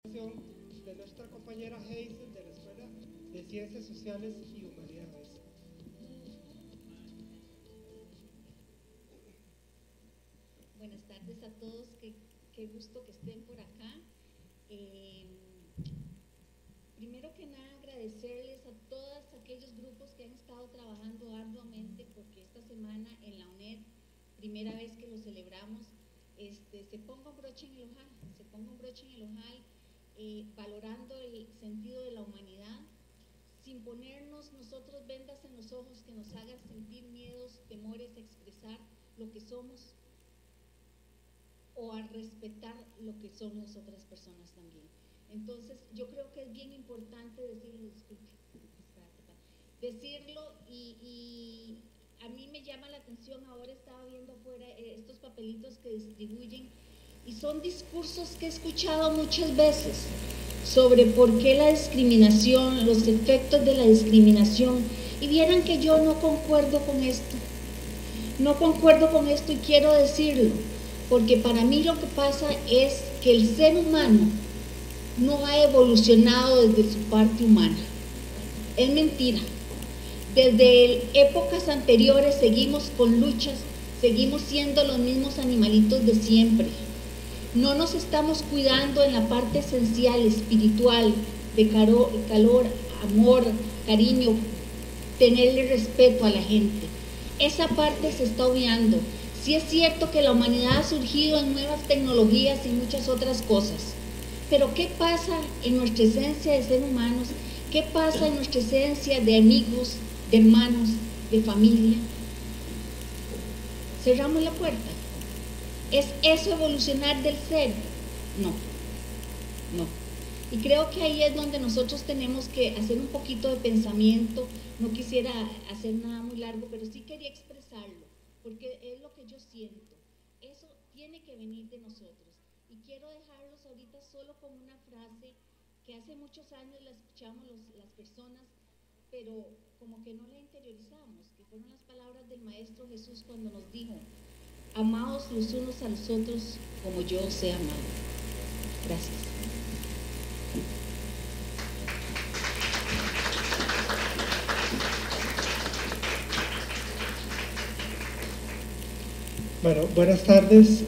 De nuestra compañera Hazel de la Escuela de Ciencias Sociales y Humanidades. Buenas tardes a todos, qué gusto que estén por acá. Primero que nada, agradecerles a todos aquellos grupos que han estado trabajando arduamente porque esta semana en la UNED, primera vez que lo celebramos, se ponga un broche en el ojal, valorando el sentido de la humanidad, sin ponernos nosotros vendas en los ojos que nos hagan sentir miedos, temores a expresar lo que somos o a respetar lo que son las otras personas también. Entonces, yo creo que es bien importante decirlo y a mí me llama la atención, ahora estaba viendo afuera estos papelitos que distribuyen y son discursos que he escuchado muchas veces sobre por qué la discriminación, los efectos de la discriminación, y vieran que yo no concuerdo con esto y quiero decirlo, porque para mí lo que pasa es que el ser humano no ha evolucionado desde su parte humana, es mentira. Desde épocas anteriores seguimos con luchas, seguimos siendo los mismos animalitos de siempre. No nos estamos cuidando en la parte esencial, espiritual, de calor, amor, cariño, tenerle respeto a la gente. Esa parte se está obviando. Sí es cierto que la humanidad ha surgido en nuevas tecnologías y muchas otras cosas, pero ¿qué pasa en nuestra esencia de ser humanos? ¿Qué pasa en nuestra esencia de amigos, de hermanos, de familia? Cerramos la puerta. ¿Es eso evolucionar del ser? No. Y creo que ahí es donde nosotros tenemos que hacer un poquito de pensamiento. No quisiera hacer nada muy largo, pero sí quería expresarlo, porque es lo que yo siento. Eso tiene que venir de nosotros. Y quiero dejarlos ahorita solo con una frase que hace muchos años la escuchamos las personas, pero como que no la interiorizamos, que fueron las palabras del Maestro Jesús cuando nos dijo: amaos los unos a los otros como yo os he amado. Gracias. Bueno, buenas tardes.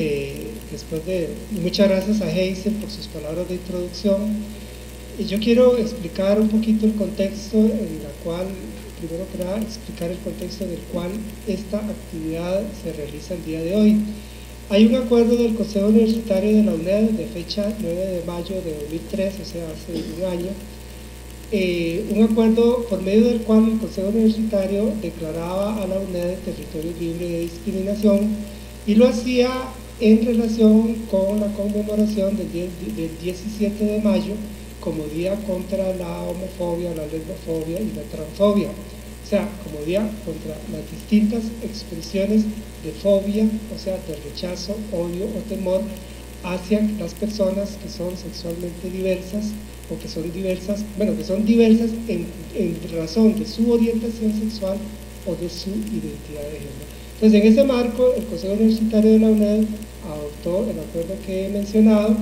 Muchas gracias a Hazel por sus palabras de introducción. Y yo quiero explicar un poquito el contexto en el cual, primero que nada, explicar el contexto en el cual esta actividad se realiza el día de hoy. Hay un acuerdo del Consejo Universitario de la UNED de fecha 9 de mayo de 2003, o sea, hace un año, un acuerdo por medio del cual el Consejo Universitario declaraba a la UNED territorio libre de discriminación, y lo hacía en relación con la conmemoración del 17 de mayo como Día contra la homofobia, la lesbofobia y la transfobia, o sea, como Día contra las distintas expresiones de fobia, o sea, de rechazo, odio o temor hacia las personas que son sexualmente diversas o que son diversas, que son diversas en razón de su orientación sexual o de su identidad de género. Entonces, en ese marco, el Consejo Universitario de la UNED adoptó el acuerdo que he mencionado,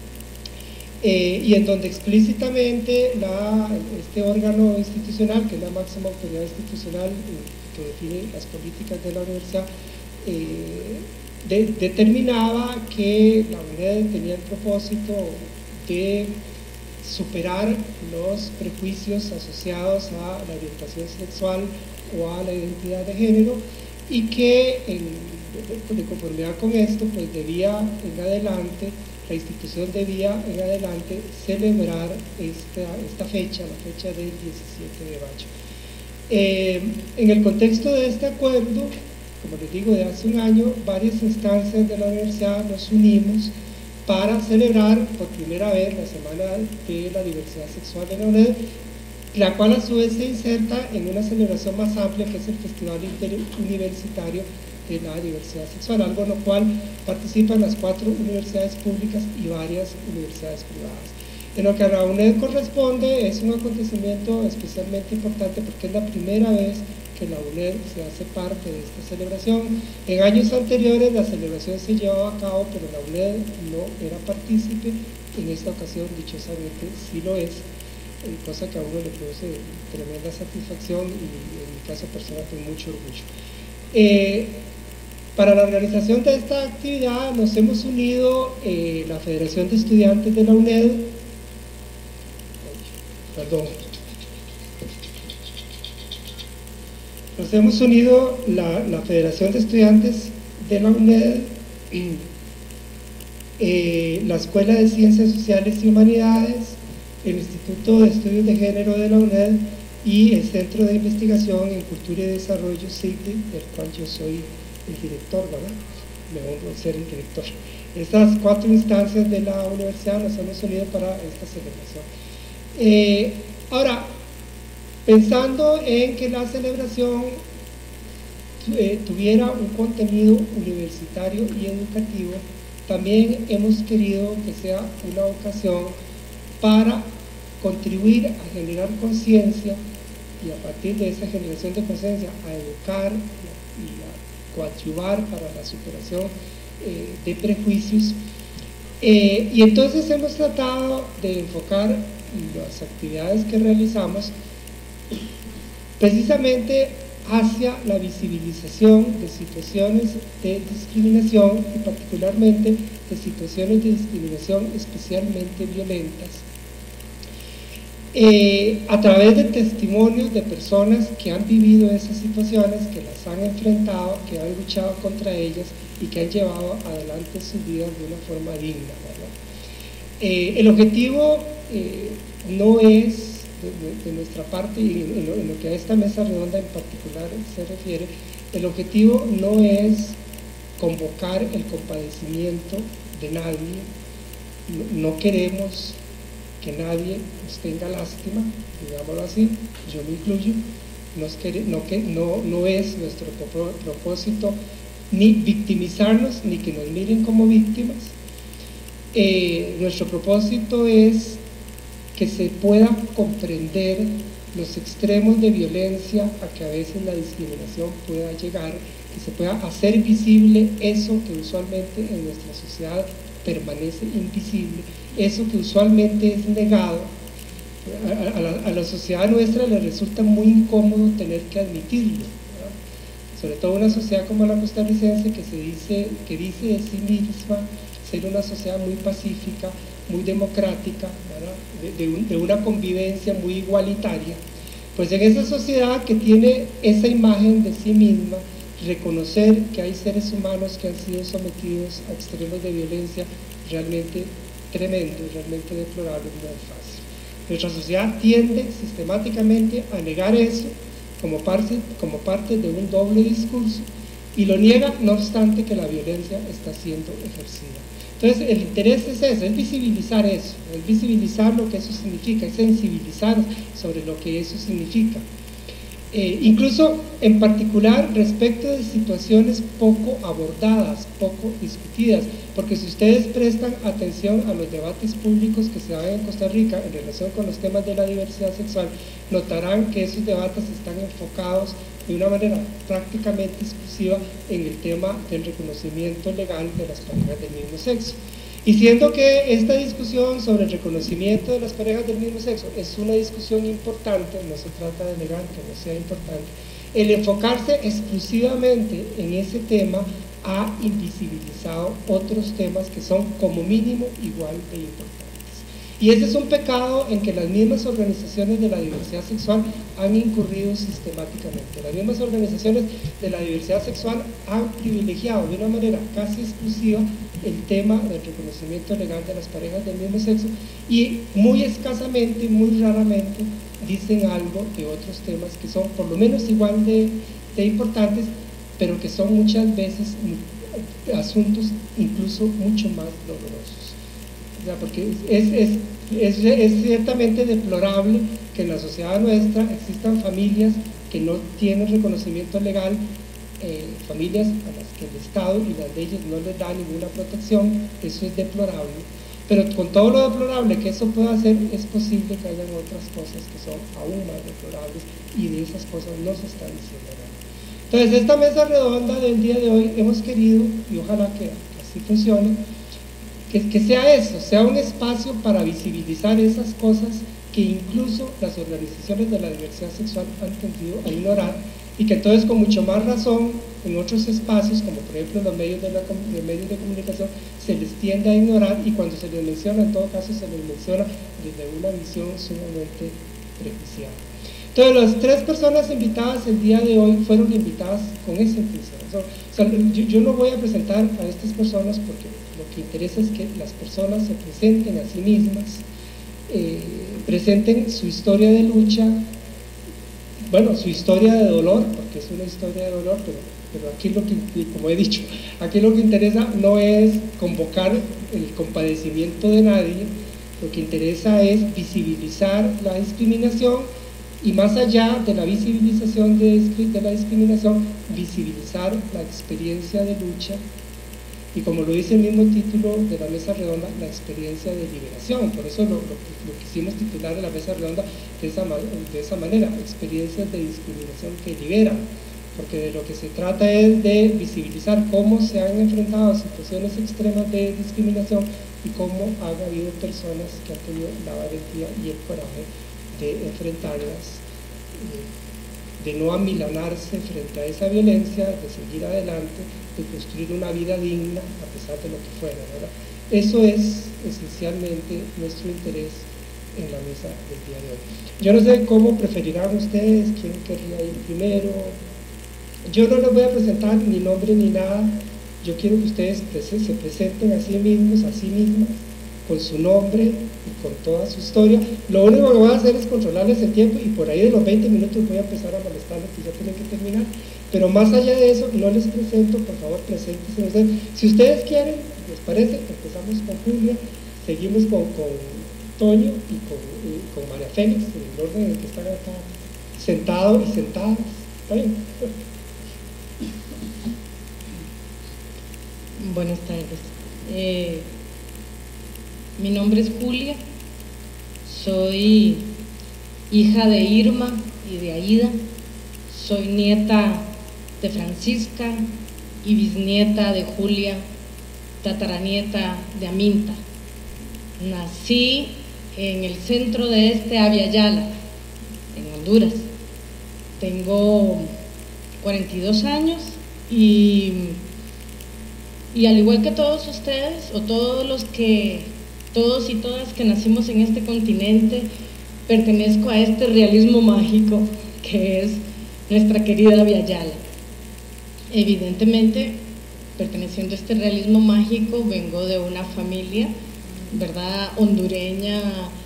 y en donde explícitamente este órgano institucional, que es la máxima autoridad institucional que define las políticas de la universidad, determinaba que la UNED tenía el propósito de superar los prejuicios asociados a la orientación sexual o a la identidad de género, y que de conformidad con esto, pues la institución debía en adelante celebrar esta fecha, la fecha del 17 de mayo. En el contexto de este acuerdo, como les digo, de hace un año, varias instancias de la universidad nos unimos para celebrar por primera vez la Semana de la Diversidad Sexual de la UNED, la cual a su vez se inserta en una celebración más amplia, que es el Festival Interuniversitario de la Diversidad Sexual, algo en lo cual participan las 4 universidades públicas y varias universidades privadas. En lo que a la UNED corresponde, es un acontecimiento especialmente importante porque es la primera vez que la UNED se hace parte de esta celebración. En años anteriores la celebración se llevaba a cabo, pero la UNED no era partícipe en esta ocasión dichosamente sí lo es, cosa que a uno le produce tremenda satisfacción y en mi caso personal pues mucho orgullo. Para la organización de esta actividad nos hemos unido la Federación de Estudiantes de la UNED, nos hemos unido la Federación de Estudiantes de la UNED, la Escuela de Ciencias Sociales y Humanidades, el Instituto de Estudios de Género de la UNED y el Centro de Investigación en Cultura y Desarrollo, CICDE, del cual yo soy el director, ¿verdad? Me honro ser el director. Estas 4 instancias de la universidad nos hemos unido para esta celebración. Ahora, pensando en que la celebración tuviera un contenido universitario y educativo, también hemos querido que sea una ocasión para contribuir a generar conciencia y a partir de esa generación de conciencia a educar y a coadyuvar para la superación de prejuicios. Y entonces hemos tratado de enfocar las actividades que realizamos precisamente hacia la visibilización de situaciones de discriminación y particularmente de situaciones de discriminación especialmente violentas, a través de testimonios de personas que han vivido esas situaciones, que las han enfrentado, que han luchado contra ellas y que han llevado adelante sus vidas de una forma digna, ¿verdad? El objetivo no es de nuestra parte, y en lo que a esta mesa redonda en particular se refiere, el objetivo no es convocar el compadecimiento de nadie, no queremos que nadie nos tenga lástima, digámoslo así, yo me incluyo, no es nuestro propósito ni victimizarnos ni que nos miren como víctimas. Nuestro propósito es que se pueda comprender los extremos de violencia a que a veces la discriminación pueda llegar, que se pueda hacer visible eso que usualmente en nuestra sociedad permanece invisible, eso que usualmente es negado. A la sociedad nuestra le resulta muy incómodo tener que admitirlo, ¿verdad? Sobre todo una sociedad como la costarricense que dice de sí misma ser una sociedad muy pacífica, muy democrática, ¿verdad? De una convivencia muy igualitaria. Pues en esa sociedad que tiene esa imagen de sí misma, reconocer que hay seres humanos que han sido sometidos a extremos de violencia realmente tremendos, realmente deplorables, no es fácil. Nuestra sociedad tiende sistemáticamente a negar eso como parte de un doble discurso y lo niega no obstante que la violencia está siendo ejercida. Entonces el interés es eso, es visibilizar eso, es visibilizar lo que eso significa, es sensibilizar sobre lo que eso significa. Incluso en particular respecto de situaciones poco abordadas, poco discutidas, porque si ustedes prestan atención a los debates públicos que se dan en Costa Rica en relación con los temas de la diversidad sexual, notarán que esos debates están enfocados de una manera prácticamente exclusiva en el tema del reconocimiento legal de las parejas del mismo sexo. Y siendo que esta discusión sobre el reconocimiento de las parejas del mismo sexo es una discusión importante, no se trata de negar que no sea importante, el enfocarse exclusivamente en ese tema ha invisibilizado otros temas que son como mínimo igual de importantes. Y ese es un pecado en que las mismas organizaciones de la diversidad sexual han incurrido sistemáticamente. Las mismas organizaciones de la diversidad sexual han privilegiado de una manera casi exclusiva el tema del reconocimiento legal de las parejas del mismo sexo y muy escasamente, muy raramente dicen algo de otros temas que son por lo menos igual de importantes, pero que son muchas veces asuntos incluso mucho más dolorosos. O sea, porque es ciertamente deplorable que en la sociedad nuestra existan familias que no tienen reconocimiento legal, familias a las que el Estado y las leyes no les dan ninguna protección. Eso es deplorable, pero con todo lo deplorable que eso pueda hacer, es posible que hayan otras cosas que son aún más deplorables y de esas cosas no se está diciendo nada. Entonces esta mesa redonda del día de hoy hemos querido, y ojalá que así funcione, que sea eso, sea un espacio para visibilizar esas cosas que incluso las organizaciones de la diversidad sexual han tendido a ignorar, y que entonces con mucho más razón en otros espacios, como por ejemplo los medios de comunicación, se les tiende a ignorar, y cuando se les menciona, en todo caso se les menciona desde una visión sumamente prejuiciada. Entonces las 3 personas invitadas el día de hoy fueron invitadas con esa intención. O sea, yo no voy a presentar a estas personas porque lo que interesa es que las personas se presenten a sí mismas, presenten su historia de lucha, bueno, su historia de dolor, porque es una historia de dolor, pero aquí lo que, como he dicho, aquí lo que interesa no es convocar el compadecimiento de nadie, lo que interesa es visibilizar la discriminación, y más allá de la visibilización de la discriminación, visibilizar la experiencia de lucha, y como lo dice el mismo título de la mesa redonda, la experiencia de liberación. Por eso lo quisimos titular de la mesa redonda de esa manera, experiencias de discriminación que liberan, porque de lo que se trata es de visibilizar cómo se han enfrentado situaciones extremas de discriminación y cómo han habido personas que han tenido la valentía y el coraje de enfrentarlas, de no amilanarse frente a esa violencia, de seguir adelante, de construir una vida digna a pesar de lo que fuera, ¿verdad? Eso es esencialmente nuestro interés en la mesa del día de hoy. Yo no sé cómo preferirán ustedes, quién querría ir primero. Yo no les voy a presentar ni nombre ni nada, yo quiero que ustedes se presenten a sí mismos, a sí mismas, con su nombre y con toda su historia. Lo único que voy a hacer es controlarles el tiempo, y por ahí de los 20 minutos voy a empezar a molestarles que ya tienen que terminar, pero más allá de eso no les presento. Por favor, preséntense ustedes. Si ustedes quieren, les parece, empezamos con Julia, seguimos con Toño y con María Félix, en el orden en el que están acá sentados y sentadas. ¿Está bien? Buenas tardes. Mi nombre es Julia, soy hija de Irma y de Aida, soy nieta de Francisca y bisnieta de Julia, tataranieta de Aminta. Nací en el centro de Abya Yala, en Honduras. Tengo 42 años y al igual que todos ustedes, o todos y todas que nacimos en este continente, pertenezco a este realismo mágico que es nuestra querida Abya Yala. Evidentemente, perteneciendo a este realismo mágico, vengo de una familia, ¿verdad?, hondureña,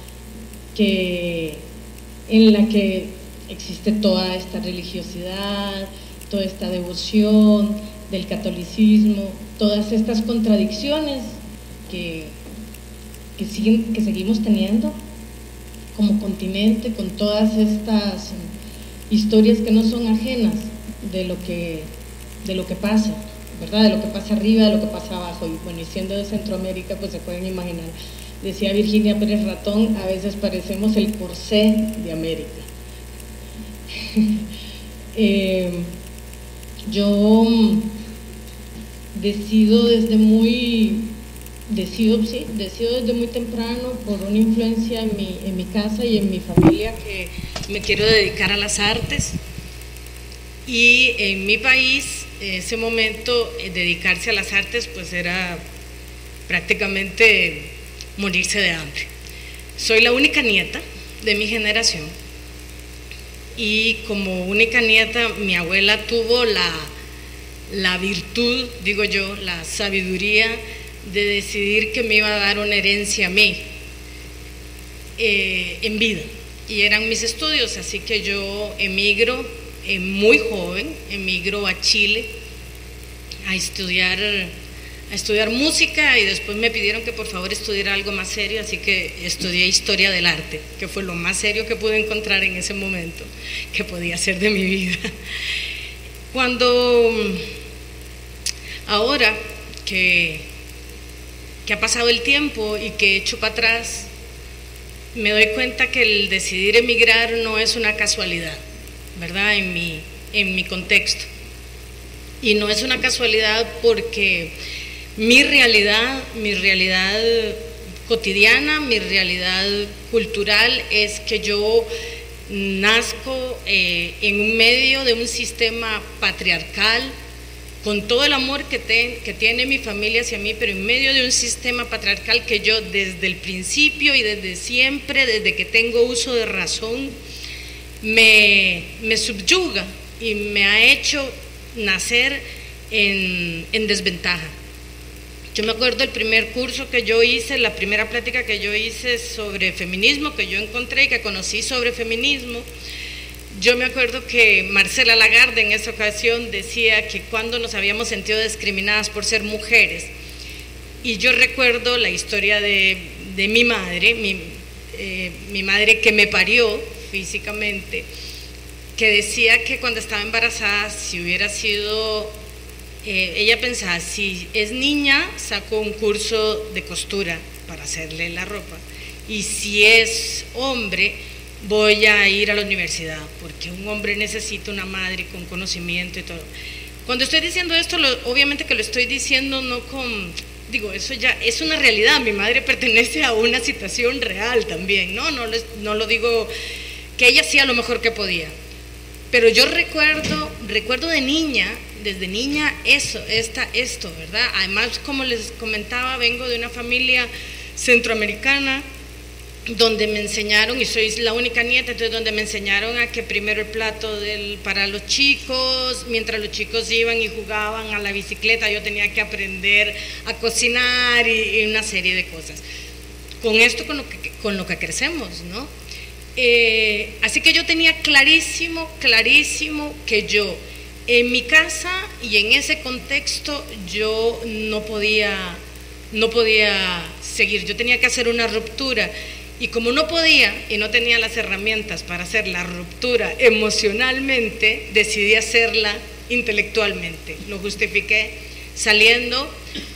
en la que existe toda esta religiosidad, toda esta devoción del catolicismo, todas estas contradicciones que seguimos teniendo como continente, con todas estas historias que no son ajenas de lo que pasa, ¿verdad?, de lo que pasa arriba, de lo que pasa abajo. Y bueno, y siendo de Centroamérica, pues se pueden imaginar, decía Virginia Pérez Ratón, a veces parecemos el corsé de América. Yo decido desde muy temprano, por una influencia en mi casa y en mi familia, que me quiero dedicar a las artes. Y en mi país, en ese momento, dedicarse a las artes pues era prácticamente morirse de hambre. Soy la única nieta de mi generación, y como única nieta, mi abuela tuvo la virtud, digo yo, la sabiduría de decidir que me iba a dar una herencia a mí en vida, y eran mis estudios. Así que yo emigro muy joven, emigro a Chile a estudiar música, y después me pidieron que por favor estudiara algo más serio, así que estudié historia del arte, que fue lo más serio que pude encontrar en ese momento que podía hacer de mi vida. Cuando ahora que ha pasado el tiempo y que he hecho para atrás, me doy cuenta que el decidir emigrar no es una casualidad, ¿verdad?, en mi contexto. Y no es una casualidad porque mi realidad cotidiana, mi realidad cultural es que yo nazco en un medio de un sistema patriarcal, con todo el amor que tiene mi familia hacia mí, pero en medio de un sistema patriarcal que yo desde el principio y desde siempre, desde que tengo uso de razón, me subyuga y me ha hecho nacer en desventaja. Yo me acuerdo el primer curso que yo hice, la primera plática que yo hice sobre feminismo, que yo encontré y que conocí sobre feminismo. Yo me acuerdo que Marcela Lagarde en esa ocasión decía que cuando nos habíamos sentido discriminadas por ser mujeres. Y yo recuerdo la historia de mi madre, mi madre que me parió físicamente, que decía que cuando estaba embarazada, si hubiera sido, ella pensaba, si es niña, saco un curso de costura para hacerle la ropa, y si es hombre, voy a ir a la universidad, porque un hombre necesita una madre con conocimiento y todo. Cuando estoy diciendo esto, obviamente que lo estoy diciendo no con, digo, eso ya es una realidad, mi madre pertenece a una situación real también, no lo digo, que ella hacía lo mejor que podía, pero yo recuerdo de niña, desde niña esto, ¿verdad? Además, como les comentaba, vengo de una familia centroamericana, donde me enseñaron, y soy la única nieta, entonces donde me enseñaron a que primero el plato para los chicos, mientras los chicos iban y jugaban a la bicicleta, yo tenía que aprender a cocinar y una serie de cosas. Con esto, con lo que crecemos, ¿no? Así que yo tenía clarísimo que yo, en mi casa y en ese contexto, yo no podía seguir, yo tenía que hacer una ruptura. Y como no podía y no tenía las herramientas para hacer la ruptura emocionalmente, decidí hacerla intelectualmente. Lo justifiqué saliendo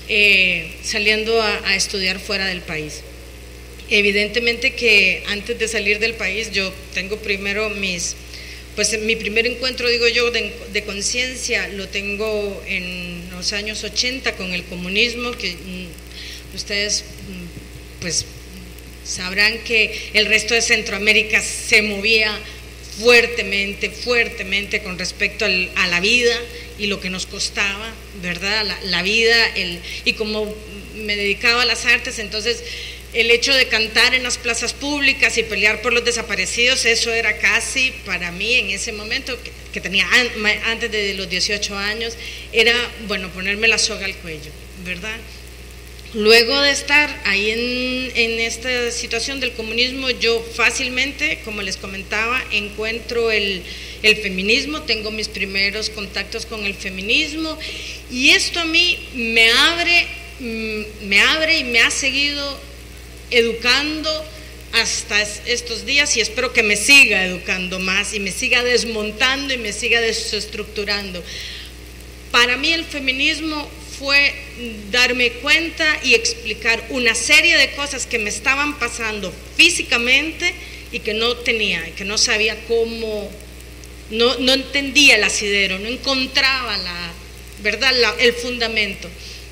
a estudiar fuera del país. Evidentemente que antes de salir del país yo tengo primero mi primer encuentro, digo yo, de conciencia lo tengo en los años 80 con el comunismo, que ustedes pues sabrán que el resto de Centroamérica se movía fuertemente con respecto a la vida y lo que nos costaba, ¿verdad? La vida, y como me dedicaba a las artes, entonces el hecho de cantar en las plazas públicas y pelear por los desaparecidos, eso era casi para mí en ese momento, que tenía antes de los 18 años, era, bueno, ponerme la soga al cuello, ¿verdad? Luego de estar ahí en esta situación del comunismo, yo fácilmente, como les comentaba, encuentro el feminismo, tengo mis primeros contactos con el feminismo, y esto a mí me abre y me ha seguido educando hasta estos días, y espero que me siga educando más y me siga desmontando y me siga desestructurando. Para mí el feminismo fue darme cuenta y explicar una serie de cosas que me estaban pasando físicamente y que no tenía, que no sabía cómo, no entendía el asidero, no encontraba el fundamento.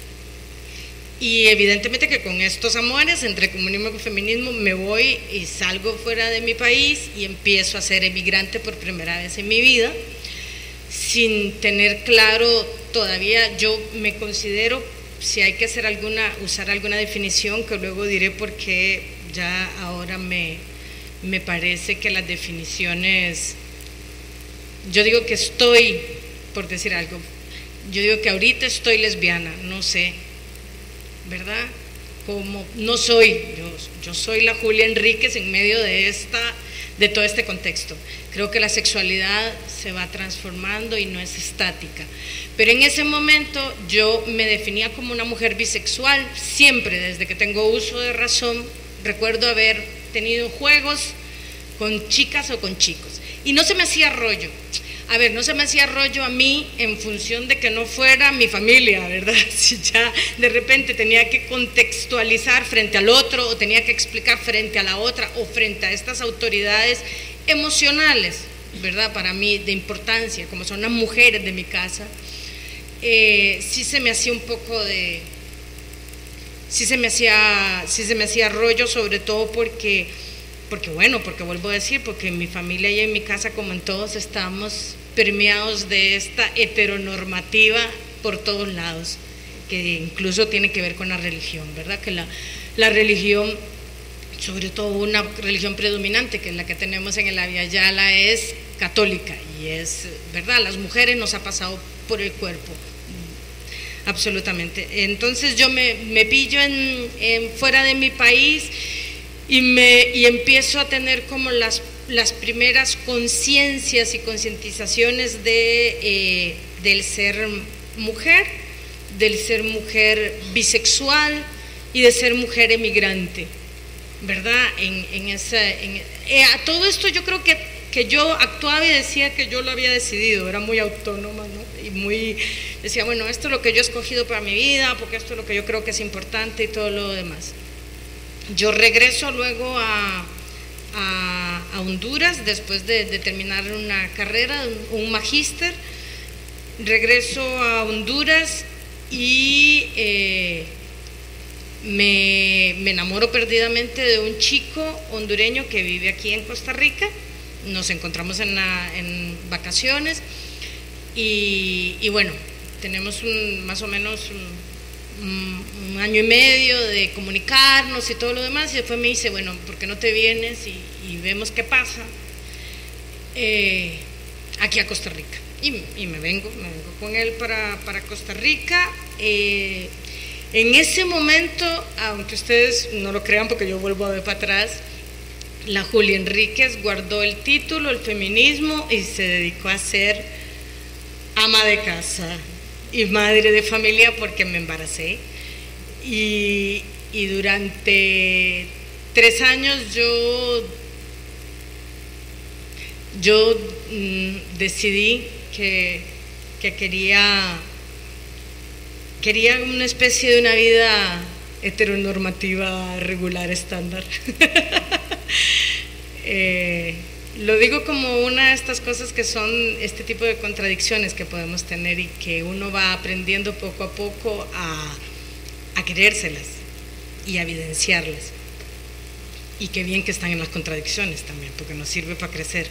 Y evidentemente que con estos amores entre comunismo y feminismo me voy y salgo fuera de mi país y empiezo a ser emigrante por primera vez en mi vida, sin tener claro todavía. Yo me considero, si hay que usar alguna definición, que luego diré porque ya ahora me parece que las definiciones, yo digo que estoy, por decir algo, yo digo que ahorita estoy lesbiana, no sé, ¿verdad? Como no soy, yo soy la Julia Enríquez en medio de todo este contexto. Creo que la sexualidad se va transformando y no es estática. Pero en ese momento yo me definía como una mujer bisexual, siempre desde que tengo uso de razón. Recuerdo haber tenido juegos con chicas o con chicos. Y no se me hacía rollo. No se me hacía rollo a mí en función de que no fuera mi familia, ¿verdad? Si ya de repente tenía que contextualizar frente al otro, o tenía que explicar frente a la otra, o frente a estas autoridades emocionales, ¿verdad? Para mí de importancia, como son las mujeres de mi casa, sí se me hacía un poco de sí se me hacía rollo, sobre todo porque vuelvo a decir, porque en mi familia y en mi casa, como en todos, estamos permeados de esta heteronormativa por todos lados, que incluso tiene que ver con la religión, ¿verdad? Que la religión, sobre todo una religión predominante, que es la que tenemos en el Abya Yala, es católica, y es, ¿verdad? Las mujeres nos ha pasado por el cuerpo, absolutamente. Entonces yo me pillo fuera de mi país y empiezo a tener como las primeras conciencias y concientizaciones del ser mujer bisexual y de ser mujer emigrante, ¿verdad? A todo esto yo creo que yo actuaba y decía que yo lo había decidido, era muy autónoma, ¿no? Y decía, bueno, esto es lo que yo he escogido para mi vida, porque esto es lo que yo creo que es importante y todo lo demás. Yo regreso luego a Honduras después de terminar una carrera, un magíster. Regreso a Honduras y me enamoro perdidamente de un chico hondureño que vive aquí en Costa Rica. Nos encontramos en vacaciones y bueno, tenemos más o menos un año y medio de comunicarnos y todo lo demás, y después me dice, bueno, ¿por qué no te vienes y vemos qué pasa aquí a Costa Rica? Y me vengo con él para Costa Rica. En ese momento, aunque ustedes no lo crean porque yo vuelvo a ver para atrás, la Julia Enríquez guardó el título, el feminismo, y se dedicó a ser ama de casa y madre de familia, porque me embaracé. Y durante 3 años yo decidí que quería una especie de una vida heteronormativa, regular, estándar. Lo digo como una de estas cosas que son este tipo de contradicciones que podemos tener y que uno va aprendiendo poco a poco a querérselas y a evidenciarlas. Y qué bien que están en las contradicciones también, porque nos sirve para crecer.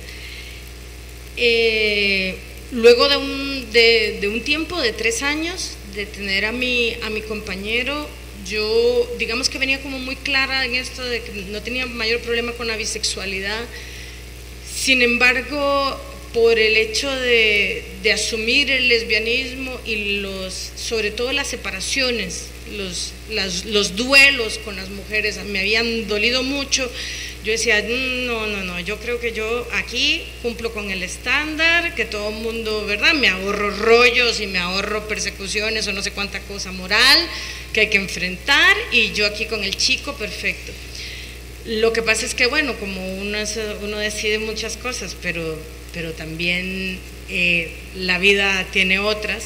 Luego de un tiempo de 3 años de tener a mi compañero, yo digamos que venía como muy clara en esto de que no tenía mayor problema con la bisexualidad. Sin embargo, por el hecho de asumir el lesbianismo y sobre todo las separaciones, los duelos con las mujeres me habían dolido mucho. Yo decía, no, yo creo que yo aquí cumplo con el estándar, que todo el mundo, ¿verdad? Me ahorro rollos y me ahorro persecuciones o no sé cuánta cosa moral que hay que enfrentar, y yo aquí con el chico, perfecto. Lo que pasa es que, bueno, como uno decide muchas cosas, pero también la vida tiene otras.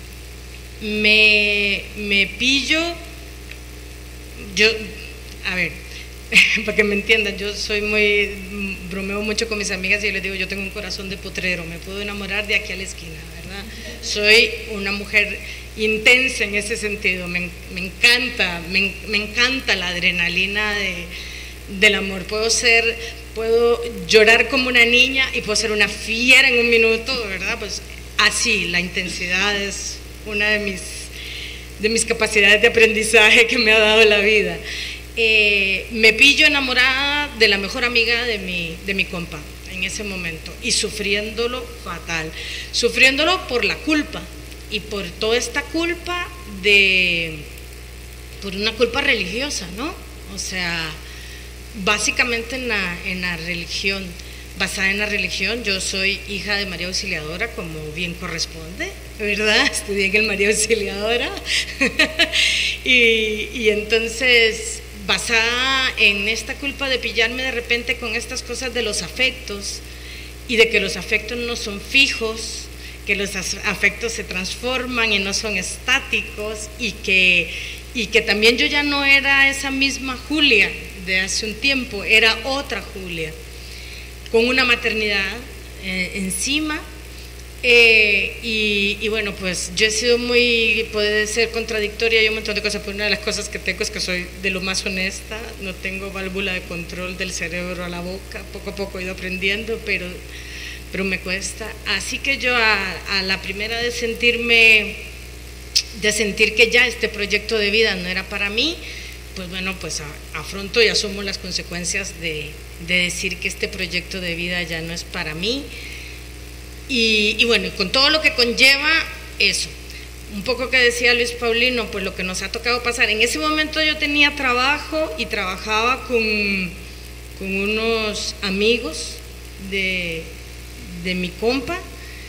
Me pillo, a ver, para que me entiendan, yo bromeo mucho con mis amigas y yo les digo, yo tengo un corazón de potrero, me puedo enamorar de aquí a la esquina, ¿verdad? Soy una mujer intensa en ese sentido, me encanta la adrenalina del amor. Puedo llorar como una niña y puedo ser una fiera en un minuto, ¿verdad? Pues así, la intensidad es una de mis capacidades de aprendizaje que me ha dado la vida. Me pillo enamorada de la mejor amiga de mi compa en ese momento, y sufriéndolo fatal, sufriéndolo por la culpa, y por toda esta culpa por una culpa religiosa, ¿no? O sea, básicamente en la religión, basada en la religión. Yo soy hija de María Auxiliadora, como bien corresponde, ¿verdad? Estudié en el María Auxiliadora. y entonces, basada en esta culpa de pillarme de repente con estas cosas de los afectos, y de que los afectos no son fijos, que los afectos se transforman y no son estáticos, y que también yo ya no era esa misma Julia de hace un tiempo, era otra Julia, con una maternidad encima, Y bueno, pues yo he sido puede ser contradictoria y un montón de cosas, pero una de las cosas que tengo es que soy de lo más honesta, no tengo válvula de control del cerebro a la boca, poco a poco he ido aprendiendo, pero me cuesta. Así que yo a la primera de sentir que ya este proyecto de vida no era para mí, pues bueno, pues afronto y asumo las consecuencias de decir que este proyecto de vida ya no es para mí. Y bueno, con todo lo que conlleva eso, un poco que decía Luis Paulino, pues lo que nos ha tocado pasar. En ese momento yo tenía trabajo y trabajaba con unos amigos de mi compa,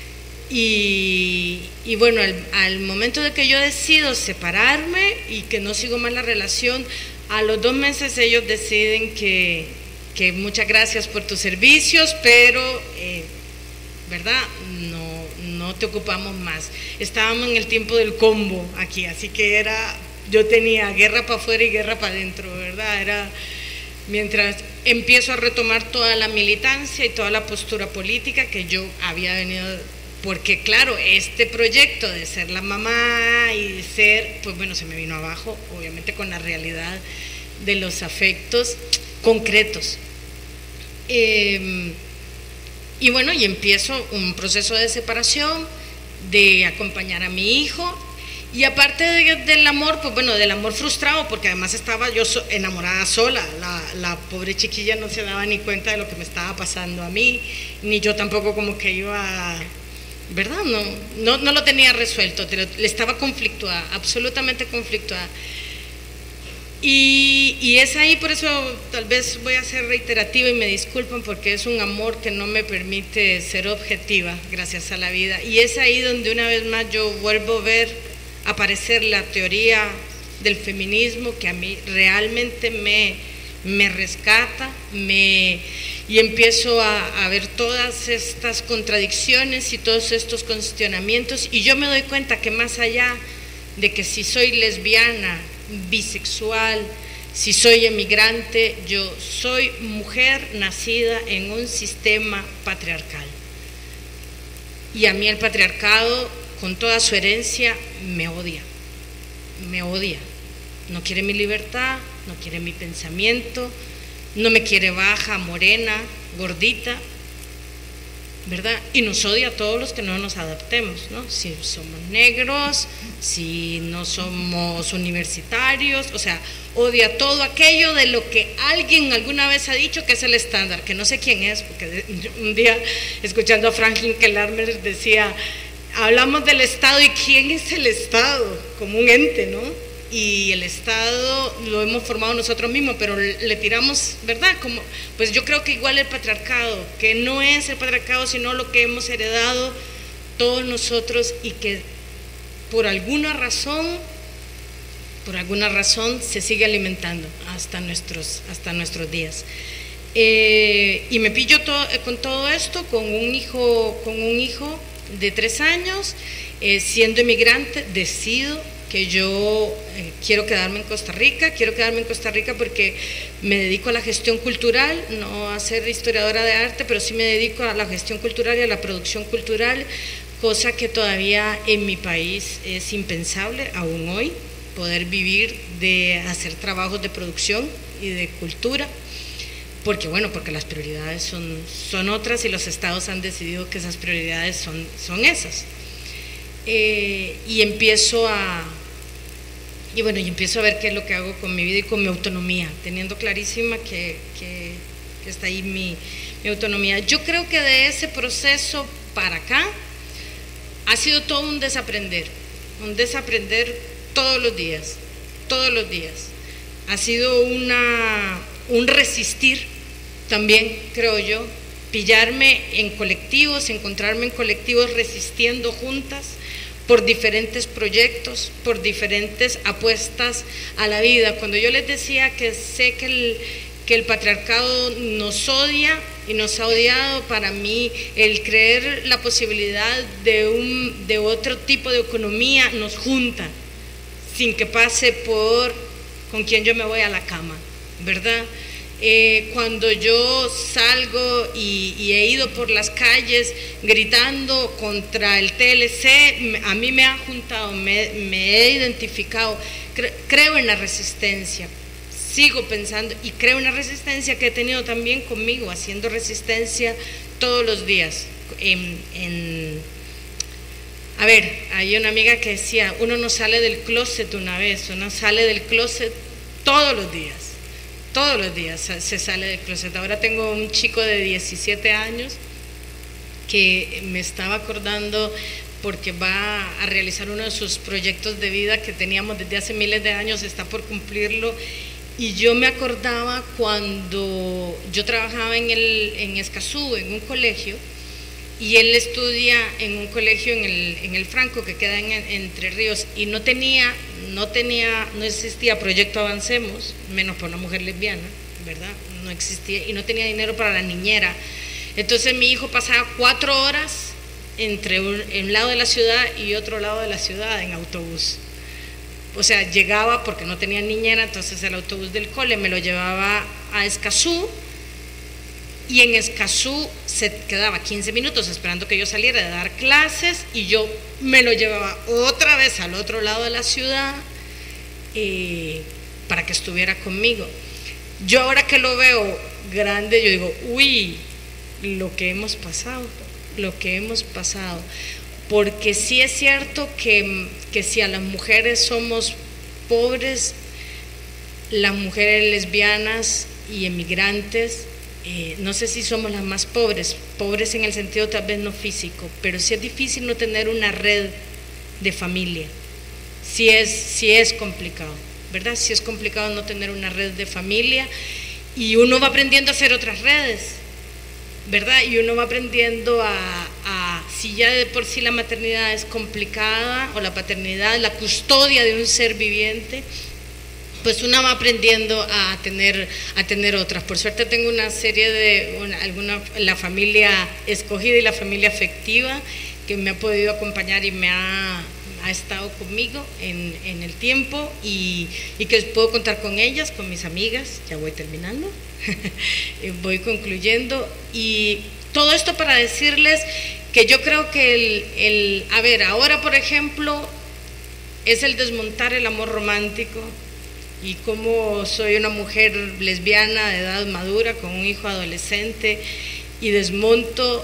y bueno, al momento de que yo decido separarme y que no sigo más la relación, a los 2 meses ellos deciden que muchas gracias por tus servicios, pero ¿verdad? No te ocupamos más. Estábamos en el tiempo del combo aquí, así que yo tenía guerra para afuera y guerra para adentro, ¿verdad? Era mientras empiezo a retomar toda la militancia y toda la postura política que yo había venido, porque claro, este proyecto de ser la mamá y de ser, pues bueno, se me vino abajo, obviamente con la realidad de los afectos concretos. Y bueno, y empiezo un proceso de separación, de acompañar a mi hijo, y aparte del amor, pues bueno, del amor frustrado, porque además estaba yo enamorada sola, la pobre chiquilla no se daba ni cuenta de lo que me estaba pasando a mí, ni yo tampoco como que iba, ¿verdad? No lo tenía resuelto, le estaba conflictuada, absolutamente conflictuada. Y es ahí, por eso tal vez voy a ser reiterativa y me disculpan, porque es un amor que no me permite ser objetiva, gracias a la vida, y es ahí donde una vez más yo vuelvo a ver aparecer la teoría del feminismo, que a mí realmente me rescata, y empiezo a ver todas estas contradicciones y todos estos cuestionamientos, y yo me doy cuenta que más allá de que si soy lesbiana, bisexual, si soy emigrante, yo soy mujer nacida en un sistema patriarcal, y a mí el patriarcado con toda su herencia me odia, no quiere mi libertad, no quiere mi pensamiento, no me quiere baja, morena, gordita, ¿verdad? Y nos odia a todos los que no nos adaptemos, ¿no? Si somos negros, si no somos universitarios, o sea, odia todo aquello de lo que alguien alguna vez ha dicho que es el estándar, que no sé quién es, porque un día escuchando a Franklin Kellerman decía, hablamos del Estado, ¿y quién es el Estado? Como un ente, ¿no? Y el Estado lo hemos formado nosotros mismos, pero le tiramos, ¿verdad? Como, pues yo creo que igual el patriarcado, que no es el patriarcado, sino lo que hemos heredado todos nosotros, y que por alguna razón se sigue alimentando hasta nuestros días. Y me pillo con todo esto, con un hijo de 3 años, siendo inmigrante, decido que yo quiero quedarme en Costa Rica porque me dedico a la gestión cultural, no a ser historiadora de arte, pero sí me dedico a la gestión cultural y a la producción cultural, cosa que todavía en mi país es impensable aún hoy, poder vivir de hacer trabajos de producción y de cultura, porque las prioridades son otras, y los estados han decidido que esas prioridades son esas. Y empiezo a ver qué es lo que hago con mi vida y con mi autonomía, teniendo clarísima que está ahí mi autonomía. Yo creo que de ese proceso para acá ha sido todo un desaprender todos los días. Ha sido un resistir también, creo yo, pillarme en colectivos, encontrarme en colectivos resistiendo juntas por diferentes proyectos, por diferentes apuestas a la vida. Cuando yo les decía que sé que el patriarcado nos odia y nos ha odiado, para mí el creer la posibilidad de otro tipo de economía nos junta, sin que pase por con quién yo me voy a la cama, ¿verdad? Cuando yo salgo y he ido por las calles gritando contra el TLC, a mí me ha juntado, me he identificado, creo en la resistencia, sigo pensando y creo en la resistencia que he tenido también conmigo, haciendo resistencia todos los días. A ver, hay una amiga que decía, uno no sale del closet una vez, uno sale del closet todos los días se sale del closet. Ahora tengo un chico de 17 años que me estaba acordando porque va a realizar uno de sus proyectos de vida que teníamos desde hace miles de años, está por cumplirlo, y yo me acordaba cuando yo trabajaba en Escazú, en un colegio, y él estudia en un colegio en el Franco, que queda en Entre Ríos, y no existía Proyecto Avancemos, menos para una mujer lesbiana, ¿verdad? No existía, y no tenía dinero para la niñera. Entonces mi hijo pasaba 4 horas entre un lado de la ciudad y otro lado de la ciudad en autobús. O sea, llegaba porque no tenía niñera, entonces el autobús del cole me lo llevaba a Escazú, y en Escazú se quedaba 15 minutos esperando que yo saliera de dar clases, y yo me lo llevaba otra vez al otro lado de la ciudad para que estuviera conmigo. Yo ahora que lo veo grande, yo digo, uy, lo que hemos pasado, porque sí es cierto que si a las mujeres somos pobres, las mujeres lesbianas y emigrantes, no sé si somos las más pobres en el sentido tal vez no físico, pero sí es difícil no tener una red de familia, sí es complicado, ¿verdad? Sí es complicado no tener una red de familia, y uno va aprendiendo a hacer otras redes, ¿verdad? Y uno va aprendiendo si ya de por sí la maternidad es complicada, o la paternidad, la custodia de un ser viviente, pues uno va aprendiendo a tener otras. Por suerte tengo una serie de la familia escogida y la familia afectiva que me ha podido acompañar y me ha estado conmigo en el tiempo, y que puedo contar con ellas, con mis amigas. Ya voy terminando, voy concluyendo, y todo esto para decirles que yo creo que ahora por ejemplo es el desmontar el amor romántico, y como soy una mujer lesbiana de edad madura con un hijo adolescente, y desmonto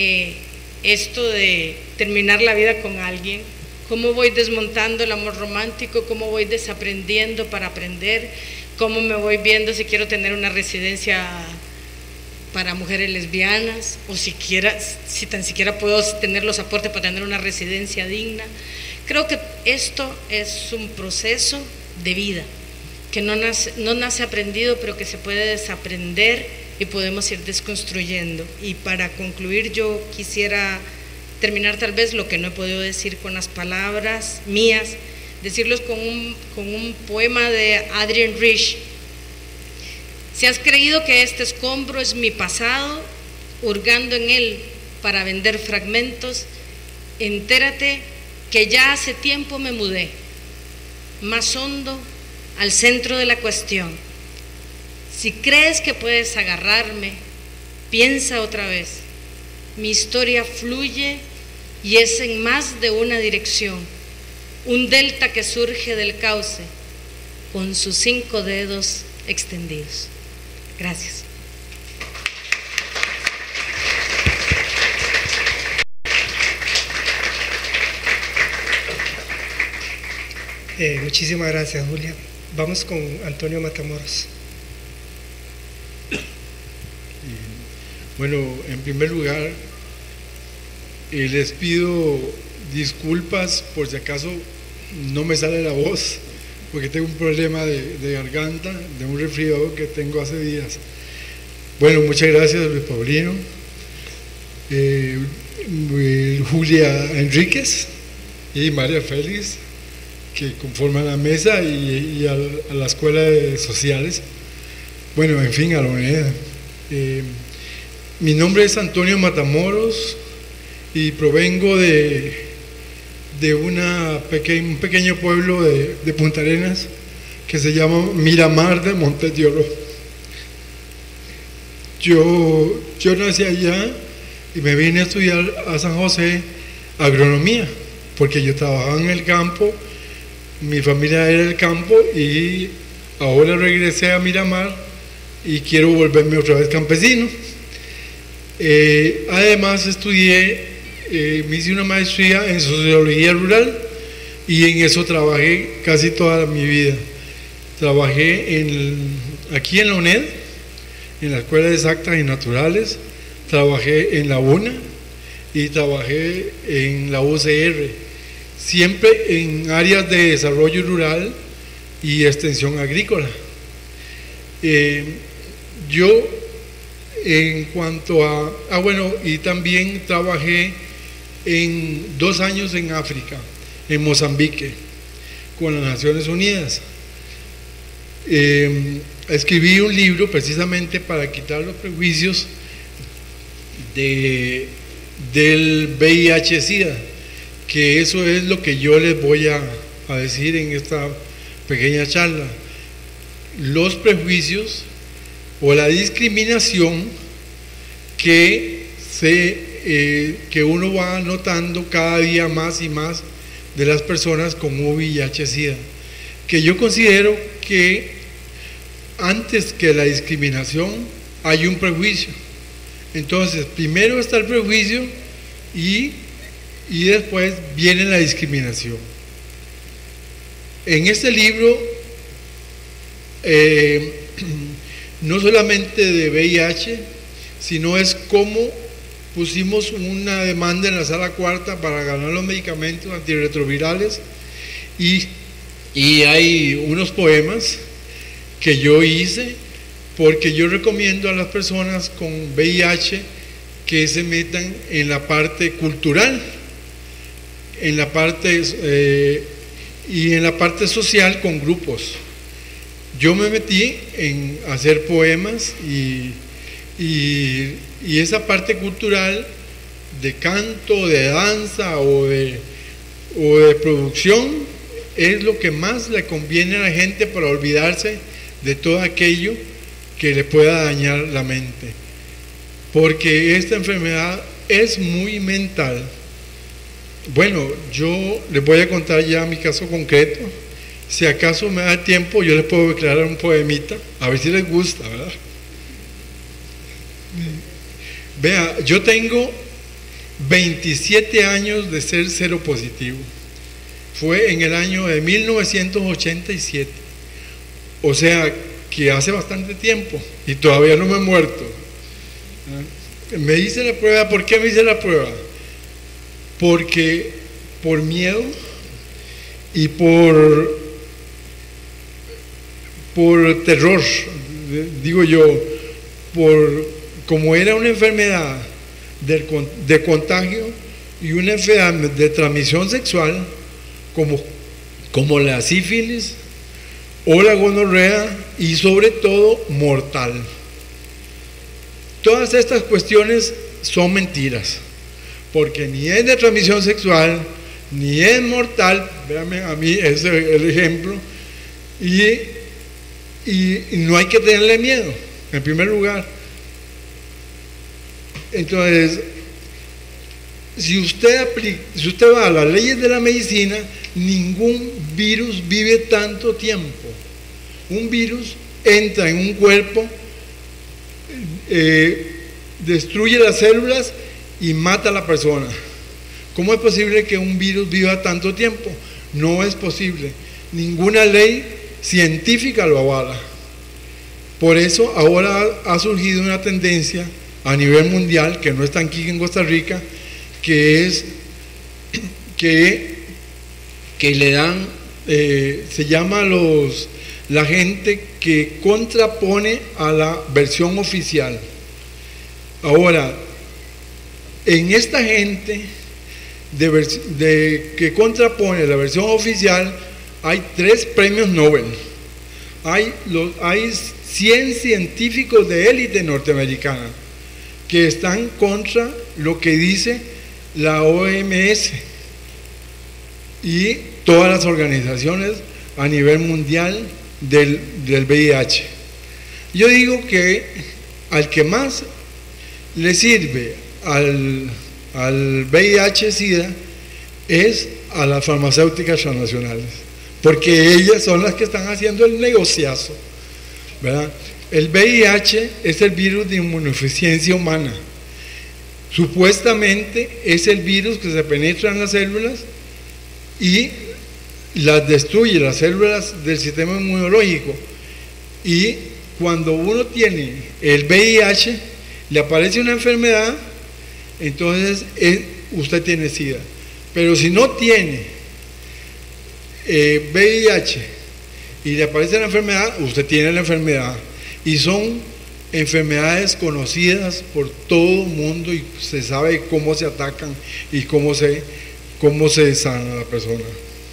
esto de terminar la vida con alguien, cómo voy desmontando el amor romántico, cómo voy desaprendiendo para aprender, cómo me voy viendo si quiero tener una residencia para mujeres lesbianas, o si tan siquiera puedo tener los aportes para tener una residencia digna. Creo que esto es un proceso de vida que no nace aprendido, pero que se puede desaprender y podemos ir desconstruyendo. Y para concluir, yo quisiera terminar tal vez lo que no he podido decir con las palabras mías, decirlos con un poema de Adrienne Rich. Si has creído que este escombro es mi pasado, hurgando en él para vender fragmentos, entérate que ya hace tiempo me mudé, más hondo, al centro de la cuestión. Si crees que puedes agarrarme, piensa otra vez. Mi historia fluye y es en más de una dirección, un delta que surge del cauce, con sus 5 dedos extendidos. Gracias. Muchísimas gracias, Julia. Vamos con Antonio Matamoros. Bueno, en primer lugar, les pido disculpas por si acaso no me sale la voz, porque tengo un problema de garganta, de un resfriado que tengo hace días. Bueno, muchas gracias, Luis Paulino, Julia Enríquez y María Félix, que conforman la mesa, y a la Escuela de Sociales, bueno, en fin, a la UNED. Mi nombre es Antonio Matamoros y provengo de un pequeño pueblo de Punta Arenas que se llama Miramar de Montes de Oro. Yo nací allá y me vine a estudiar a San José agronomía, porque yo trabajaba en el campo, mi familia era del campo y ahora regresé a Miramar y quiero volverme otra vez campesino. Además me hice una maestría en sociología rural y en eso trabajé casi toda mi vida. Trabajé aquí en la UNED, en la Escuela de Exactas y Naturales, trabajé en la UNA y trabajé en la UCR, siempre en áreas de desarrollo rural y extensión agrícola. Yo, en cuanto a... bueno, y también trabajé en 2 años en África, en Mozambique, con las Naciones Unidas. Escribí un libro precisamente para quitar los prejuicios del VIH-Sida, que eso es lo que yo les voy a decir en esta pequeña charla. Los prejuicios o la discriminación que uno va notando cada día más y más de las personas con VIH-Sida, que yo considero que antes que la discriminación hay un prejuicio. Entonces, primero está el prejuicio y después viene la discriminación. En este libro, no solamente de VIH, sino es cómo pusimos una demanda en la sala cuarta para ganar los medicamentos antirretrovirales y hay unos poemas que yo hice, porque yo recomiendo a las personas con VIH que se metan en la parte cultural, en la parte y en la parte social con grupos. Yo me metí en hacer poemas y esa parte cultural de canto, de danza o de producción es lo que más le conviene a la gente para olvidarse de todo aquello que le pueda dañar la mente, porque esta enfermedad es muy mental. Bueno, yo les voy a contar ya mi caso concreto. Si acaso me da tiempo, yo les puedo declarar un poemita, a ver si les gusta, ¿verdad? Vea, yo tengo 27 años de ser seropositivo. Fue en el año de 1987. O sea, que hace bastante tiempo y todavía no me he muerto. Me hice la prueba. ¿Por qué me hice la prueba? Porque por miedo y por terror, digo yo, como era una enfermedad de contagio y una enfermedad de transmisión sexual como la sífilis o la gonorrea, y sobre todo mortal. Todas estas cuestiones son mentiras, porque ni es de transmisión sexual, ni es mortal. Véanme a mí, ese es el ejemplo, y no hay que tenerle miedo, en primer lugar. Entonces, si usted va a las leyes de la medicina, ningún virus vive tanto tiempo. Un virus entra en un cuerpo, destruye las células y mata a la persona. ¿Cómo es posible que un virus viva tanto tiempo? No es posible. Ninguna ley científica lo avala. Por eso ahora ha surgido una tendencia a nivel mundial, que no está aquí en Costa Rica, que es que le dan, se llama la gente que contrapone a la versión oficial. Ahora, en esta gente que contrapone la versión oficial, hay 3 premios Nobel. Hay 100 científicos de élite norteamericana que están contra lo que dice la OMS y todas las organizaciones a nivel mundial del VIH. Yo digo que al que más le sirve al VIH-Sida es a las farmacéuticas transnacionales, porque ellas son las que están haciendo el negociazo, ¿verdad? El VIH es el virus de inmunodeficiencia humana. Supuestamente es el virus que se penetra en las células y las destruye, las células del sistema inmunológico. Y cuando uno tiene el VIH, le aparece una enfermedad, entonces usted tiene SIDA. Pero si no tiene VIH y le aparece la enfermedad, usted tiene la enfermedad. Y son enfermedades conocidas por todo el mundo y se sabe cómo se atacan y cómo se sana la persona.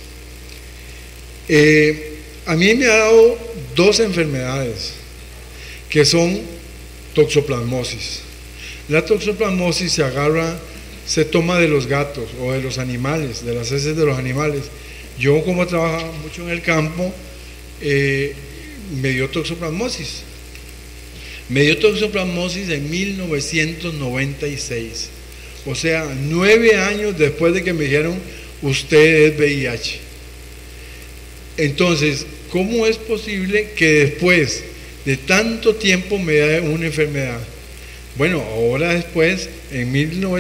A mí me ha dado 2 enfermedades que son toxoplasmosis. La toxoplasmosis se toma de los gatos o de los animales, de las heces de los animales. Yo, como trabajaba mucho en el campo, me dio toxoplasmosis. Me dio toxoplasmosis en 1996. O sea, 9 años después de que me dijeron, usted es VIH. Entonces, ¿cómo es posible que después de tanto tiempo me dé una enfermedad? Bueno, ahora después, en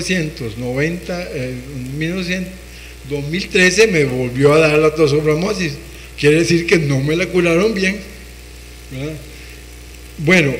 2013 me volvió a dar la toxoplasmosis. Quiere decir que no me la curaron bien, ¿verdad? Bueno,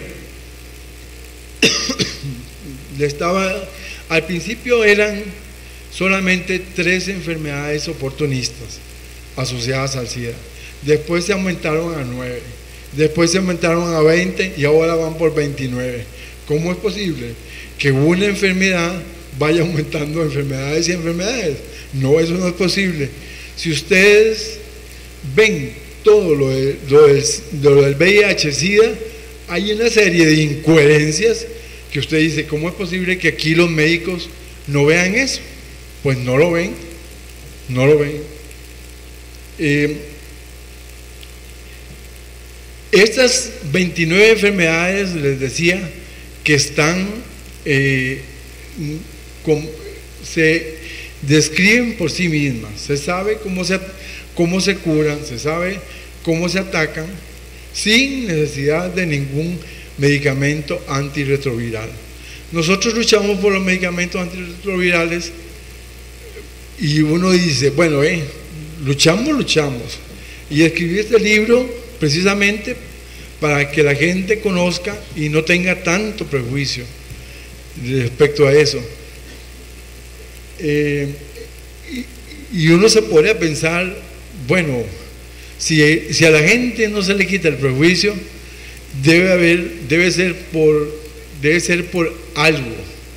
al principio eran solamente 3 enfermedades oportunistas asociadas al SIDA. Después se aumentaron a 9, después se aumentaron a 20 y ahora van por 29. ¿Cómo es posible que una enfermedad vaya aumentando enfermedades y enfermedades? No, eso no es posible. Si ustedes ven todo lo del VIH-Sida, hay una serie de incoherencias que usted dice, ¿cómo es posible que aquí los médicos no vean eso? Pues no lo ven, no lo ven. Estas 29 enfermedades, les decía, que están, se describen por sí mismas, se sabe cómo se curan, se sabe cómo se atacan, sin necesidad de ningún medicamento antirretroviral. Nosotros luchamos por los medicamentos antirretrovirales y uno dice, bueno, luchamos. Y escribí este libro precisamente para que la gente conozca y no tenga tanto prejuicio respecto a eso. Y uno se pone a pensar, bueno, si a la gente no se le quita el prejuicio, debe ser por algo.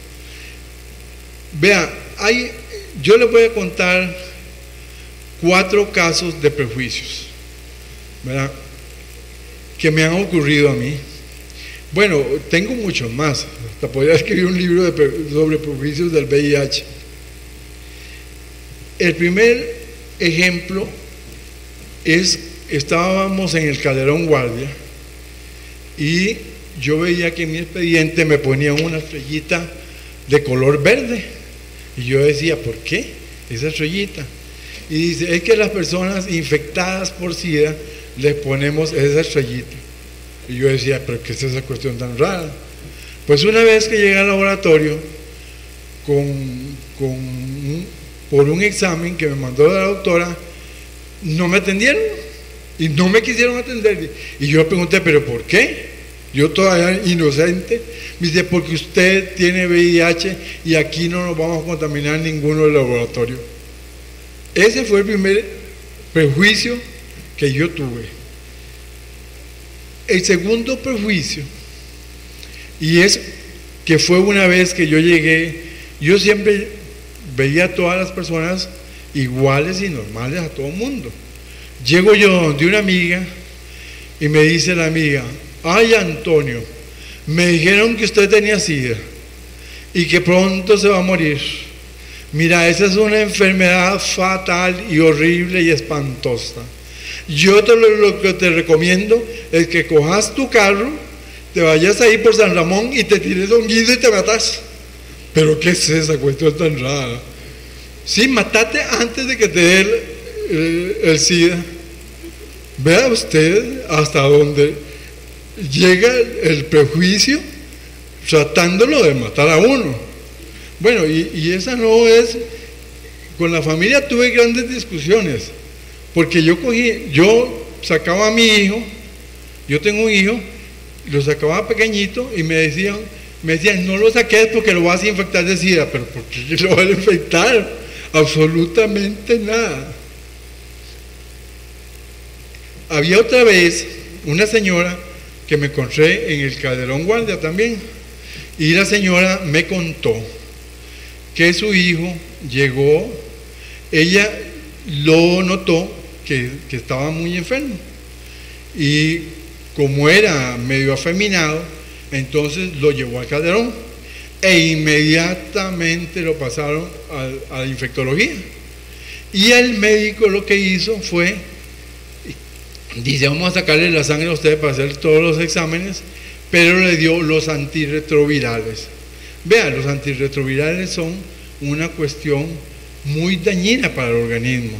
Vea, yo le voy a contar 4 casos de prejuicios, ¿verdad?, que me han ocurrido a mí. Bueno, tengo muchos más, hasta podría escribir un libro sobre prejuicios del VIH. El primer ejemplo estábamos en el Calderón Guardia y yo veía que en mi expediente me ponían una estrellita de color verde y yo decía, ¿por qué esa estrellita? Y dice, es que las personas infectadas por SIDA les ponemos esa estrellita. Y yo decía, ¿pero qué es esa cuestión tan rara? Pues una vez que llegué al laboratorio por un examen que me mandó la doctora, no me atendieron y no me quisieron atender. Y yo pregunté, ¿pero por qué? Yo todavía inocente. Me dice, porque usted tiene VIH y aquí no nos vamos a contaminar ninguno del laboratorio. Ese fue el primer prejuicio que yo tuve. El segundo prejuicio, y es que fue una vez que yo llegué, yo siempre veía a todas las personas iguales y normales a todo el mundo. Llego yo donde una amiga y me dice la amiga, ay Antonio, me dijeron que usted tenía SIDA y que pronto se va a morir. Mira, esa es una enfermedad fatal y horrible y espantosa. Yo lo que te recomiendo es que cojas tu carro te vayas ahí por San Ramón y te tires un guiso y te matas. Pero ¿qué es esa cuestión tan rara? Sí, matate antes de que te dé el SIDA. Vea usted hasta dónde llega el prejuicio tratándolo de matar a uno. Bueno, y esa no es... Con la familia tuve grandes discusiones, porque yo sacaba a mi hijo, yo tengo un hijo, lo sacaba pequeñito y me decían, no lo saques porque lo vas a infectar de SIDA. Pero ¿por qué lo vas a infectar? Absolutamente nada. Había otra vez una señora que me encontré en el Calderón Guardia también, y la señora me contó que su hijo llegó, ella lo notó que estaba muy enfermo, y como era medio afeminado, entonces lo llevó al Calderón e inmediatamente lo pasaron a la infectología, y el médico lo que hizo fue, dice, vamos a sacarle la sangre a usted para hacer todos los exámenes, pero le dio los antirretrovirales. Vean, los antirretrovirales son una cuestión muy dañina para el organismo.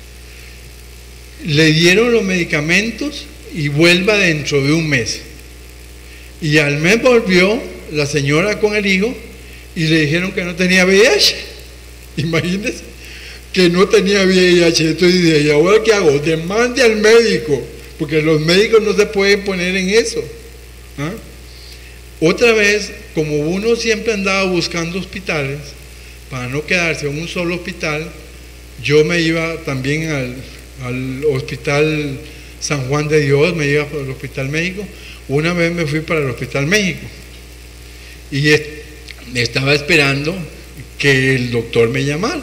Le dieron los medicamentos y vuelva dentro de un mes. Y al mes volvió la señora con el hijo y le dijeron que no tenía VIH. Imagínense que no tenía VIH. Entonces dice, ¿y ahora qué hago? Demande al médico, porque los médicos no se pueden poner en eso. ¿Ah? Otra vez, como uno siempre andaba buscando hospitales, para no quedarse en un solo hospital, yo me iba también al hospital San Juan de Dios, me iba al hospital México. Una vez me fui para el hospital México y estaba esperando que el doctor me llamara,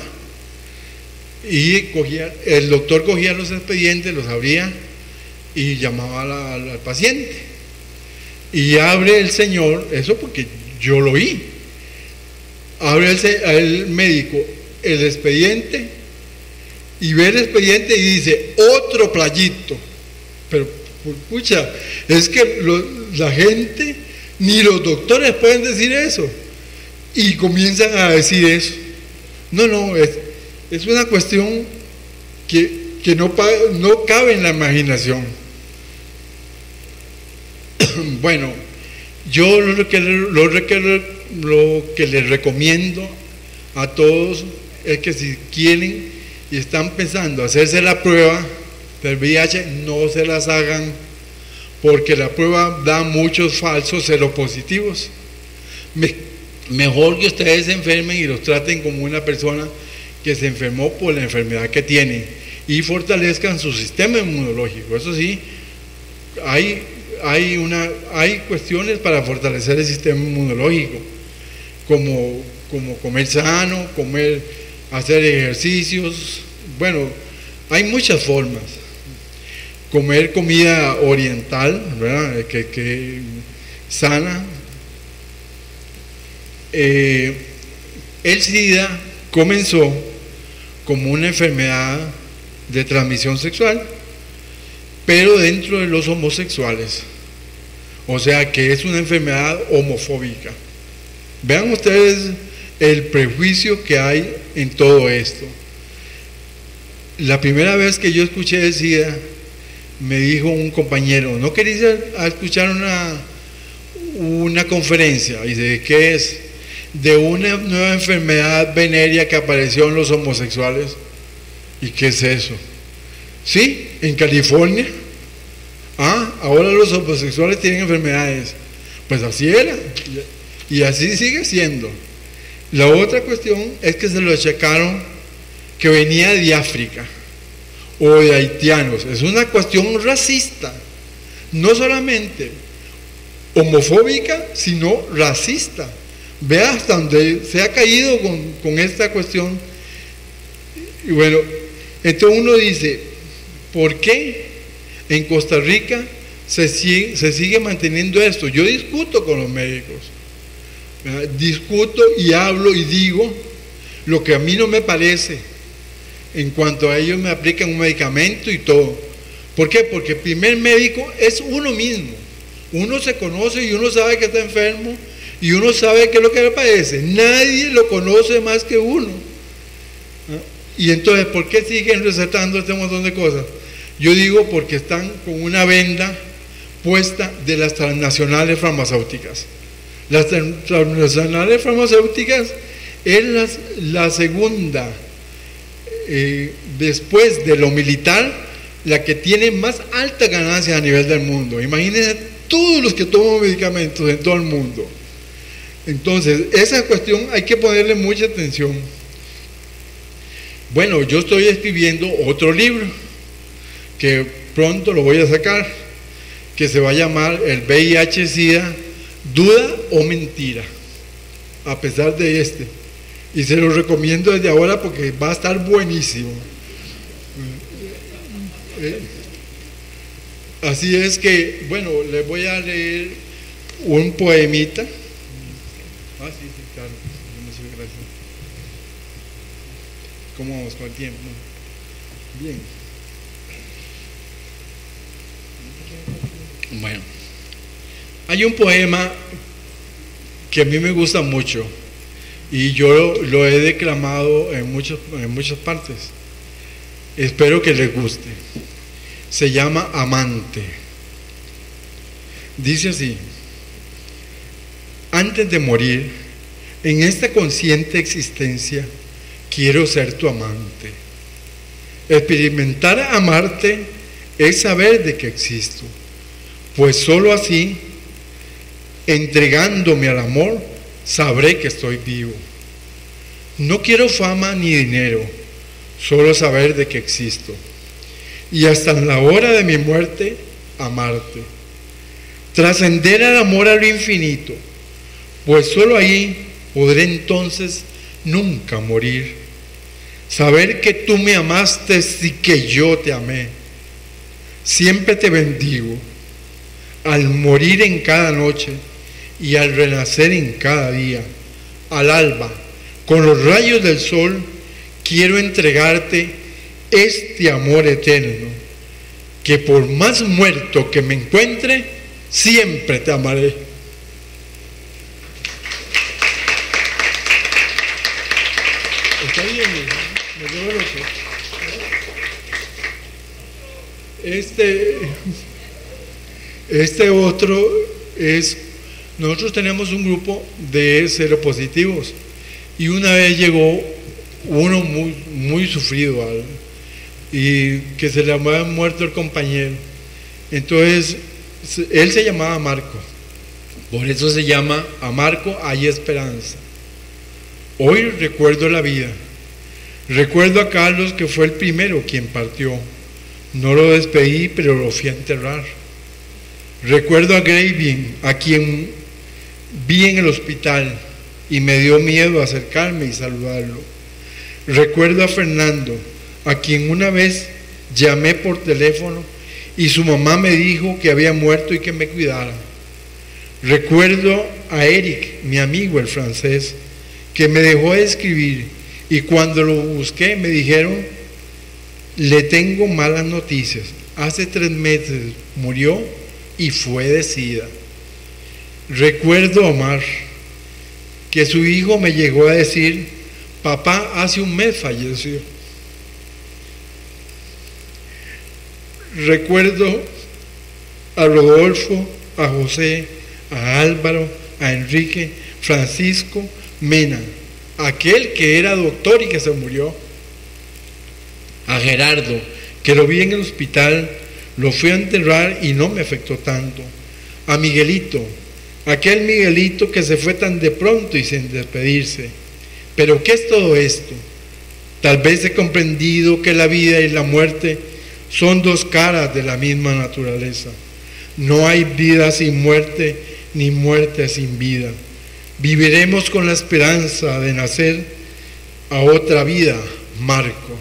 y el doctor cogía los expedientes, los abría y llamaba al paciente, y abre el señor, eso porque yo lo oí, abre el médico el expediente y ve el expediente y dice, otro playito. Pero pucha, es que la gente, ni los doctores pueden decir eso, y comienzan a decir eso. No, es una cuestión que no cabe en la imaginación. Bueno, yo lo que les recomiendo a todos es que si quieren y están pensando hacerse la prueba del VIH, no se las hagan, porque la prueba da muchos falsos seropositivos. Mejor que ustedes se enfermen y los traten como una persona que se enfermó por la enfermedad que tienen, y fortalezcan su sistema inmunológico. Eso sí, hay cuestiones para fortalecer el sistema inmunológico, como comer sano, hacer ejercicios. Bueno, hay muchas formas. Comer comida oriental, ¿verdad? que sana. El SIDA comenzó como una enfermedad de transmisión sexual, pero dentro de los homosexuales, o sea que es una enfermedad homofóbica. Vean ustedes el prejuicio que hay en todo esto. La primera vez que yo escuché de SIDA, me dijo un compañero, ¿no querías escuchar una conferencia? Y dice, ¿qué es? De una nueva enfermedad venérea que apareció en los homosexuales. ¿Y qué es eso? Sí, en California. Ahora los homosexuales tienen enfermedades. Pues así era, y así sigue siendo. La otra cuestión es que se lo checaron que venía de África o de haitianos. Es una cuestión racista, no solamente homofóbica, sino racista. Vea hasta donde se ha caído con esta cuestión. Y bueno, entonces uno dice, ¿por qué en Costa Rica se sigue manteniendo esto? Yo discuto con los médicos, ¿verdad? Discuto y hablo y digo lo que a mí no me parece en cuanto a ellos me aplican un medicamento y todo. ¿Por qué? Porque el primer médico es uno mismo. Uno se conoce y uno sabe que está enfermo y uno sabe qué es lo que le padece. Nadie lo conoce más que uno. Y entonces, ¿por qué siguen recetando este montón de cosas? Yo digo porque están con una venda puesta de las transnacionales farmacéuticas. Las transnacionales farmacéuticas es la segunda, después de lo militar, la que tiene más alta ganancia a nivel del mundo. Imagínense todos los que toman medicamentos en todo el mundo. Entonces, esa cuestión hay que ponerle mucha atención. Bueno, yo estoy escribiendo otro libro que pronto lo voy a sacar, que se va a llamar El VIH-Sida, duda o mentira, a pesar de este. Y se lo recomiendo desde ahora porque va a estar buenísimo. Así es que, bueno, les voy a leer un poemita. Sí, claro. Muchas gracias. ¿Cómo vamos con el tiempo? Bien. Bueno, hay un poema que a mí me gusta mucho y yo lo he declamado en muchas partes. Espero que les guste. Se llama Amante. Dice así: antes de morir, en esta consciente existencia, quiero ser tu amante. Experimentar amarte es saber de que existo, pues sólo así, entregándome al amor, sabré que estoy vivo. No quiero fama ni dinero, solo saber de que existo. Y hasta en la hora de mi muerte, amarte. Trascender al amor a lo infinito, pues sólo ahí podré entonces nunca morir. Saber que tú me amaste y que yo te amé. Siempre te bendigo, al morir en cada noche y al renacer en cada día. Al alba, con los rayos del sol, quiero entregarte este amor eterno, que por más muerto que me encuentre, siempre te amaré. Está bien, me llevo el otro. Este otro es, nosotros tenemos un grupo de seropositivos y una vez llegó uno muy sufrido y que se le había muerto el compañero. Entonces él se llamaba Marco, por eso se llama A Marco hay esperanza. Hoy recuerdo la vida, recuerdo a Carlos, que fue el primero quien partió. No lo despedí, pero lo fui a enterrar. Recuerdo a Graving, a quien vi en el hospital y me dio miedo acercarme y saludarlo. Recuerdo a Fernando, a quien una vez llamé por teléfono y su mamá me dijo que había muerto y que me cuidara. Recuerdo a Eric, mi amigo el francés, que me dejó de escribir y cuando lo busqué me dijeron: le tengo malas noticias, hace 3 meses murió y fue de SIDA. Recuerdo a Omar, que su hijo me llegó a decir: papá hace 1 mes falleció. Recuerdo a Rodolfo, a José, a Álvaro, a Enrique, Francisco, Mena, aquel que era doctor y que se murió. A Gerardo, que lo vi en el hospital, lo fui a enterrar y no me afectó tanto. A Miguelito, aquel Miguelito que se fue tan de pronto y sin despedirse. Pero ¿qué es todo esto? Tal vez he comprendido que la vida y la muerte son 2 caras de la misma naturaleza. No hay vida sin muerte, ni muerte sin vida. Viviremos con la esperanza de nacer a otra vida, Marco.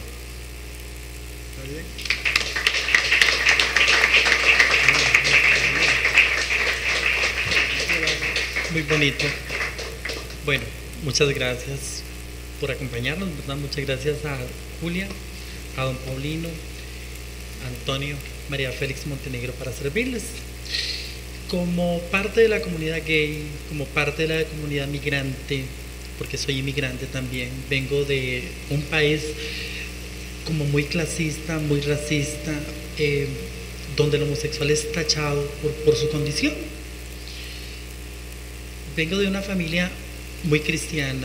Muy bonito. Bueno, muchas gracias por acompañarnos, ¿verdad? Muchas gracias a Julia, a don Paulino, a Antonio, María Félix Montenegro para servirles. como parte de la comunidad gay, como parte de la comunidad migrante, porque soy inmigrante también, vengo de un país como muy clasista, muy racista, donde el homosexual es tachado por su condición. Vengo de una familia muy cristiana,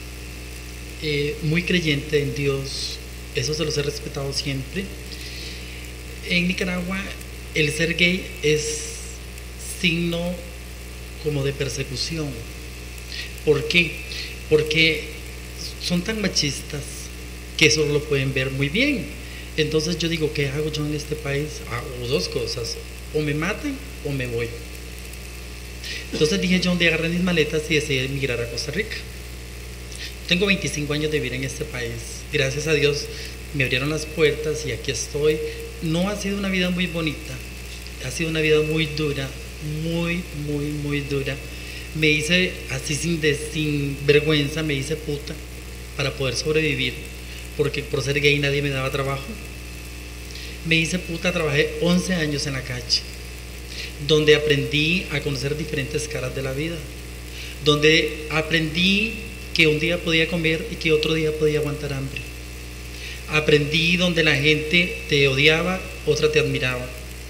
muy creyente en Dios, eso se los he respetado siempre. En Nicaragua el ser gay es signo como de persecución. ¿Por qué? Porque son tan machistas que eso lo pueden ver muy bien. Entonces yo digo, ¿qué hago yo en este país? Hago dos cosas, o me matan o me voy. Entonces dije yo, un día agarré mis maletas y decidí emigrar a Costa Rica. Tengo 25 años de vivir en este país. Gracias a Dios me abrieron las puertas y aquí estoy. No ha sido una vida muy bonita, ha sido una vida muy dura, muy dura. Me hice así sin vergüenza, me hice puta para poder sobrevivir, porque por ser gay nadie me daba trabajo. Me hice puta, trabajé 11 años en la calle, donde aprendí a conocer diferentes caras de la vida, donde aprendí que un día podía comer y que otro día podía aguantar hambre. Aprendí donde la gente te odiaba, otra te admiraba.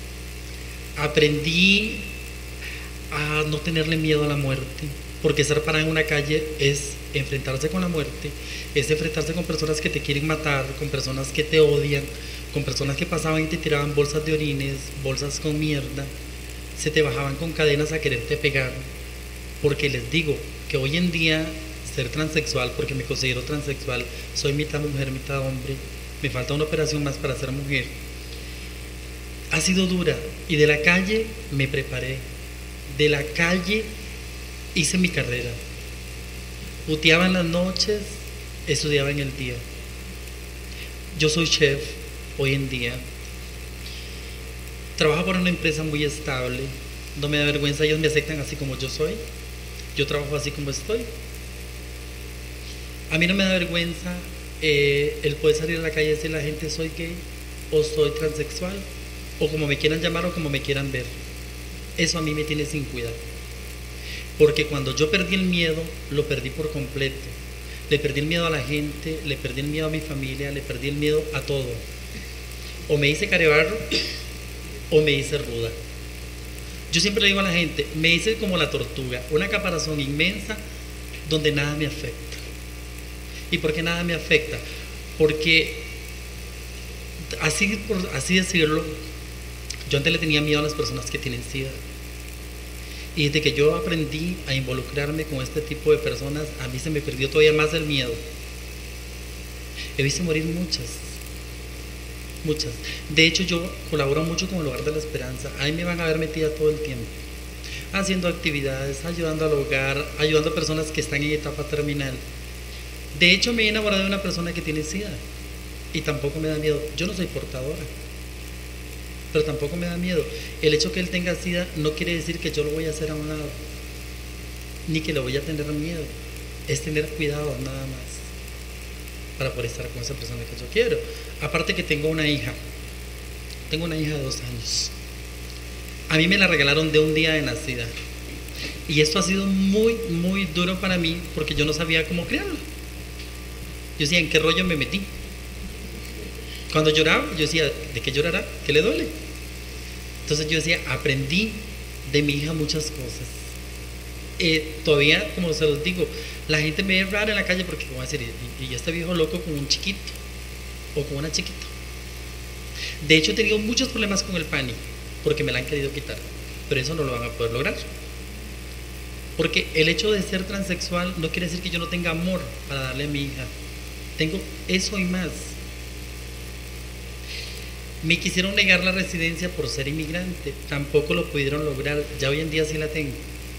Aprendí a no tenerle miedo a la muerte, porque estar parado en una calle es enfrentarse con la muerte, es enfrentarse con personas que te quieren matar, con personas que te odian, con personas que pasaban y te tiraban bolsas de orines, bolsas con mierda, se te bajaban con cadenas a quererte pegar. Porque les digo que hoy en día ser transexual, porque me considero transexual, soy mitad mujer, mitad hombre, me falta una operación más para ser mujer, ha sido dura. Y de la calle me preparé, de la calle hice mi carrera, puteaba en las noches, estudiaba en el día. Yo soy chef hoy en día, trabajo por una empresa muy estable, no me da vergüenza, ellos me aceptan así como yo soy, yo trabajo así como estoy. A mí no me da vergüenza el poder salir a la calle y decirle a la gente soy gay o soy transexual o como me quieran llamar o como me quieran ver. Eso a mí me tiene sin cuidado, porque cuando yo perdí el miedo, lo perdí por completo. Le perdí el miedo a la gente, le perdí el miedo a mi familia, le perdí el miedo a todo. O me hice carebarro o me hice ruda. Yo siempre le digo a la gente, me hice como la tortuga, una caparazón inmensa donde nada me afecta. ¿Y por qué nada me afecta? Porque, por así decirlo, yo antes le tenía miedo a las personas que tienen SIDA. Y desde que yo aprendí a involucrarme con este tipo de personas, a mí se me perdió todavía más el miedo. He visto morir muchas. De hecho, yo colaboro mucho con el Hogar de la Esperanza. Ahí me van a ver metida todo el tiempo, haciendo actividades, ayudando al hogar, ayudando a personas que están en etapa terminal. De hecho, me he enamorado de una persona que tiene SIDA y tampoco me da miedo. Yo no soy portadora, pero tampoco me da miedo. El hecho que él tenga SIDA no quiere decir que yo lo voy a hacer a un lado, ni que le voy a tener miedo. Es tener cuidado nada más para poder estar con esa persona que yo quiero. Aparte que tengo una hija de 2 años. A mí me la regalaron de un día de nacida. Y esto ha sido muy duro para mí, porque yo no sabía cómo criarla. Yo decía, ¿en qué rollo me metí? Cuando lloraba, yo decía, ¿de qué llorará? ¿Qué le duele? Entonces yo decía, aprendí de mi hija muchas cosas. Todavía, como se los digo, la gente me ve raro en la calle porque va a decir, y este viejo loco con un chiquito o con una chiquita. De hecho, he tenido muchos problemas con el PANI porque me la han querido quitar, pero eso no lo van a poder lograr. Porque el hecho de ser transexual no quiere decir que yo no tenga amor para darle a mi hija. Tengo eso y más. Me quisieron negar la residencia por ser inmigrante, tampoco lo pudieron lograr, ya hoy en día sí la tengo.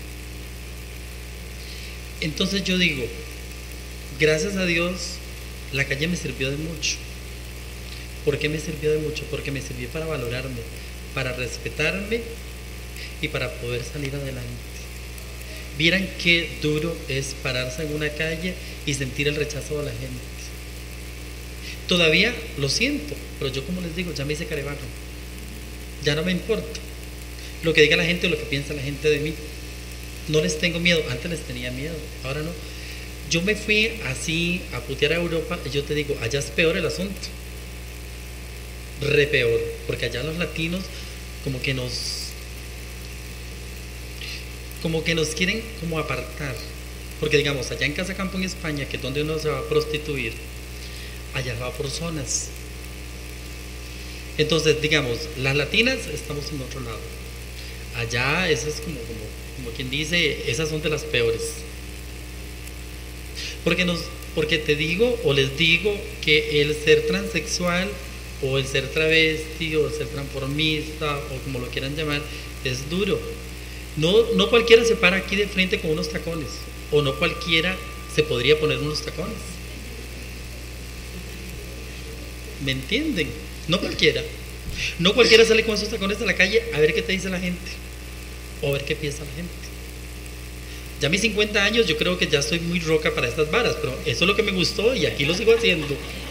Entonces yo digo, gracias a Dios, la calle me sirvió de mucho. ¿Por qué me sirvió de mucho? Porque me sirvió para valorarme, para respetarme y para poder salir adelante. Vieran qué duro es pararse en una calle y sentir el rechazo de la gente. Todavía lo siento, pero yo, como les digo, ya me hice carebarro. Ya no me importa. lo que diga la gente o lo que piensa la gente de mí. No les tengo miedo, antes les tenía miedo, ahora no. Yo me fui así a putear a Europa y yo te digo, allá es peor el asunto, re peor, porque allá los latinos como que nos quieren como apartar, porque digamos, allá en Casa Campo en España, que es donde uno se va a prostituir, allá va por zonas. Entonces, digamos, las latinas estamos en otro lado. Allá, eso es como quien dice, esas son de las peores. Porque te digo, o les digo, que el ser transexual, o el ser travesti, o el ser transformista, o como lo quieran llamar, es duro. No cualquiera se para aquí de frente con unos tacones, o no cualquiera se podría poner unos tacones. ¿Me entienden? No cualquiera. No cualquiera sale con esos tacones a la calle a ver qué te dice la gente o a ver qué piensa la gente. Ya a mis 50 años yo creo que ya estoy muy roca para estas varas, pero eso es lo que me gustó y aquí lo sigo haciendo.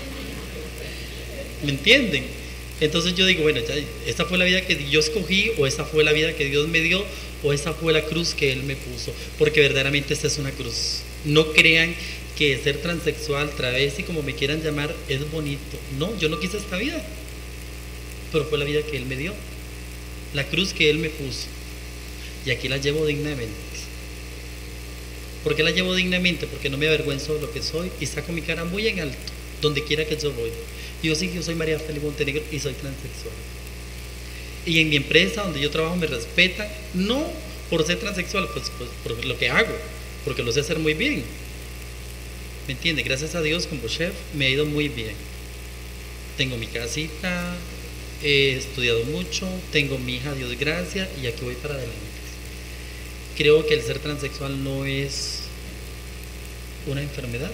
¿Me entienden? Entonces yo digo, bueno, ya, esta fue la vida que yo escogí, o esta fue la vida que Dios me dio, o esta fue la cruz que Él me puso, porque verdaderamente esta es una cruz. No crean que ser transexual, travesti, como me quieran llamar, es bonito. No, yo no quise esta vida, pero fue la vida que Él me dio, la cruz que Él me puso, y aquí la llevo dignamente. ¿Por qué la llevo dignamente? Porque no me avergüenzo de lo que soy y saco mi cara muy en alto, donde quiera que yo voy. Yo soy María Félix Montenegro y soy transexual. Y en mi empresa donde yo trabajo me respetan, no por ser transexual, pues por lo que hago, porque lo sé hacer muy bien. ¿Me entiende? Gracias a Dios como chef me ha ido muy bien. Tengo mi casita, he estudiado mucho, tengo mi hija, Dios gracias, y aquí voy para adelante. Creo que el ser transexual no es una enfermedad.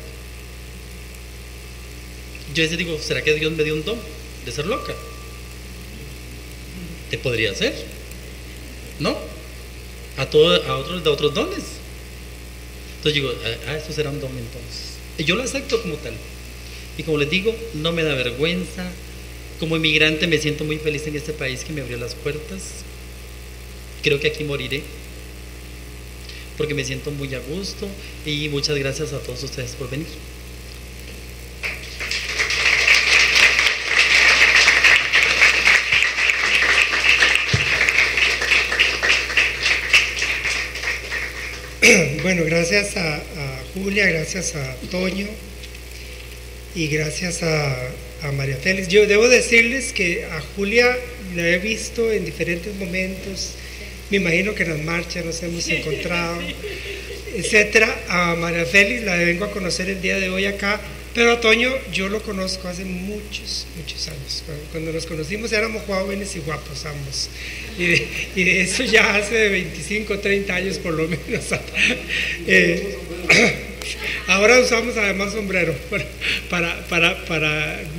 Yo a veces digo, ¿será que Dios me dio un don de ser loca? ¿Te podría ser? ¿No? A otros de otros dones. Entonces digo, esto será un don entonces. Y yo lo acepto como tal. Y como les digo, no me da vergüenza. Como inmigrante me siento muy feliz en este país que me abrió las puertas. Creo que aquí moriré, porque me siento muy a gusto, y muchas gracias a todos ustedes por venir. Bueno, gracias a Julia, gracias a Toño y gracias a María Félix. Yo debo decirles que a Julia la he visto en diferentes momentos, me imagino que en las marchas nos hemos encontrado, etcétera. A María Félix la vengo a conocer el día de hoy acá, pero a Toño yo lo conozco hace muchos años. Cuando nos conocimos éramos jóvenes y guapos ambos, y de eso ya hace 25, 30 años por lo menos. Ahora usamos además sombrero para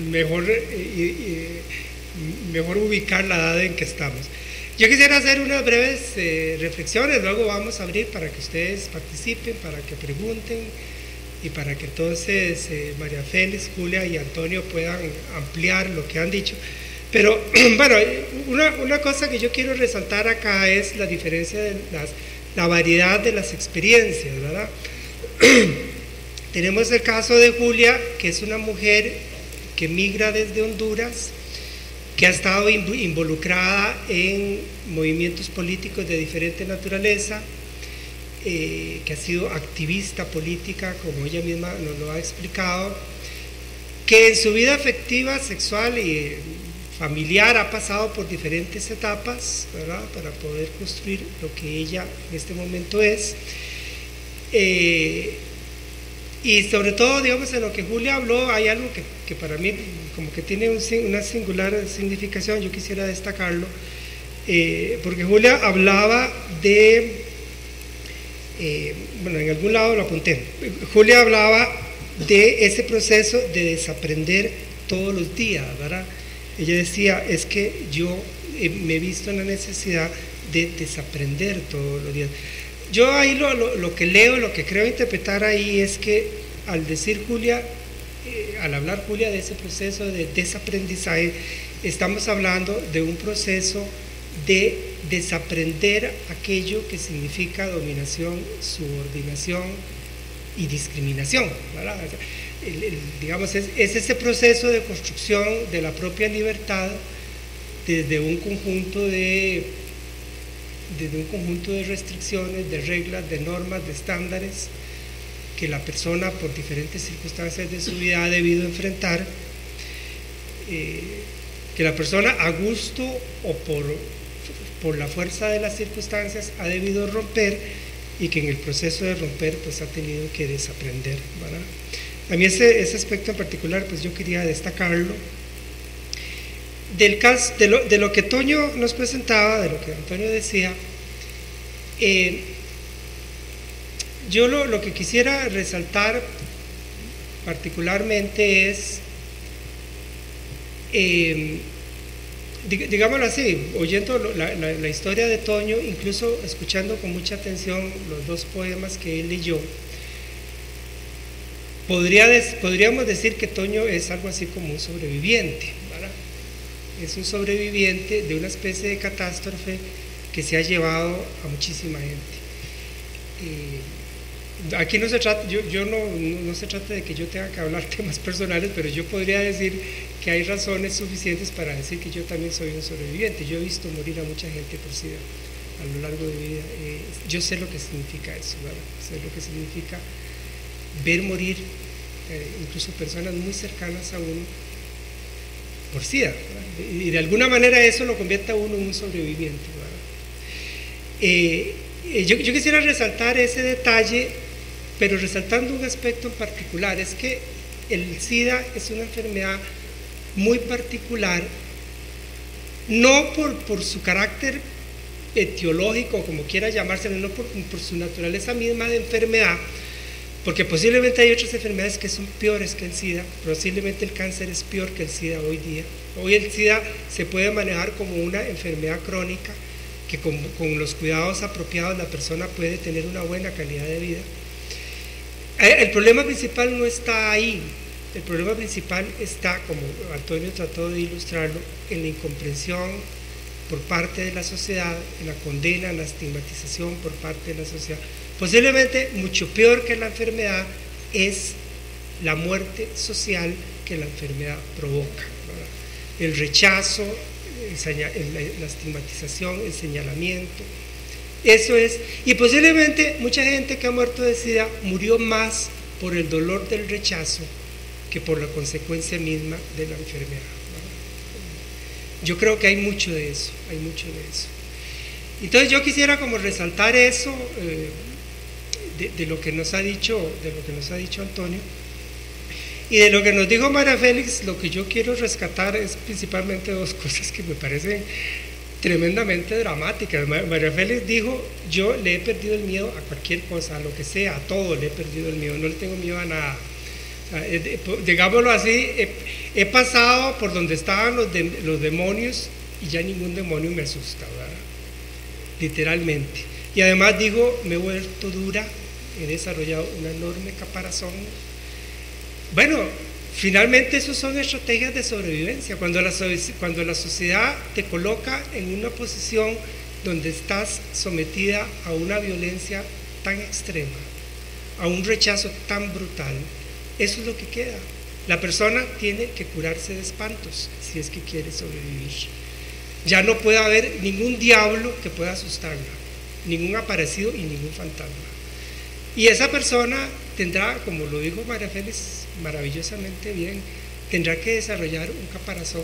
mejor ubicar la edad en que estamos. Yo quisiera hacer unas breves reflexiones, luego vamos a abrir para que ustedes participen, para que pregunten y para que entonces María Félix, Julia y Antonio puedan ampliar lo que han dicho. Pero bueno, una cosa que yo quiero resaltar acá es la diferencia de la variedad de las experiencias, ¿verdad? Tenemos el caso de Julia, que es una mujer que migra desde Honduras, que ha estado involucrada en movimientos políticos de diferente naturaleza, que ha sido activista política, como ella misma nos lo ha explicado, que en su vida afectiva, sexual y familiar ha pasado por diferentes etapas, ¿verdad?, para poder construir lo que ella en este momento es. Y sobre todo, digamos, en lo que Julia habló, hay algo que para mí como que tiene una singular significación, yo quisiera destacarlo, porque Julia hablaba de, bueno, en algún lado lo apunté, Julia hablaba de ese proceso de desaprender todos los días, ¿verdad? Ella decía, es que yo me he visto en la necesidad de desaprender todos los días. Yo ahí lo que leo, lo que creo interpretar ahí es que al decir Julia, al hablar Julia de ese proceso de desaprendizaje, estamos hablando de un proceso de desaprender aquello que significa dominación, subordinación y discriminación, ¿verdad? Digamos, es ese proceso de construcción de la propia libertad desde un conjunto de restricciones, de reglas, de normas, de estándares que la persona por diferentes circunstancias de su vida ha debido enfrentar, que la persona a gusto o por la fuerza de las circunstancias ha debido romper, y que en el proceso de romper pues ha tenido que desaprender, ¿verdad? A mí ese aspecto en particular pues yo quería destacarlo. Del caso, de lo que Toño nos presentaba, de lo que Antonio decía, yo lo que quisiera resaltar particularmente es, digámoslo así, oyendo la historia de Toño, incluso escuchando con mucha atención los dos poemas que él leyó, podríamos decir que Toño es algo así como un sobreviviente, ¿verdad? Es un sobreviviente de una especie de catástrofe que se ha llevado a muchísima gente. Aquí no se trata, no se trata de que yo tenga que hablar temas personales, pero yo podría decir que hay razones suficientes para decir que yo también soy un sobreviviente. Yo he visto morir a mucha gente por SIDA a lo largo de mi vida. Yo sé lo que significa eso, ¿verdad? Sé lo que significa ver morir incluso personas muy cercanas a uno por SIDA, ¿verdad? Y de alguna manera eso lo convierte a uno en un sobreviviente, ¿verdad? Yo quisiera resaltar ese detalle, pero resaltando un aspecto en particular. Es que el SIDA es una enfermedad muy particular, no por su carácter etiológico, como quiera llamárselo, no por su naturaleza misma de enfermedad, porque posiblemente hay otras enfermedades que son peores que el SIDA. Posiblemente el cáncer es peor que el SIDA hoy día. Hoy el SIDA se puede manejar como una enfermedad crónica, que con los cuidados apropiados la persona puede tener una buena calidad de vida. El problema principal no está ahí. El problema principal está, como Antonio trató de ilustrarlo, en la incomprensión por parte de la sociedad, en la condena, en la estigmatización por parte de la sociedad. Posiblemente mucho peor que la enfermedad es la muerte social que la enfermedad provoca, ¿verdad? El rechazo, la estigmatización, el señalamiento. Eso es, y posiblemente mucha gente que ha muerto de SIDA murió más por el dolor del rechazo que por la consecuencia misma de la enfermedad, ¿verdad? Yo creo que hay mucho de eso, hay mucho de eso. Entonces yo quisiera como resaltar eso de lo que nos ha dicho, Antonio, y de lo que nos dijo María Félix. Lo que yo quiero rescatar es principalmente dos cosas que me parecen tremendamente dramáticas. María Félix dijo: yo le he perdido el miedo a cualquier cosa, a lo que sea, a todo le he perdido el miedo, no le tengo miedo a nada. Digámoslo así, he pasado por donde estaban los demonios y ya ningún demonio me asusta, ¿verdad? Literalmente. Y además dijo: me he vuelto dura, he desarrollado una enorme caparazón. Bueno, finalmente eso son estrategias de sobrevivencia. Cuando la sociedad te coloca en una posición donde estás sometida a una violencia tan extrema, a un rechazo tan brutal, eso es lo que queda. La persona tiene que curarse de espantos si es que quiere sobrevivir. Ya no puede haber ningún diablo que pueda asustarla, ningún aparecido y ningún fantasma. Y esa persona tendrá, como lo dijo María Félix maravillosamente bien, tendrá que desarrollar un caparazón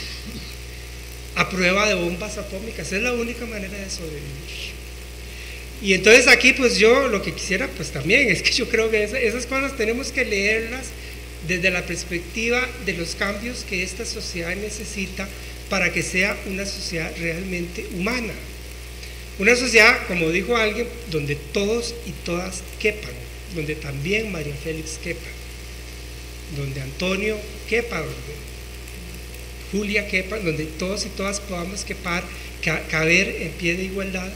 a prueba de bombas atómicas. Es la única manera de sobrevivir. Y entonces aquí pues yo lo que quisiera pues también es que yo creo que esas cosas tenemos que leerlas desde la perspectiva de los cambios que esta sociedad necesita para que sea una sociedad realmente humana. Una sociedad, como dijo alguien, donde todos y todas quepan, donde también María Félix quepa, donde Antonio quepa, donde Julia quepa, donde todos y todas podamos caber en pie de igualdad,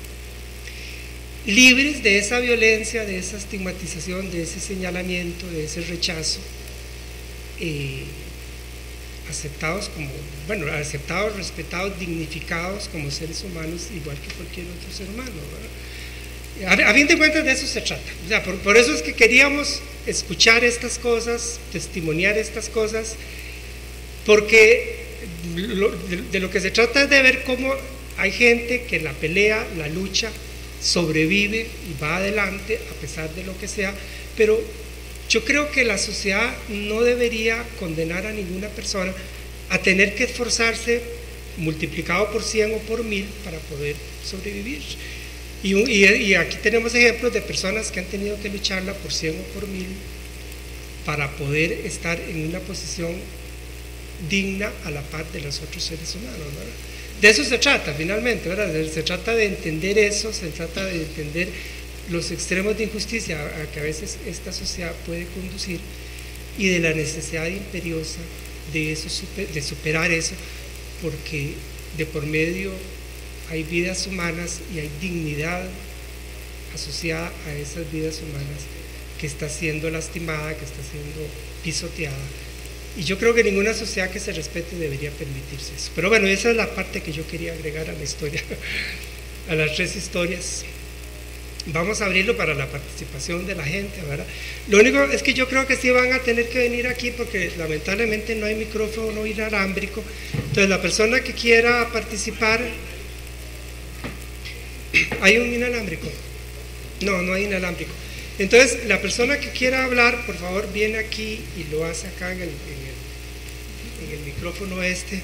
libres de esa violencia, de esa estigmatización, de ese señalamiento, de ese rechazo, aceptados como, bueno, aceptados, respetados, dignificados como seres humanos, igual que cualquier otro ser humano, ¿verdad? A fin de cuentas de eso se trata. O sea, por eso es que queríamos escuchar estas cosas, testimoniar estas cosas, porque de lo que se trata es de ver cómo hay gente que la pelea, la lucha, sobrevive y va adelante a pesar de lo que sea, pero yo creo que la sociedad no debería condenar a ninguna persona a tener que esforzarse multiplicado por 100 o por 1000 para poder sobrevivir. Y aquí tenemos ejemplos de personas que han tenido que lucharla por 100 o por 1000 para poder estar en una posición digna a la par de los otros seres humanos, ¿verdad? De eso se trata finalmente, ¿verdad? Se trata de entender eso, se trata de entender los extremos de injusticia a que a veces esta sociedad puede conducir y de la necesidad imperiosa de, eso, de superar eso, porque de por medio hay vidas humanas y hay dignidad asociada a esas vidas humanas que está siendo lastimada, que está siendo pisoteada. Y yo creo que ninguna sociedad que se respete debería permitirse eso. Pero bueno, esa es la parte que yo quería agregar a la historia, a las 3 historias. Vamos a abrirlo para la participación de la gente, ¿verdad? Lo único es que yo creo que sí van a tener que venir aquí porque lamentablemente no hay micrófono inalámbrico. Entonces la persona que quiera participar, ¿hay un inalámbrico? No, no hay inalámbrico. Entonces la persona que quiera hablar, por favor, viene aquí y lo hace acá en el micrófono este.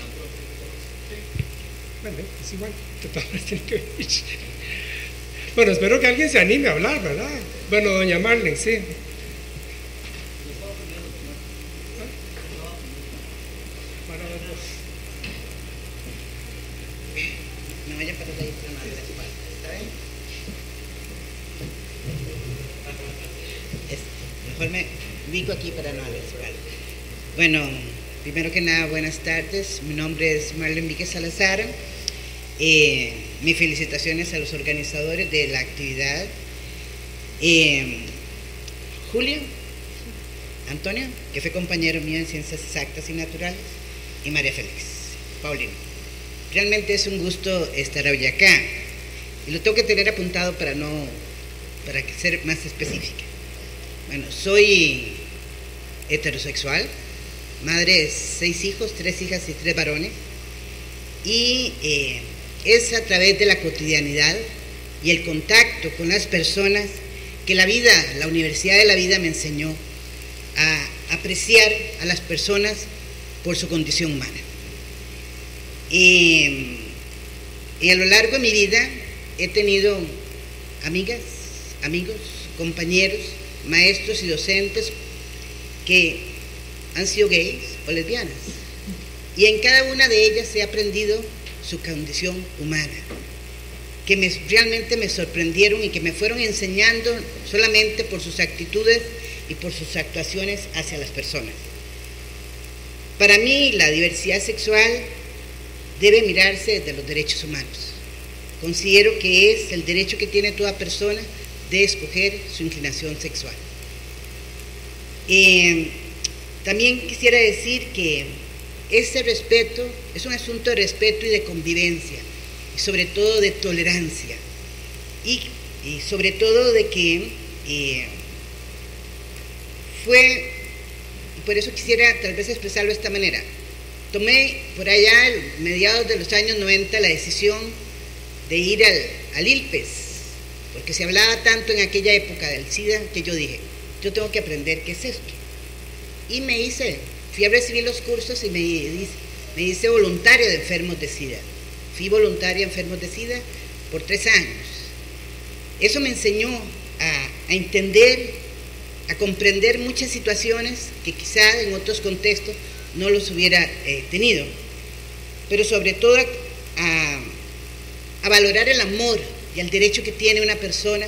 Bueno, es igual, totalmente tiene que venir. Bueno, espero que alguien se anime a hablar, ¿verdad? Bueno, doña Marlene, sí. No vaya para ahí, pero no de la espalda, ¿está bien? Mejor me ubico aquí para no darle la espalda. Bueno, primero que nada, buenas tardes. Mi nombre es Marlene Víquez Salazar. Mis felicitaciones a los organizadores de la actividad. Julio, Antonio, que fue compañero mío en Ciencias Exactas y Naturales, y María Félix, Paulino. Realmente es un gusto estar hoy acá. Y lo tengo que tener apuntado para ser más específica. Bueno, soy heterosexual, madre de 6 hijos, 3 hijas y 3 varones. Y es a través de la cotidianidad y el contacto con las personas que la Universidad de la Vida me enseñó a apreciar a las personas por su condición humana. Y a lo largo de mi vida he tenido amigas, amigos, compañeros, maestros y docentes que han sido gays o lesbianas. Y en cada una de ellas he aprendido su condición humana, que realmente me sorprendieron y que me fueron enseñando solamente por sus actitudes y por sus actuaciones hacia las personas. Para mí, la diversidad sexual debe mirarse desde los derechos humanos. Considero que es el derecho que tiene toda persona de escoger su inclinación sexual. También quisiera decir que ese respeto es un asunto de respeto y de convivencia, y sobre todo de tolerancia, y sobre todo de que por eso quisiera tal vez expresarlo de esta manera. Tomé por allá, mediados de los años 90, la decisión de ir al ILPES, porque se hablaba tanto en aquella época del SIDA, que yo dije, yo tengo que aprender qué es esto. Y fui a recibir los cursos y me hice voluntaria de enfermos de SIDA. Fui voluntaria de enfermos de SIDA por 3 años. Eso me enseñó a entender, a comprender muchas situaciones que quizá en otros contextos no los hubiera tenido, pero sobre todo a valorar el amor y el derecho que tiene una persona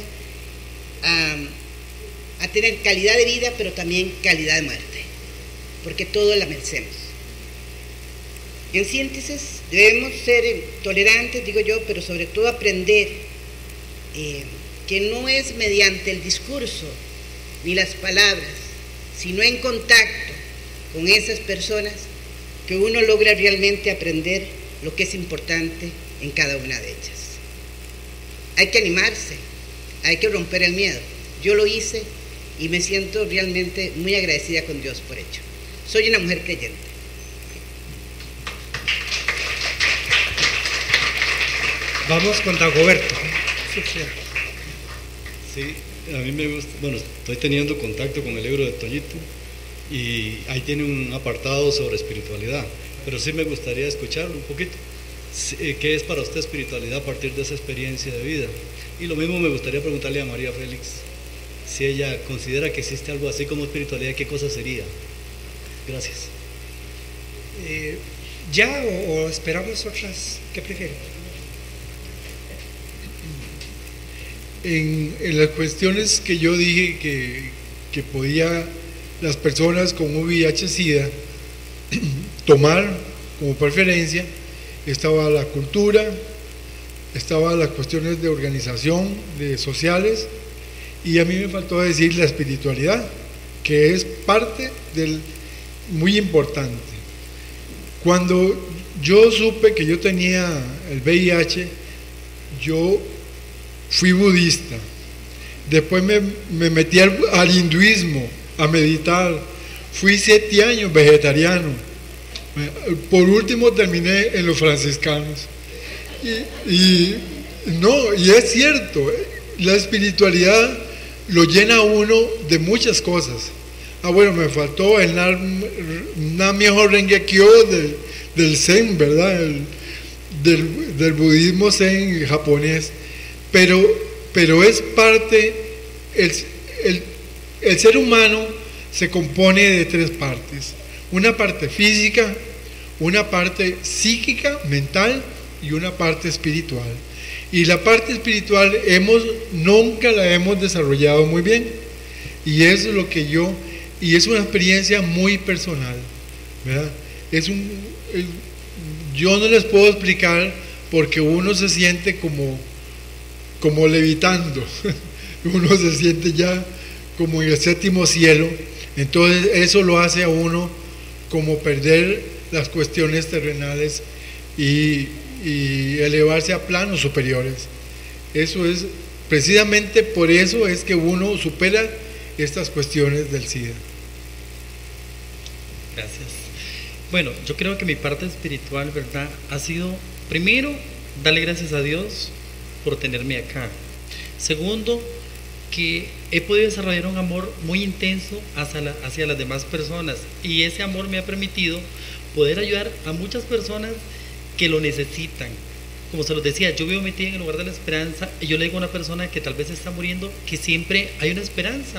a tener calidad de vida, pero también calidad de muerte, porque todo la merecemos. En síntesis, debemos ser tolerantes, digo yo, pero sobre todo aprender que no es mediante el discurso ni las palabras, sino en contacto con esas personas que uno logra realmente aprender lo que es importante en cada una de ellas. Hay que animarse, hay que romper el miedo. Yo lo hice y me siento realmente muy agradecida con Dios por ello. Soy una mujer creyente. Vamos con Dagoberto. Sí, a mí me gusta, bueno, estoy teniendo contacto con el libro de Toñito y ahí tiene un apartado sobre espiritualidad, pero sí me gustaría escuchar un poquito qué es para usted espiritualidad a partir de esa experiencia de vida. Y lo mismo me gustaría preguntarle a María Félix, si ella considera que existe algo así como espiritualidad, ¿qué cosa sería? Gracias. ¿Ya o esperamos otras? ¿Qué prefieren? En las cuestiones que yo dije que podía las personas con VIH-Sida tomar como preferencia, estaba la cultura, estaban las cuestiones de organización, de sociales, y a mí me faltó decir la espiritualidad, que es parte del muy importante. Cuando yo supe que yo tenía el VIH, yo fui budista, después me metí al hinduismo a meditar, fui 7 años vegetariano, por último terminé en los franciscanos y es cierto, la espiritualidad lo llena a uno de muchas cosas. Bueno, me faltó el Nam-myoho Renge-kyo del Zen, ¿verdad? Del budismo Zen japonés, pero es parte, el ser humano se compone de 3 partes, una parte física, una parte psíquica, mental y una parte espiritual. Y la parte espiritual nunca la hemos desarrollado muy bien, y eso es lo que y es una experiencia muy personal, ¿verdad? Yo no les puedo explicar porque uno se siente como levitando, uno se siente ya como en el 7º cielo, entonces eso lo hace a uno como perder las cuestiones terrenales y elevarse a planos superiores. Eso es, precisamente por eso es que uno supera estas cuestiones del SIDA. Gracias. Bueno, yo creo que mi parte espiritual, ¿verdad?, ha sido, primero, darle gracias a Dios por tenerme acá. Segundo, que he podido desarrollar un amor muy intenso hacia las demás personas, y ese amor me ha permitido poder ayudar a muchas personas que lo necesitan. Como se los decía, yo vivo metida en el lugar de la esperanza, y yo le digo a una persona que tal vez está muriendo que siempre hay una esperanza,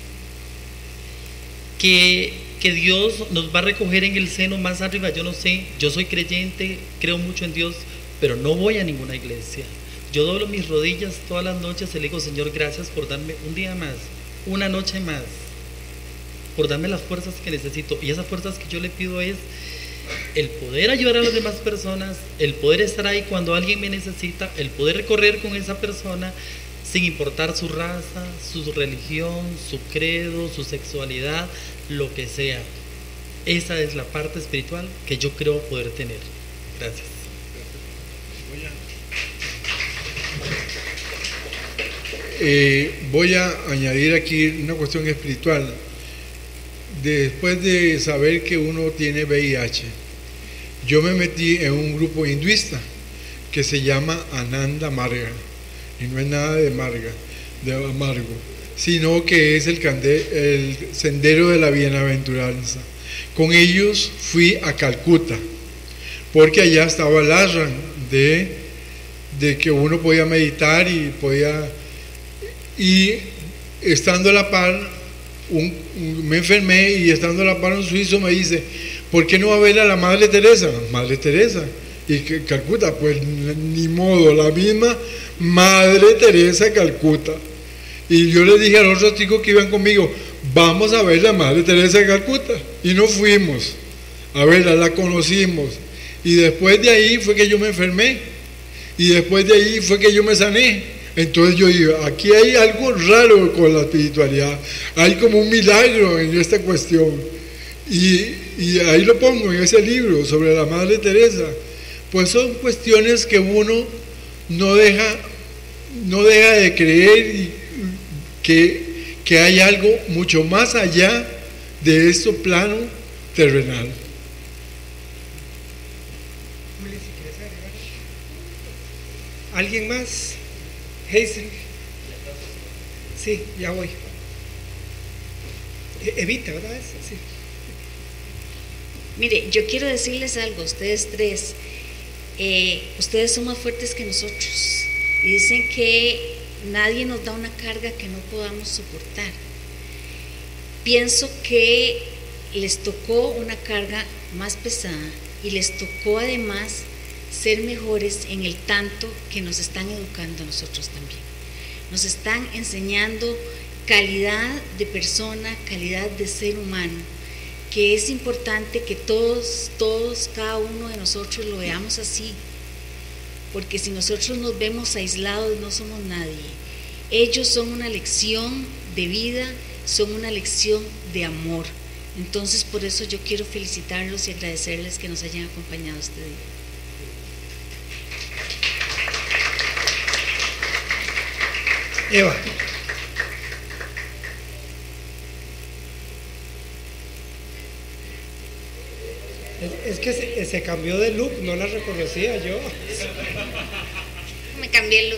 que Dios nos va a recoger en el seno más arriba. Yo no sé, yo soy creyente, creo mucho en Dios, pero no voy a ninguna iglesia. Yo doblo mis rodillas todas las noches y le digo: Señor, gracias por darme un día más, una noche más, por darme las fuerzas que necesito. Y esas fuerzas que yo le pido es el poder ayudar a las demás personas, el poder estar ahí cuando alguien me necesita, el poder recorrer con esa persona sin importar su raza, su religión, su credo, su sexualidad, lo que sea. Esa es la parte espiritual que yo creo poder tener. Gracias. Voy a añadir aquí una cuestión espiritual. Después de saber que uno tiene VIH, yo me metí en un grupo hinduista que se llama Ananda Marga, y no es nada de amargo, sino que es el sendero de la bienaventuranza. Con ellos fui a Calcuta, porque allá estaba el ashram de que uno podía meditar y estando a la par, me enfermé, y estando a la par un suizo me dice: ¿por qué no va a ver a la Madre Teresa? Madre Teresa, y que Calcuta, pues ni modo, la misma Madre Teresa Calcuta. Y yo le dije a los otros chicos que iban conmigo: vamos a ver la Madre Teresa de Calcuta, y no fuimos a verla, la conocimos, y después de ahí fue que yo me enfermé, y después de ahí fue que yo me sané. Entonces yo digo, aquí hay algo raro con la espiritualidad, hay como un milagro en esta cuestión. Y ahí lo pongo en ese libro sobre la Madre Teresa. Pues son cuestiones que uno no deja de creer que hay algo mucho más allá de este plano terrenal. ¿Alguien más? Hazel. Sí, ya voy. Evita, ¿verdad? Sí. Mire, yo quiero decirles algo, ustedes tres, ustedes son más fuertes que nosotros. Y dicen que nadie nos da una carga que no podamos soportar. Pienso que les tocó una carga más pesada y les tocó además ser mejores en el tanto que nos están educando a nosotros también. Nos están enseñando calidad de persona, calidad de ser humano, que es importante que todos, cada uno de nosotros lo veamos así, porque si nosotros nos vemos aislados no somos nadie. Ellos son una lección de vida, son una lección de amor. Entonces por eso yo quiero felicitarlos y agradecerles que nos hayan acompañado este día. Eva. Es que se cambió de look, no la reconocía yo. Me cambié el look.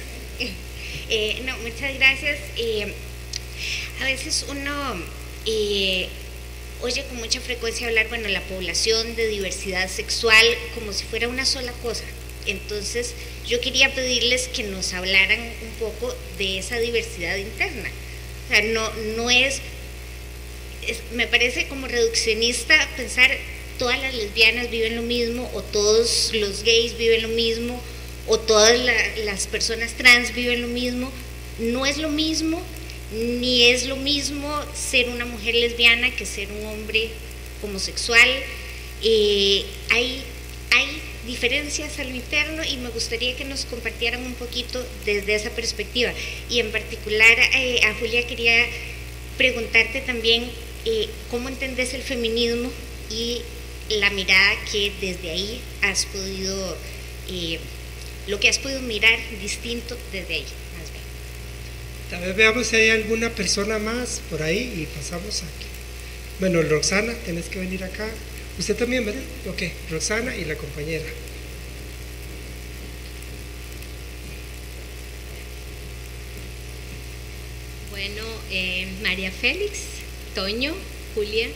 No, muchas gracias. A veces uno oye con mucha frecuencia hablar, bueno, la población de diversidad sexual como si fuera una sola cosa. Entonces, yo quería pedirles que nos hablaran un poco de esa diversidad interna. O sea, no es me parece como reduccionista pensar todas las lesbianas viven lo mismo, o todos los gays viven lo mismo, o todas las personas trans viven lo mismo. No es lo mismo, ni es lo mismo ser una mujer lesbiana que ser un hombre homosexual. Hay diferencias a lo interno y me gustaría que nos compartieran un poquito desde esa perspectiva. Y en particular a Julia quería preguntarte también cómo entendés el feminismo y la mirada que desde ahí has podido, lo que has podido mirar distinto desde ahí. Más bien. Tal vez veamos si hay alguna persona más por ahí y pasamos aquí. Bueno, Roxana, tenés que venir acá. Usted también, ¿verdad? Ok, Roxana y la compañera. Bueno, María Félix, Toño, Julia,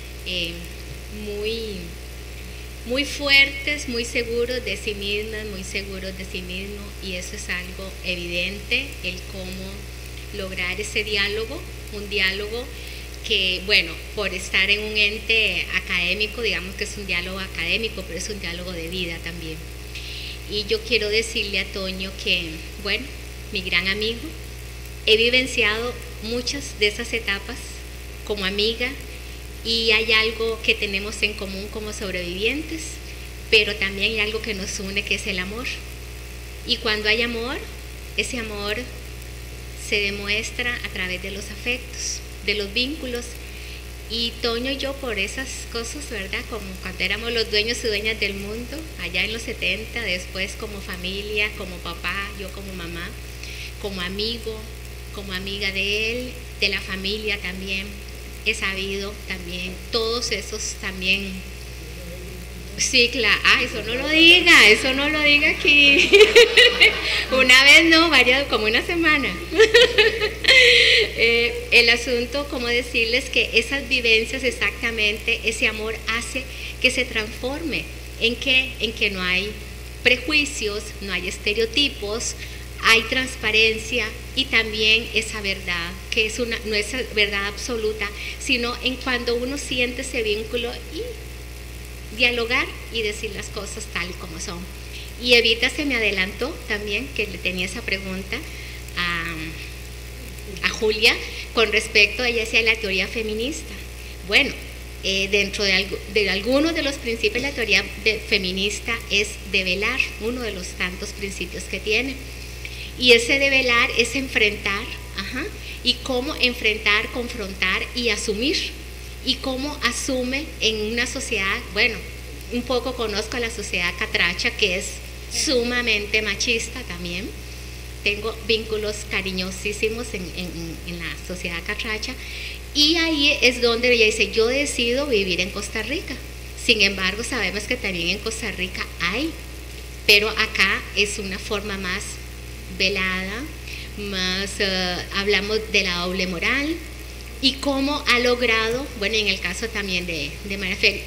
muy fuertes, muy seguros de sí mismas, muy seguros de sí mismos, y eso es algo evidente, el cómo lograr ese diálogo, un diálogo que, bueno, por estar en un ente académico, digamos que es un diálogo académico, pero es un diálogo de vida también. Y yo quiero decirle a Toño que, bueno, mi gran amigo, he vivenciado muchas de esas etapas como amiga, y hay algo que tenemos en común como sobrevivientes, pero también hay algo que nos une, que es el amor. Y cuando hay amor, ese amor se demuestra a través de los afectos, de los vínculos. Y Toño y yo, por esas cosas, ¿verdad? Como cuando éramos los dueños y dueñas del mundo, allá en los 70, después como familia, como papá, yo como mamá, como amigo, como amiga de él, de la familia también, he sabido también, todos esos también. Sí, claro. Eso no lo diga aquí. Una vez no, varias, como una semana. El asunto, como decirles que esas vivencias exactamente, ese amor hace que se transforme. ¿En qué? En que no hay prejuicios, no hay estereotipos, hay transparencia y también esa verdad, que es no es verdad absoluta, sino en cuando uno siente ese vínculo y dialogar y decir las cosas tal y como son. Y Evita se me adelantó también, que le tenía esa pregunta a Julia con respecto a ella hacia la teoría feminista. Bueno, dentro de algunos de los principios de la teoría feminista es develar, uno de los tantos principios que tiene. Y ese develar es enfrentar, y cómo enfrentar, confrontar y asumir. y cómo asume en una sociedad, bueno, un poco conozco a la sociedad catracha, que es sumamente machista también. Tengo vínculos cariñosísimos en la sociedad catracha, y ahí es donde ella dice, yo decido vivir en Costa Rica. Sin embargo, sabemos que también en Costa Rica hay, pero acá es una forma más velada, más hablamos de la doble moral, y cómo ha logrado, bueno, en el caso también de María Fer,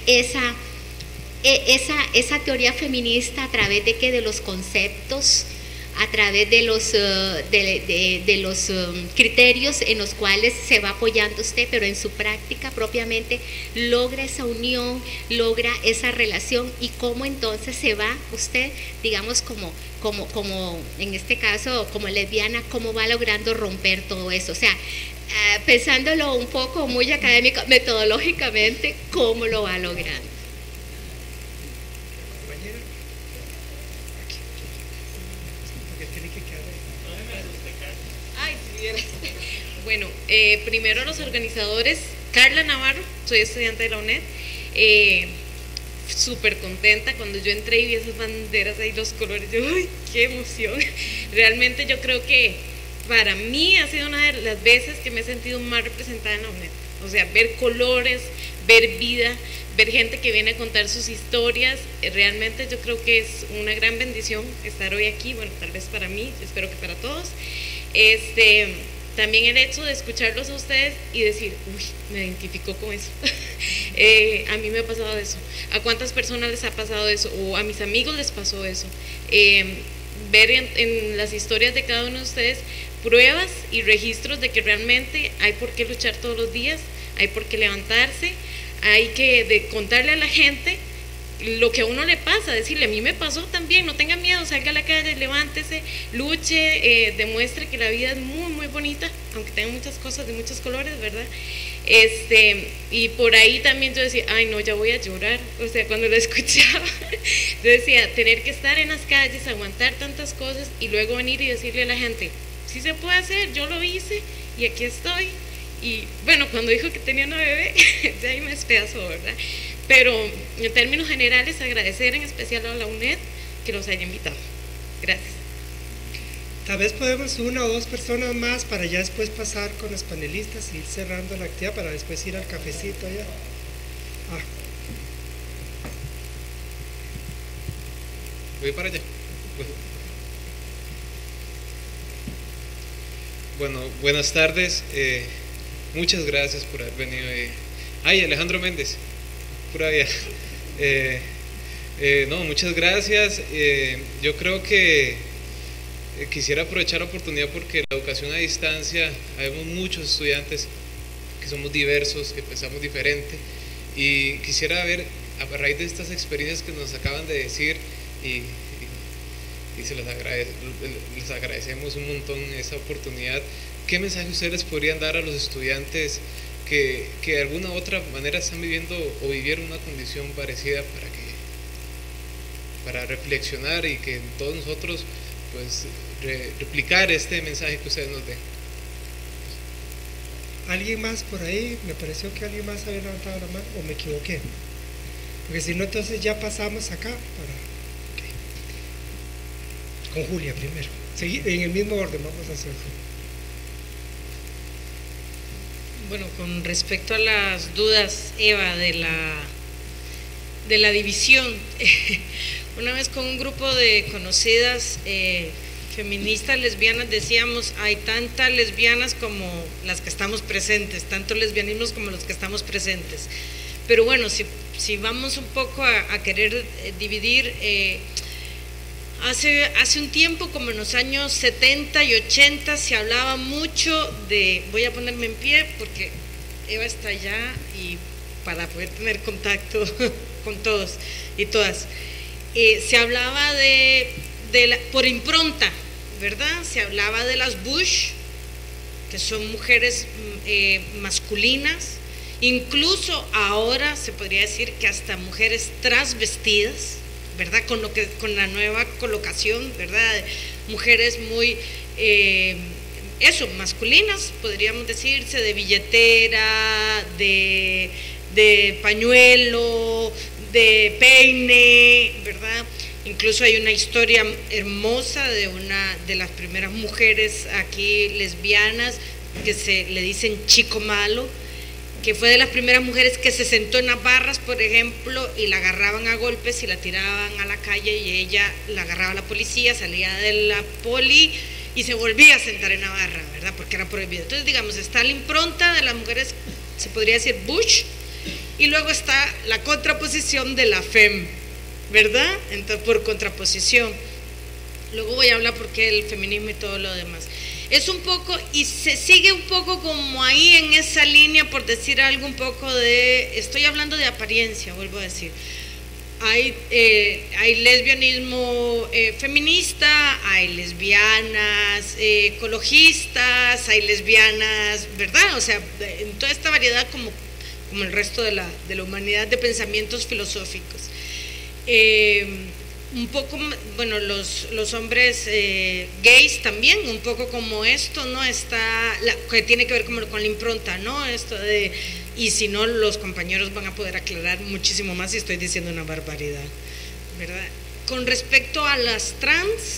esa teoría feminista a través de los conceptos, a través de los criterios en los cuales se va apoyando usted, pero en su práctica propiamente logra esa unión, logra esa relación, y cómo entonces se va usted, digamos, como en este caso, como lesbiana, cómo va logrando romper todo eso. O sea, pensándolo un poco muy académico, metodológicamente, cómo lo va logrando. Bueno, primero los organizadores, Carla Navarro, soy estudiante de la UNED, súper contenta cuando yo entré y vi esas banderas ahí, los colores, yo, ¡ay, qué emoción! Realmente yo creo que para mí ha sido una de las veces que me he sentido más representada en la UNED, o sea, ver colores, ver vida, ver gente que viene a contar sus historias, realmente yo creo que es una gran bendición estar hoy aquí, bueno, tal vez para mí, espero que para todos. También el hecho de escucharlos a ustedes y decir, uy, me identifico con eso. A mí me ha pasado eso. ¿A cuántas personas les ha pasado eso? O a mis amigos les pasó eso. Ver en las historias de cada uno de ustedes pruebas y registros de que realmente hay por qué luchar todos los días, hay por qué levantarse, hay que contarle a la gente lo que a uno le pasa, decirle, a mí me pasó también, no tenga miedo, salga a la calle, levántese, luche, demuestre que la vida es muy, muy bonita, aunque tenga muchas cosas de muchos colores, ¿verdad? Y por ahí también yo decía, ay no, ya voy a llorar, o sea, cuando lo escuchaba, yo decía, tener que estar en las calles, aguantar tantas cosas y luego venir y decirle a la gente, sí se puede hacer, yo lo hice y aquí estoy. Y bueno, cuando dijo que tenía una bebé, ya ahí me despedazó, ¿verdad? Pero en términos generales, agradecer en especial a la UNED que los haya invitado. Gracias. Tal vez podemos una o dos personas más para ya después pasar con los panelistas y ir cerrando la actividad para después ir al cafecito allá. Voy para allá. Bueno, buenas tardes. Muchas gracias por haber venido. Ay, Alejandro Méndez. Pura vida. No, muchas gracias. Yo creo que quisiera aprovechar la oportunidad porque la educación a distancia, habemos muchos estudiantes que somos diversos, que pensamos diferente, y quisiera ver, a raíz de estas experiencias que nos acaban de decir, y les agradecemos un montón esa oportunidad, ¿qué mensaje ustedes podrían dar a los estudiantes que de alguna u otra manera están viviendo o vivieron una condición parecida para reflexionar y que todos nosotros pues replicar este mensaje que ustedes nos den? ¿Alguien más por ahí? Me pareció que alguien más había levantado la mano, o me equivoqué, porque si no entonces ya pasamos acá con Julia primero, en el mismo orden vamos a hacerlo. Bueno, con respecto a las dudas, Eva, de la división, una vez con un grupo de conocidas feministas lesbianas decíamos, hay tantas lesbianas como las que estamos presentes, tanto lesbianismos como los que estamos presentes. Pero bueno, si vamos un poco a querer dividir, hace un tiempo, como en los años 70 y 80, se hablaba mucho de, voy a ponerme en pie porque Eva está allá y para poder tener contacto con todos y todas, se hablaba por impronta, ¿verdad? Se hablaba de las Bush, que son mujeres masculinas, incluso ahora se podría decir que hasta mujeres transvestidas, ¿verdad? Con la nueva colocación, ¿verdad? Mujeres muy, masculinas, podríamos decirse, de billetera, de de pañuelo, de peine, ¿verdad? Incluso hay una historia hermosa de una de las primeras mujeres aquí lesbianas que se le dicen Chico Malo, que fue de las primeras mujeres que se sentó en las barras, por ejemplo, y la agarraban a golpes y la tiraban a la calle, y ella la agarraba a la policía, salía de la poli y se volvía a sentar en la barra, ¿verdad? Porque era prohibido. Entonces, digamos, está la impronta de las mujeres, se podría decir Bush, y luego está la contraposición de la FEM, ¿verdad? Entonces, por contraposición. Luego voy a hablar por qué el feminismo y todo lo demás. Es un poco, y se sigue un poco como ahí en esa línea, por decir algo un poco de, estoy hablando de apariencia, vuelvo a decir. Hay lesbianismo feminista, hay lesbianas ecologistas, hay lesbianas, ¿verdad? O sea, en toda esta variedad como el resto de la humanidad de pensamientos filosóficos. Un poco, bueno, los hombres gays también, un poco como esto, ¿no? Que tiene que ver con la impronta, ¿no? Esto de, y si no, los compañeros van a poder aclarar muchísimo más si estoy diciendo una barbaridad, ¿verdad? Con respecto a las trans,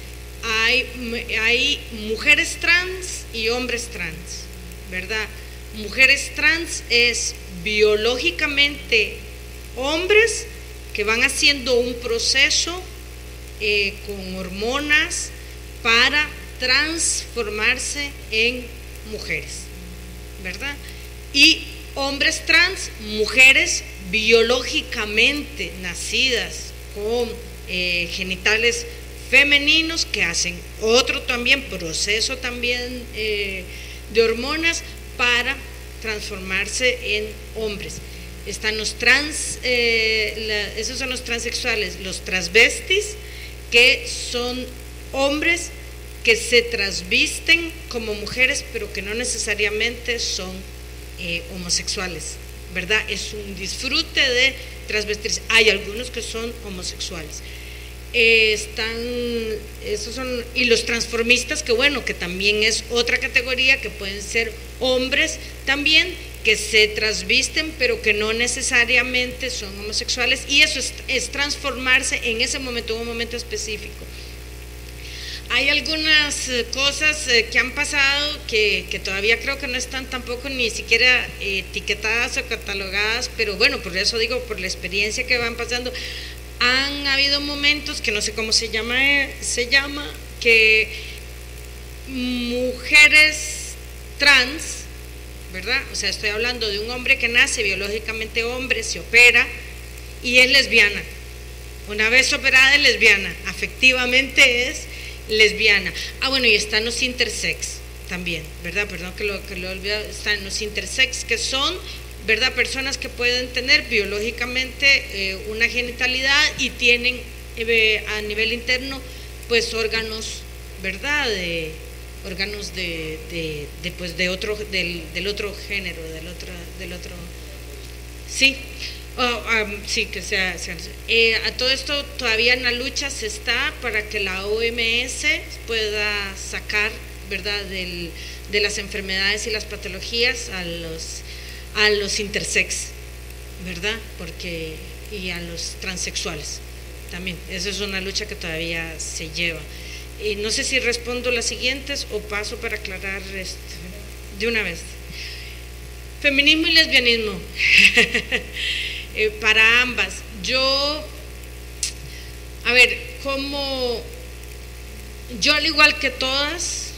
hay mujeres trans y hombres trans, ¿verdad? Mujeres trans es biológicamente hombres que van haciendo un proceso con hormonas para transformarse en mujeres, ¿verdad? Y hombres trans, mujeres biológicamente nacidas con genitales femeninos que hacen otro también proceso también de hormonas para transformarse en hombres. Están los trans, esos son los transexuales, los transvestis, que son hombres que se transvisten como mujeres, pero que no necesariamente son homosexuales, ¿verdad? Es un disfrute de transvestirse. Hay algunos que son homosexuales. Esos son, y los transformistas, que bueno, que también es otra categoría, que pueden ser hombres también, que se transvisten pero que no necesariamente son homosexuales, y eso es transformarse en ese momento, en un momento específico. Hay algunas cosas que han pasado que todavía creo que no están tampoco ni siquiera etiquetadas o catalogadas, pero bueno, por eso digo, por la experiencia que van pasando, han habido momentos que no sé cómo se llama, que mujeres trans, ¿verdad? O sea, estoy hablando de un hombre que nace biológicamente hombre, se opera y es lesbiana. Una vez operada es lesbiana, afectivamente es lesbiana. Bueno, y están los intersex también, ¿verdad? Perdón que lo he olvidado. Están los intersex, que son, ¿verdad?, personas que pueden tener biológicamente una genitalidad y tienen a nivel interno pues órganos, ¿verdad?, órganos pues del otro género, del otro sí. Sí, que sea a todo esto todavía en la lucha se está para que la OMS pueda sacar, ¿verdad?, de las enfermedades y las patologías a los intersex, ¿verdad? Y a los transexuales también. Esa es una lucha que todavía se lleva. No sé si respondo las siguientes o paso para aclarar de una vez. Feminismo y lesbianismo. Para ambas. Yo al igual que todas,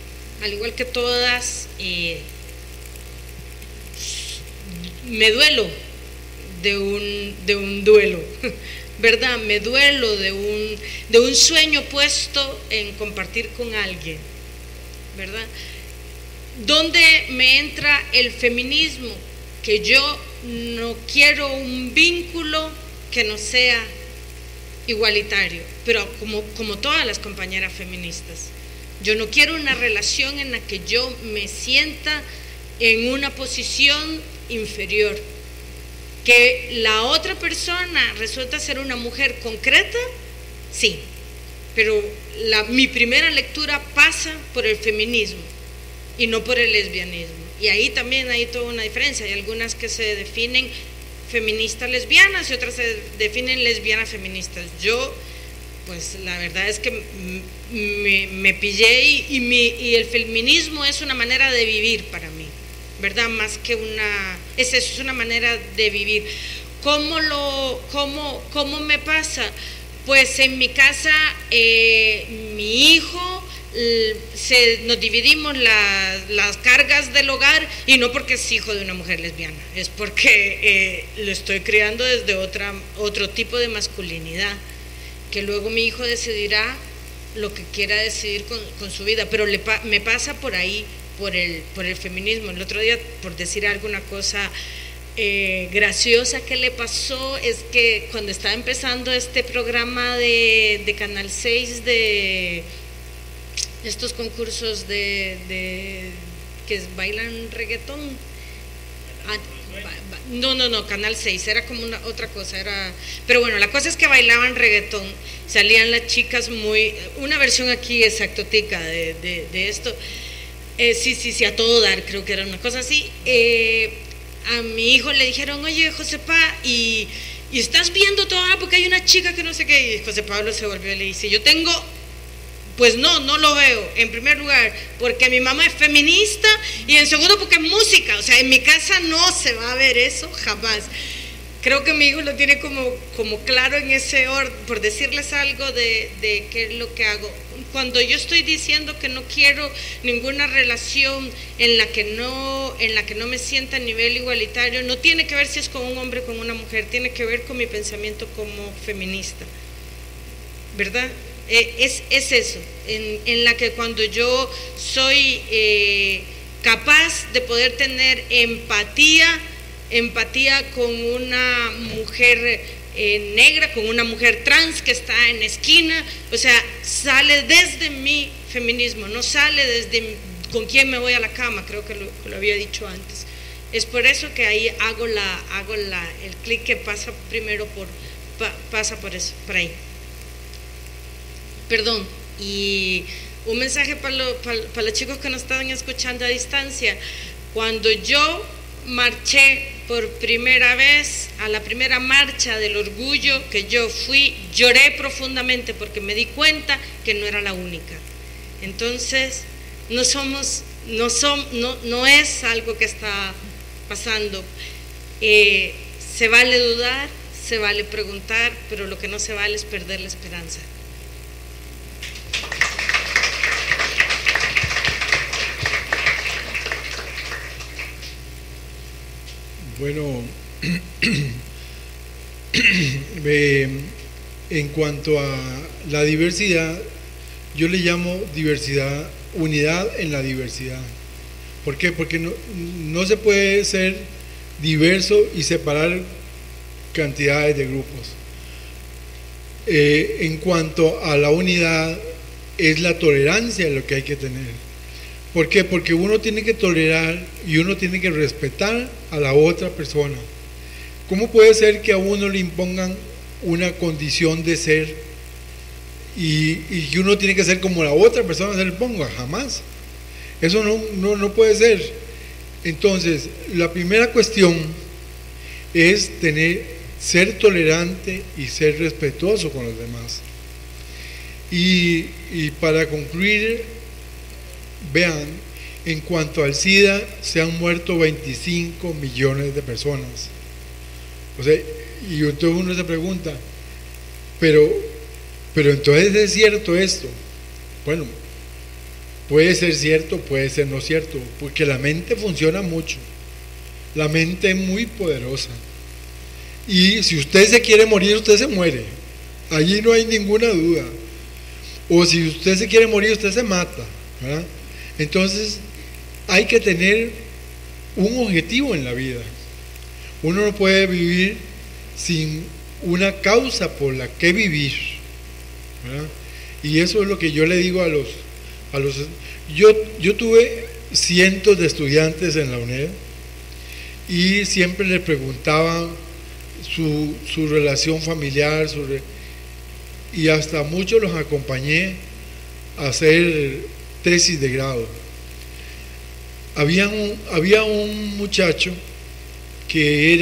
me duelo de un duelo, ¿verdad? Me duelo de un sueño puesto en compartir con alguien, ¿verdad? ¿Dónde me entra el feminismo? Que yo no quiero un vínculo que no sea igualitario, pero como todas las compañeras feministas, yo no quiero una relación en la que yo me sienta en una posición inferior, que la otra persona resulta ser una mujer concreta, sí, pero mi primera lectura pasa por el feminismo y no por el lesbianismo. Y ahí también hay toda una diferencia. Hay algunas que se definen feministas lesbianas y otras se definen lesbianas feministas. Yo, pues la verdad es que me pillé y el feminismo es una manera de vivir para mí, ¿verdad? Más que es eso, es una manera de vivir. ¿Cómo me pasa? Pues en mi casa, mi hijo, nos dividimos las cargas del hogar, y no porque es hijo de una mujer lesbiana, es porque lo estoy criando desde otro tipo de masculinidad, que luego mi hijo decidirá lo que quiera decidir con su vida, pero me pasa por ahí, por el feminismo. El otro día, por decir alguna cosa graciosa que le pasó, es que cuando estaba empezando este programa de Canal 6 de estos concursos que bailan reggaetón, no, Canal 6, era como otra cosa, pero bueno, la cosa es que bailaban reggaetón, salían las chicas una versión aquí exactotica de esto, sí, a todo dar, creo que era una cosa así. A mi hijo le dijeron, oye, Josepa, y estás viendo todo, porque hay una chica que no sé qué, y José Pablo se volvió y le dice, yo tengo... Pues no lo veo, en primer lugar, porque mi mamá es feminista, y en segundo porque es música, o sea, en mi casa no se va a ver eso, jamás. Creo que mi hijo lo tiene como claro en ese orden, por decirles algo de qué es lo que hago. Cuando yo estoy diciendo que no quiero ninguna relación en la que no me sienta a nivel igualitario, no tiene que ver si es con un hombre o con una mujer, tiene que ver con mi pensamiento como feminista, ¿verdad? Es eso, en la que cuando yo soy capaz de poder tener empatía con una mujer negra, con una mujer trans que está en la esquina, o sea, sale desde mi feminismo, no sale desde con quién me voy a la cama, creo que lo había dicho antes. Es por eso que ahí hago el clic que pasa primero pasa por eso, por ahí. Perdón, y un mensaje para los chicos que nos estaban escuchando a distancia. Cuando yo marché por primera vez a la primera marcha del orgullo que yo fui, lloré profundamente porque me di cuenta que no era la única. Entonces, no es algo que está pasando. Se vale dudar, se vale preguntar, pero lo que no se vale es perder la esperanza. Bueno, en cuanto a la diversidad, yo le llamo diversidad, unidad en la diversidad. ¿Por qué? Porque no se puede ser diverso y separar cantidades de grupos. En cuanto a la unidad, es la tolerancia lo que hay que tener. ¿Por qué? Porque uno tiene que tolerar y uno tiene que respetar a la otra persona. ¿Cómo puede ser que a uno le impongan una condición de ser y que uno tiene que ser como la otra persona se le ponga? Jamás. Eso no puede ser. Entonces, la primera cuestión es ser tolerante y ser respetuoso con los demás. Y para concluir, vean, en cuanto al SIDA, se han muerto 25 millones de personas. O sea, y entonces uno se pregunta, pero entonces ¿es cierto esto? Bueno, puede ser cierto, puede ser no cierto, porque la mente funciona mucho. La mente es muy poderosa. Y si usted se quiere morir, usted se muere. Allí no hay ninguna duda. O si usted se quiere morir, usted se mata, ¿verdad? Entonces, hay que tener un objetivo en la vida. Uno no puede vivir sin una causa por la que vivir, ¿verdad? Y eso es lo que yo le digo a los yo tuve cientos de estudiantes en la UNED y siempre les preguntaba su relación familiar, y hasta muchos los acompañé a hacer tesis de grado. había un muchacho que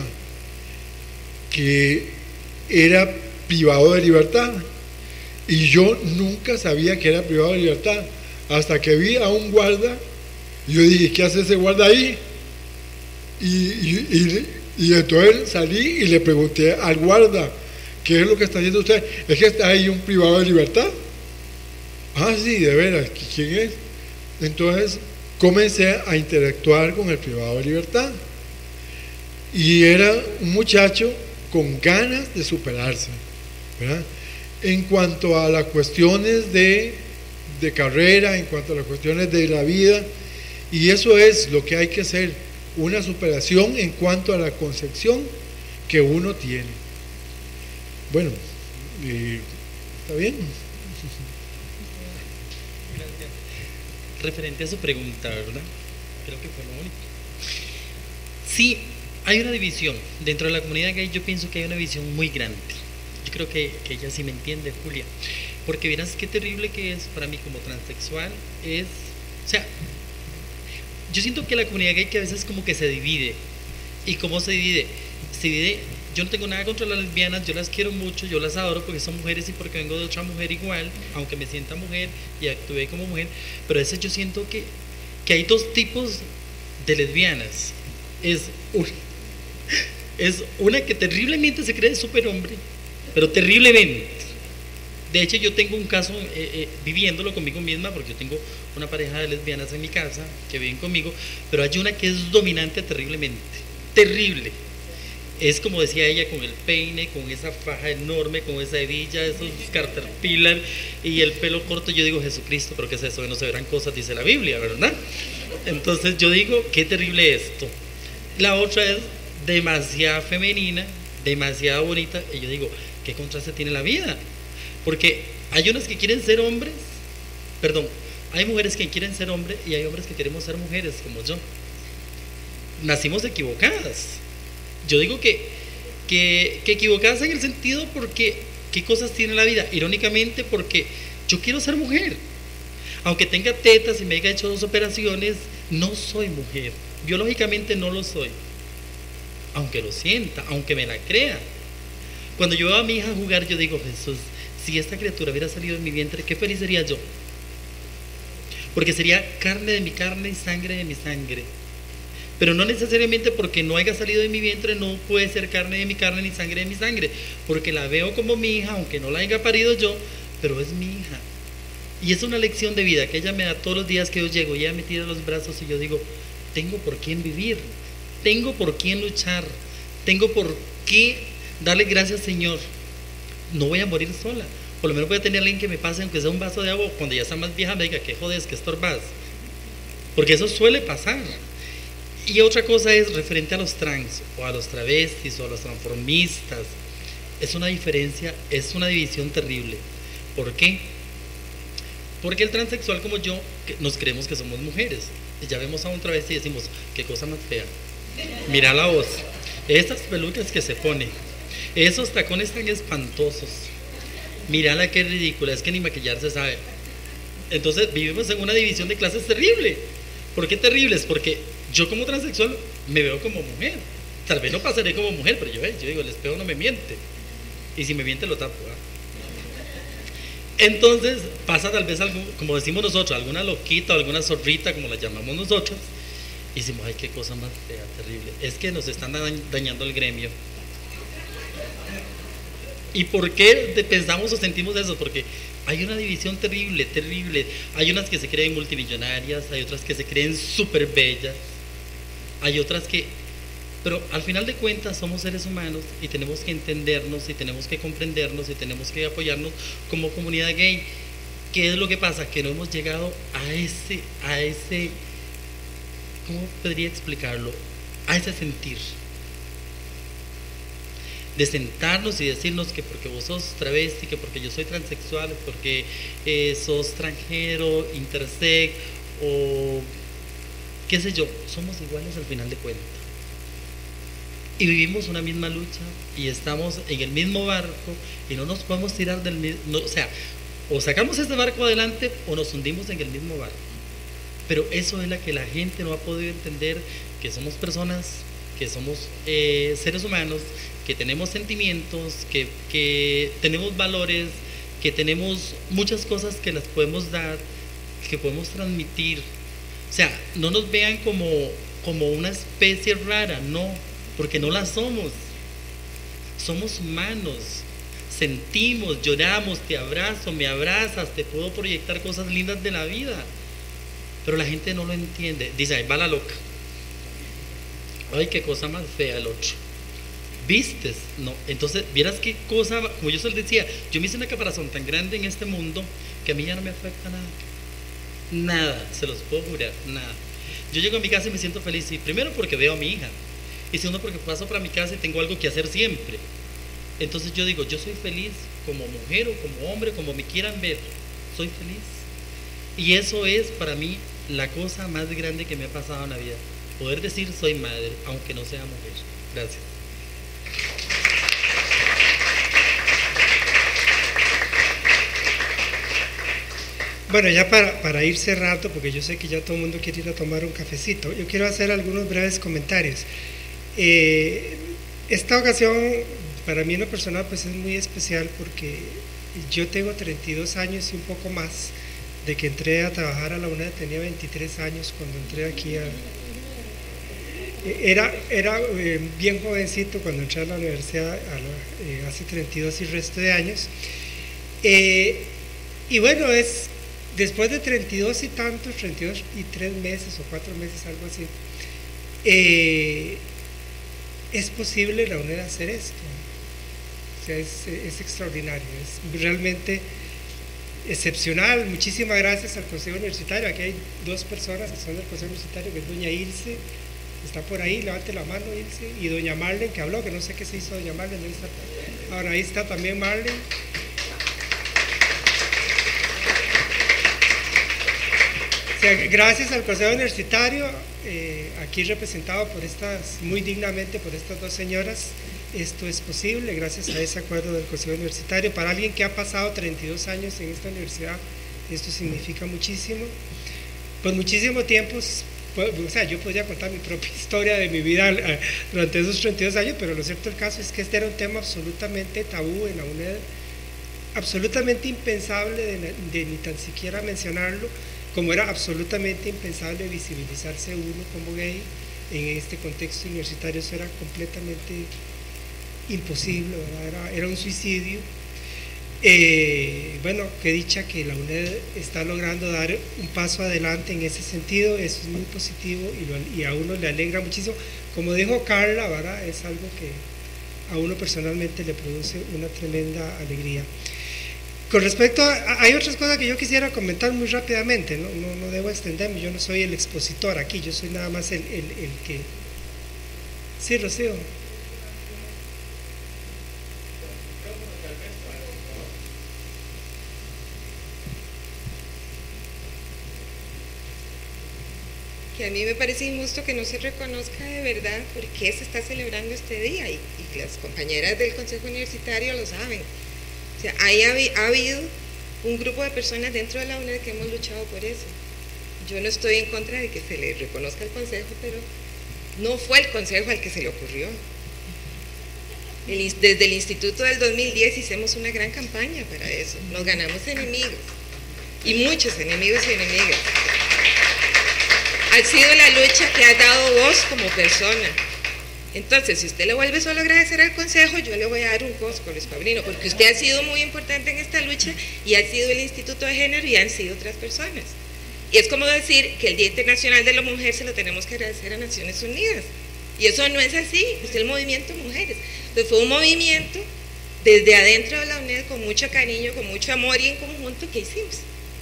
era privado de libertad, y yo nunca sabía que era privado de libertad hasta que vi a un guarda. Y yo dije, ¿qué hace ese guarda ahí? Y entonces salí y le pregunté al guarda, ¿qué es lo que está haciendo usted? Es que está ahí un privado de libertad. Ah, sí, de veras, ¿quién es? Entonces comencé a interactuar con el privado de libertad, y era un muchacho con ganas de superarse, ¿verdad? En cuanto a las cuestiones de carrera, en cuanto a las cuestiones de la vida, y eso es lo que hay que hacer, una superación en cuanto a la concepción que uno tiene. Bueno, ¿está bien? Referente a su pregunta, ¿verdad? Creo que fue lo único. Sí, hay una división. Dentro de la comunidad gay yo pienso que hay una división muy grande. Yo creo que ella sí me entiende, Julia. Porque verás qué terrible que es para mí como transexual. O sea, yo siento que la comunidad gay que a veces como que se divide. ¿Y cómo se divide? Se divide. Yo no tengo nada contra las lesbianas, yo las quiero mucho, yo las adoro porque son mujeres y porque vengo de otra mujer igual, aunque me sienta mujer y actúe como mujer, pero a veces yo siento que hay dos tipos de lesbianas. Es una que terriblemente se cree superhombre, pero terriblemente. De hecho, yo tengo un caso viviéndolo conmigo misma, porque yo tengo una pareja de lesbianas en mi casa que viven conmigo, pero hay una que es dominante terriblemente, terrible. Es como decía ella, con el peine, con esa faja enorme, con esa hebilla, esos caterpillar y el pelo corto. Yo digo, Jesucristo, pero ¿qué es eso? No se verán cosas, dice la Biblia, ¿verdad? Entonces yo digo, qué terrible esto. La otra es demasiado femenina, demasiado bonita, y yo digo, ¿qué contraste tiene la vida? Porque hay unas que quieren ser hombres, hay mujeres que quieren ser hombres y hay hombres que queremos ser mujeres, como yo. Nacimos equivocadas. Yo digo que equivocadas en el sentido porque ¿qué cosas tiene la vida? Irónicamente, porque yo quiero ser mujer. Aunque tenga tetas y me haya hecho 2 operaciones, no soy mujer. Biológicamente no lo soy. Aunque lo sienta, aunque me la crea. Cuando yo veo a mi hija jugar, yo digo, Jesús, si esta criatura hubiera salido de mi vientre, qué feliz sería yo. Porque sería carne de mi carne y sangre de mi sangre. Pero no necesariamente porque no haya salido de mi vientre no puede ser carne de mi carne ni sangre de mi sangre, porque la veo como mi hija, aunque no la haya parido yo, pero es mi hija. Y es una lección de vida que ella me da todos los días que yo llego, y ella me tira los brazos y yo digo, tengo por quién vivir, tengo por quién luchar, tengo por qué darle gracias, Señor. No voy a morir sola, por lo menos voy a tener alguien que me pase, aunque sea un vaso de agua, cuando ya está más vieja me diga, ¿qué jodes, qué estorbas? Porque eso suele pasar. Y otra cosa es referente a los trans, o a los travestis, o a los transformistas. Es una diferencia, es una división terrible. ¿Por qué? Porque el transexual como yo, nos creemos que somos mujeres. Y ya vemos a un travesti y decimos, qué cosa más fea. Mira la voz, estas pelucas que se pone, esos tacones tan espantosos. Mírala qué ridícula, es que ni maquillarse sabe. Entonces vivimos en una división de clases terrible. ¿Por qué terribles? Porque yo como transexual me veo como mujer. Tal vez no pasaré como mujer, pero yo digo, el espejo no me miente. Y si me miente lo tapo. Entonces pasa tal vez algo, como decimos nosotros, alguna loquita o alguna zorrita, como la llamamos nosotros, y decimos, ay, qué cosa más fea, terrible. Es que nos están dañando el gremio. ¿Y por qué pensamos o sentimos eso? Porque hay una división terrible, terrible. Hay unas que se creen multimillonarias, hay otras que se creen súper bellas, hay otras que... Pero al final de cuentas somos seres humanos y tenemos que entendernos y tenemos que comprendernos y tenemos que apoyarnos como comunidad gay. ¿Qué es lo que pasa? Que no hemos llegado a ese, ¿cómo podría explicarlo? A ese sentir. De sentarnos y decirnos que porque vos sos travesti, que porque yo soy transexual, porque sos transgénero, intersex o qué sé yo, somos iguales al final de cuentas. Y vivimos una misma lucha y estamos en el mismo barco y no nos podemos tirar del mismo, o sea, o sacamos este barco adelante o nos hundimos en el mismo barco. pero eso es la que la gente no ha podido entender, que somos personas, que somos seres humanos, que tenemos sentimientos, que tenemos valores, que tenemos muchas cosas que las podemos dar, que podemos transmitir. O sea, no nos vean como una especie rara, no, porque no la somos. Somos humanos, sentimos, lloramos, te abrazo, me abrazas, te puedo proyectar cosas lindas de la vida, pero la gente no lo entiende. Dice, ahí va la loca, ay, qué cosa más fea el otro, vistes, no. Entonces, vieras qué cosa, como yo se les decía, yo me hice una caparazón tan grande en este mundo que a mí ya no me afecta nada, se los puedo jurar, nada. Yo llego a mi casa y me siento feliz, y primero porque veo a mi hija, y segundo porque paso para mi casa y tengo algo que hacer siempre. Entonces yo digo, yo soy feliz como mujer o como hombre, como me quieran ver, soy feliz. Y eso es para mí la cosa más grande que me ha pasado en la vida, poder decir soy madre, aunque no sea mujer. Gracias. Bueno, ya para ir cerrando, porque yo sé que ya todo el mundo quiere ir a tomar un cafecito, yo quiero hacer algunos breves comentarios. Esta ocasión para mí en lo personal pues es muy especial porque yo tengo 32 años y un poco más de que entré a trabajar a la UNED. Tenía 23 años cuando entré aquí era bien jovencito cuando entré a la universidad hace 32 y resto de años, y bueno, es después de 32 y tantos, 32 y 3 meses o 4 meses, algo así, es posible la UNED hacer esto. O sea, es extraordinario, es realmente excepcional. Muchísimas gracias al Consejo Universitario. Aquí hay 2 personas que son del Consejo Universitario, que es doña Ilse, está por ahí, levante la mano Ilse, y doña Marlene, que habló, que no sé qué se hizo doña Marlene, no está. Ahora ahí está también Marlene. O sea, gracias al Consejo Universitario, aquí representado por muy dignamente por estas 2 señoras, esto es posible gracias a ese acuerdo del Consejo Universitario. Para alguien que ha pasado 32 años en esta universidad, esto significa muchísimo. Por muchísimo tiempo, o sea, yo podría contar mi propia historia de mi vida durante esos 32 años, pero lo cierto del caso es que este era un tema absolutamente tabú en la UNED, absolutamente impensable de ni tan siquiera mencionarlo, como era absolutamente impensable visibilizarse uno como gay en este contexto universitario. Eso era completamente imposible, ¿verdad? Era un suicidio. Bueno, qué dicha que la UNED está logrando dar un paso adelante en ese sentido. Eso es muy positivo y a uno le alegra muchísimo. Como dijo Carla, ¿verdad? Es algo que a uno personalmente le produce una tremenda alegría. Con respecto hay otras cosas que yo quisiera comentar muy rápidamente, no debo extenderme, yo no soy el expositor aquí, yo soy nada más el que... Sí, Rocío. Que a mí me parece injusto que no se reconozca de verdad por qué se está celebrando este día, y las compañeras del Consejo Universitario lo saben. O sea, ha habido un grupo de personas dentro de la UNED que hemos luchado por eso. Yo no estoy en contra de que se le reconozca al Consejo, pero no fue el Consejo al que se le ocurrió. Desde el Instituto del 2010 hicimos una gran campaña para eso. Nos ganamos enemigos, y muchos enemigos y enemigas. Ha sido la lucha que ha dado voz como persona. Entonces, si usted le vuelve solo a agradecer al Consejo, yo le voy a dar un Cosco, Luis Paulino, porque usted ha sido muy importante en esta lucha, y ha sido el Instituto de Género, y han sido otras personas. Y es como decir que el Día Internacional de la Mujer se lo tenemos que agradecer a Naciones Unidas. Y eso no es así, es el movimiento Mujeres. Entonces fue un movimiento desde adentro de la UNED, con mucho cariño, con mucho amor y en conjunto, que hicimos.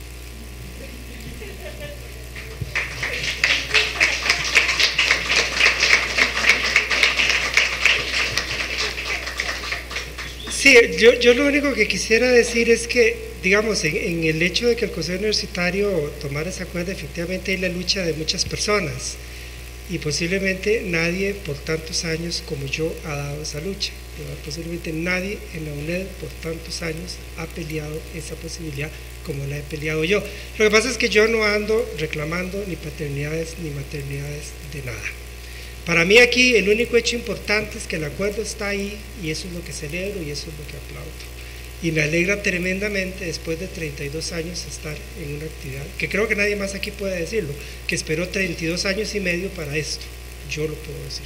Sí, yo lo único que quisiera decir es que, digamos, en el hecho de que el Consejo Universitario tomara ese acuerdo, efectivamente hay la lucha de muchas personas. y posiblemente nadie por tantos años como yo ha dado esa lucha, ¿verdad? Posiblemente nadie en la UNED por tantos años ha peleado esa posibilidad como la he peleado yo. Lo que pasa es que yo no ando reclamando ni paternidades ni maternidades de nada. Para mí aquí el único hecho importante es que el acuerdo está ahí, y eso es lo que celebro y eso es lo que aplaudo. Y me alegra tremendamente, después de 32 años, estar en una actividad, que creo que nadie más aquí puede decirlo, que esperó 32 años y medio para esto. Yo lo puedo decir.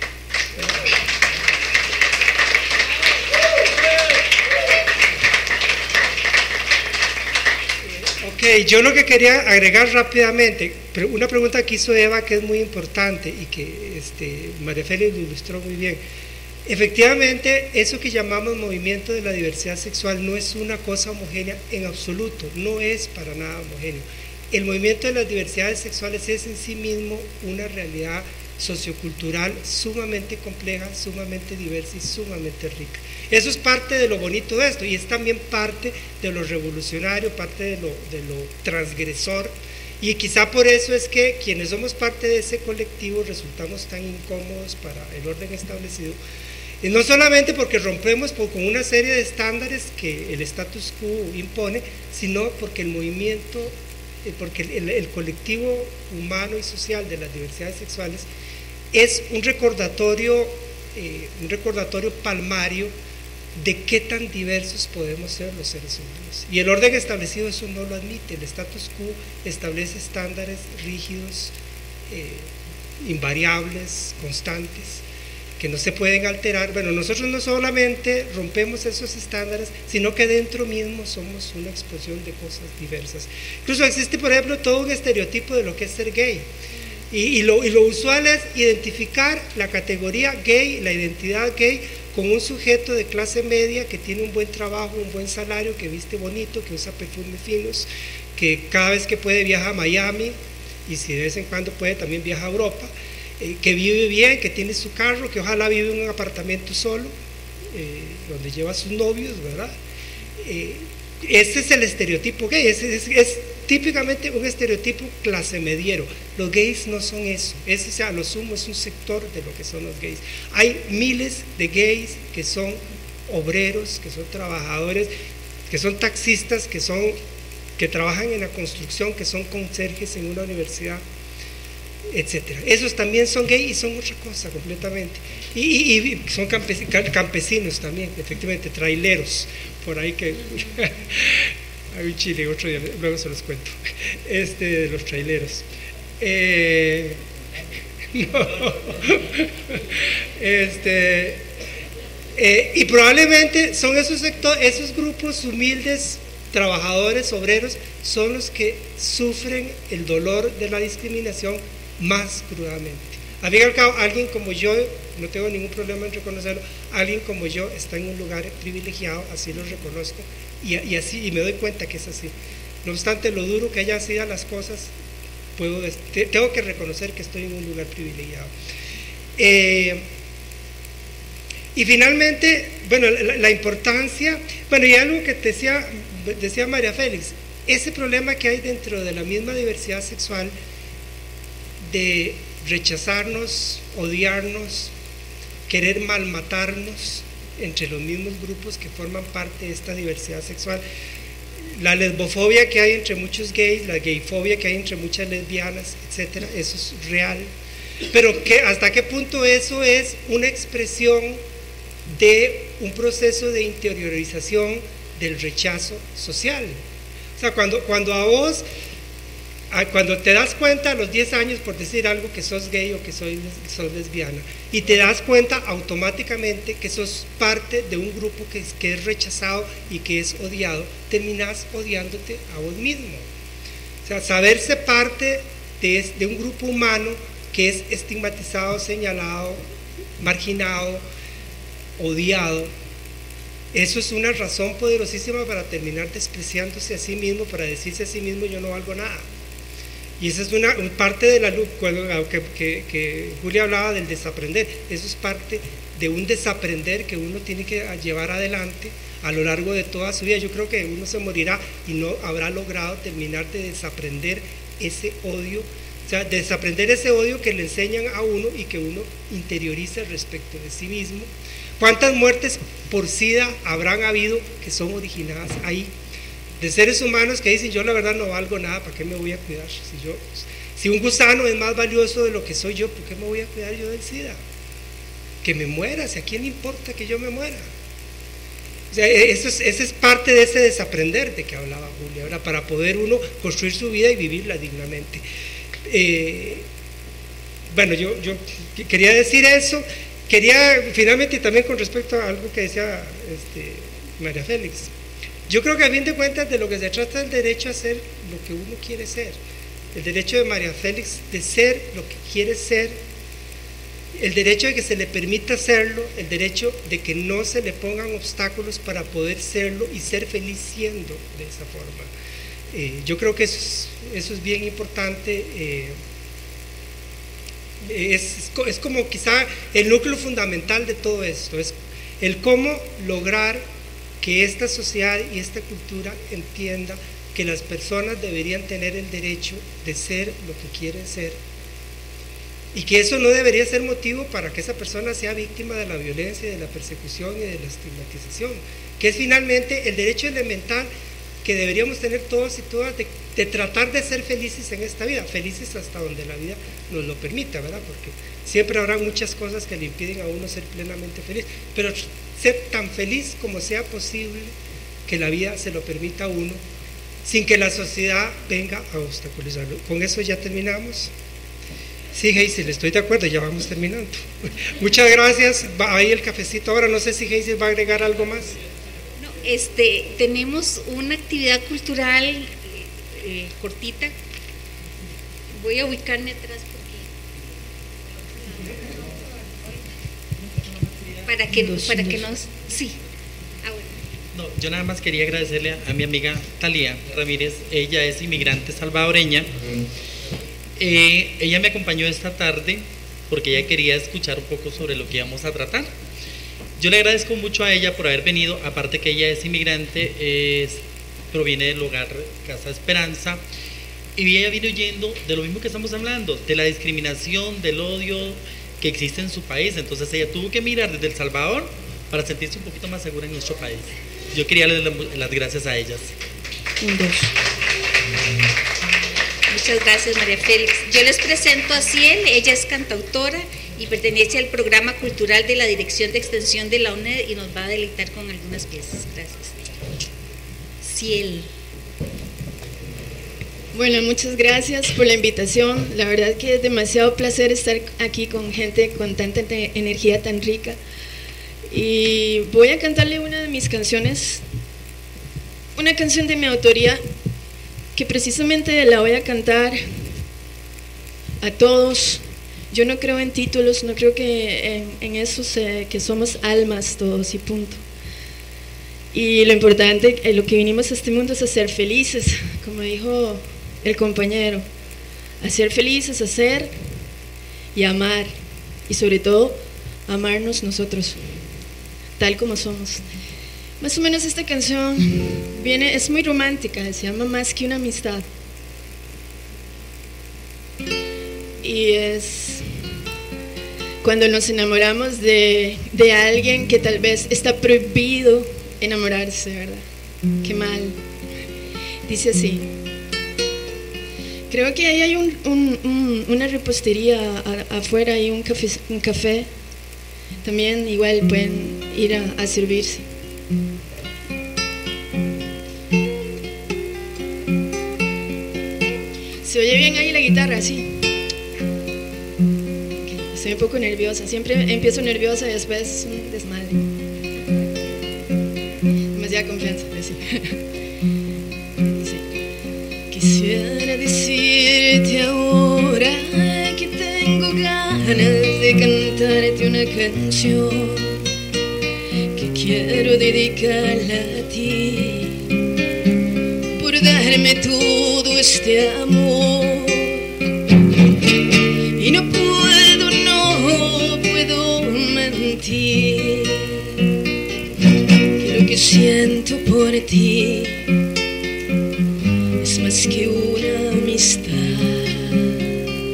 Ok, yo lo que quería agregar rápidamente, una pregunta que hizo Eva que es muy importante y que María Félix lo ilustró muy bien. Efectivamente, eso que llamamos movimiento de la diversidad sexual no es una cosa homogénea en absoluto, no es para nada homogéneo. El movimiento de las diversidades sexuales es en sí mismo una realidad sociocultural sumamente compleja, sumamente diversa y sumamente rica. Eso es parte de lo bonito de esto, y es también parte de lo revolucionario, parte de lo transgresor, y quizá por eso es que quienes somos parte de ese colectivo resultamos tan incómodos para el orden establecido. Y no solamente porque rompemos con una serie de estándares que el status quo impone, sino porque el movimiento, porque el colectivo humano y social de las diversidades sexuales es un recordatorio palmario de qué tan diversos podemos ser los seres humanos. Y el orden establecido eso no lo admite. El status quo establece estándares rígidos, invariables, constantes, que no se pueden alterar. Bueno, nosotros no solamente rompemos esos estándares, sino que dentro mismo somos una explosión de cosas diversas. Incluso existe, por ejemplo, todo un estereotipo de lo que es ser gay. Y lo usual es identificar la categoría gay, la identidad gay, con un sujeto de clase media que tiene un buen trabajo, un buen salario, que viste bonito, que usa perfumes finos, que cada vez que puede viaja a Miami, y si de vez en cuando puede también viaja a Europa, que vive bien, que tiene su carro, que ojalá vive en un apartamento solo, donde lleva a sus novios, ¿verdad? Ese es el estereotipo gay, es típicamente un estereotipo clase mediero. Los gays no son eso, ese a lo sumo es un sector de lo que son los gays. Hay miles de gays que son obreros, que son trabajadores, que son taxistas, que trabajan en la construcción, que son conserjes en una universidad, etcétera. Esos también son gays y son otra cosa completamente. Y son campesinos también, efectivamente, traileros, por ahí que hay un chile, otro día, luego se los cuento, de los traileros. Y probablemente son esos grupos humildes, trabajadores, obreros, son los que sufren el dolor de la discriminación más crudamente. Al fin y al cabo, alguien como yo, no tengo ningún problema en reconocerlo, alguien como yo está en un lugar privilegiado, así lo reconozco, y me doy cuenta que es así. No obstante lo duro que hayan sido las cosas, tengo que reconocer que estoy en un lugar privilegiado. Y finalmente, bueno, la importancia, bueno, y algo que decía María Félix, ese problema que hay dentro de la misma diversidad sexual de rechazarnos, odiarnos, querer malmatarnos entre los mismos grupos que forman parte de esta diversidad sexual, la lesbofobia que hay entre muchos gays, la gayfobia que hay entre muchas lesbianas, etcétera, eso es real, pero ¿hasta qué punto eso es una expresión de un proceso de interiorización del rechazo social? O sea, cuando a vos, cuando te das cuenta a los 10 años, por decir algo, que sos gay o que sos lesbiana, y te das cuenta automáticamente que sos parte de un grupo que es rechazado y que es odiado, terminás odiándote a vos mismo. O sea, saberse parte de un grupo humano que es estigmatizado, señalado, marginado, odiado, eso es una razón poderosísima para terminar despreciándose a sí mismo, para decirse a sí mismo yo no valgo nada. Y esa es una parte de la lucha, que Julia hablaba del desaprender, eso es parte de un desaprender que uno tiene que llevar adelante a lo largo de toda su vida. Yo creo que uno se morirá y no habrá logrado terminar de desaprender ese odio O sea, desaprender ese odio que le enseñan a uno y que uno interioriza respecto de sí mismo. ¿Cuántas muertes por SIDA habrán habido que son originadas ahí? De seres humanos que dicen, yo la verdad no valgo nada, ¿para qué me voy a cuidar? Si un gusano es más valioso de lo que soy yo, ¿por qué me voy a cuidar yo del SIDA? Que me muera, si a quién le importa que yo me muera. O sea, eso es parte de ese desaprender de que hablaba Julia, ¿verdad? Para poder uno construir su vida y vivirla dignamente. Bueno, yo quería decir eso. Quería finalmente también con respecto a algo que decía María Félix. Yo creo que a fin de cuentas de lo que se trata es el derecho a ser lo que uno quiere ser. El derecho de María Félix de ser lo que quiere ser, el derecho de que se le permita serlo, el derecho de que no se le pongan obstáculos para poder serlo y ser feliz siendo de esa forma. Yo creo que eso es bien importante. Es como quizá el núcleo fundamental de todo esto, es el cómo lograr que esta sociedad y esta cultura entienda que las personas deberían tener el derecho de ser lo que quieren ser y que eso no debería ser motivo para que esa persona sea víctima de la violencia, de la persecución y de la estigmatización, que es finalmente el derecho elemental que deberíamos tener todos y todas de tratar de ser felices en esta vida, felices hasta donde la vida nos lo permita, ¿verdad? Porque siempre habrá muchas cosas que le impiden a uno ser plenamente feliz, pero ser tan feliz como sea posible, que la vida se lo permita a uno, sin que la sociedad venga a obstaculizarlo. Con eso ya terminamos. Sí, Hazel, estoy de acuerdo, ya vamos terminando. Muchas gracias, va ahí el cafecito ahora, no sé si Hazel va a agregar algo más. Tenemos una actividad cultural cortita. Voy a ubicarme atrás porque para que nos sí. No, yo nada más quería agradecerle a mi amiga Talía Ramírez. Ella es inmigrante salvadoreña. Ella me acompañó esta tarde porque ella quería escuchar un poco sobre lo que íbamos a tratar. Yo le agradezco mucho a ella por haber venido, aparte que ella es inmigrante, proviene del hogar Casa Esperanza, y ella vino oyendo de lo mismo que estamos hablando, de la discriminación, del odio que existe en su país. Entonces ella tuvo que mirar desde El Salvador para sentirse un poquito más segura en nuestro país. Yo quería darle las gracias a ellas. Muchas gracias, María Félix. Yo les presento a Ciel, ella es cantautora y pertenece al programa cultural de la Dirección de Extensión de la UNED y nos va a deleitar con algunas piezas. Gracias. Ciel. Bueno, muchas gracias por la invitación. La verdad que es demasiado placer estar aquí con gente con tanta energía tan rica. Y voy a cantarle una de mis canciones, una canción de mi autoría, que precisamente la voy a cantar a todos. Yo no creo en títulos, no creo que en eso que somos almas todos y punto. Y lo importante, lo que vinimos a este mundo es a ser felices, como dijo el compañero, a ser felices, a ser y amar, y sobre todo amarnos nosotros, tal como somos. Más o menos esta canción es muy romántica, se llama Más que una amistad. Y es cuando nos enamoramos de alguien que tal vez está prohibido enamorarse, ¿verdad? Qué mal. Dice así. Creo que ahí hay una repostería afuera, hay un café. También igual pueden ir a servirse. ¿Se oye bien ahí la guitarra? Sí. Estoy un poco nerviosa, siempre empiezo nerviosa y después es un desmadre. Demasiada confianza. Quisiera decirte ahora que tengo ganas de cantarte una canción que quiero dedicarla a ti por darme todo este amor. Y no puedo mentir, que lo que siento por ti es más que una amistad.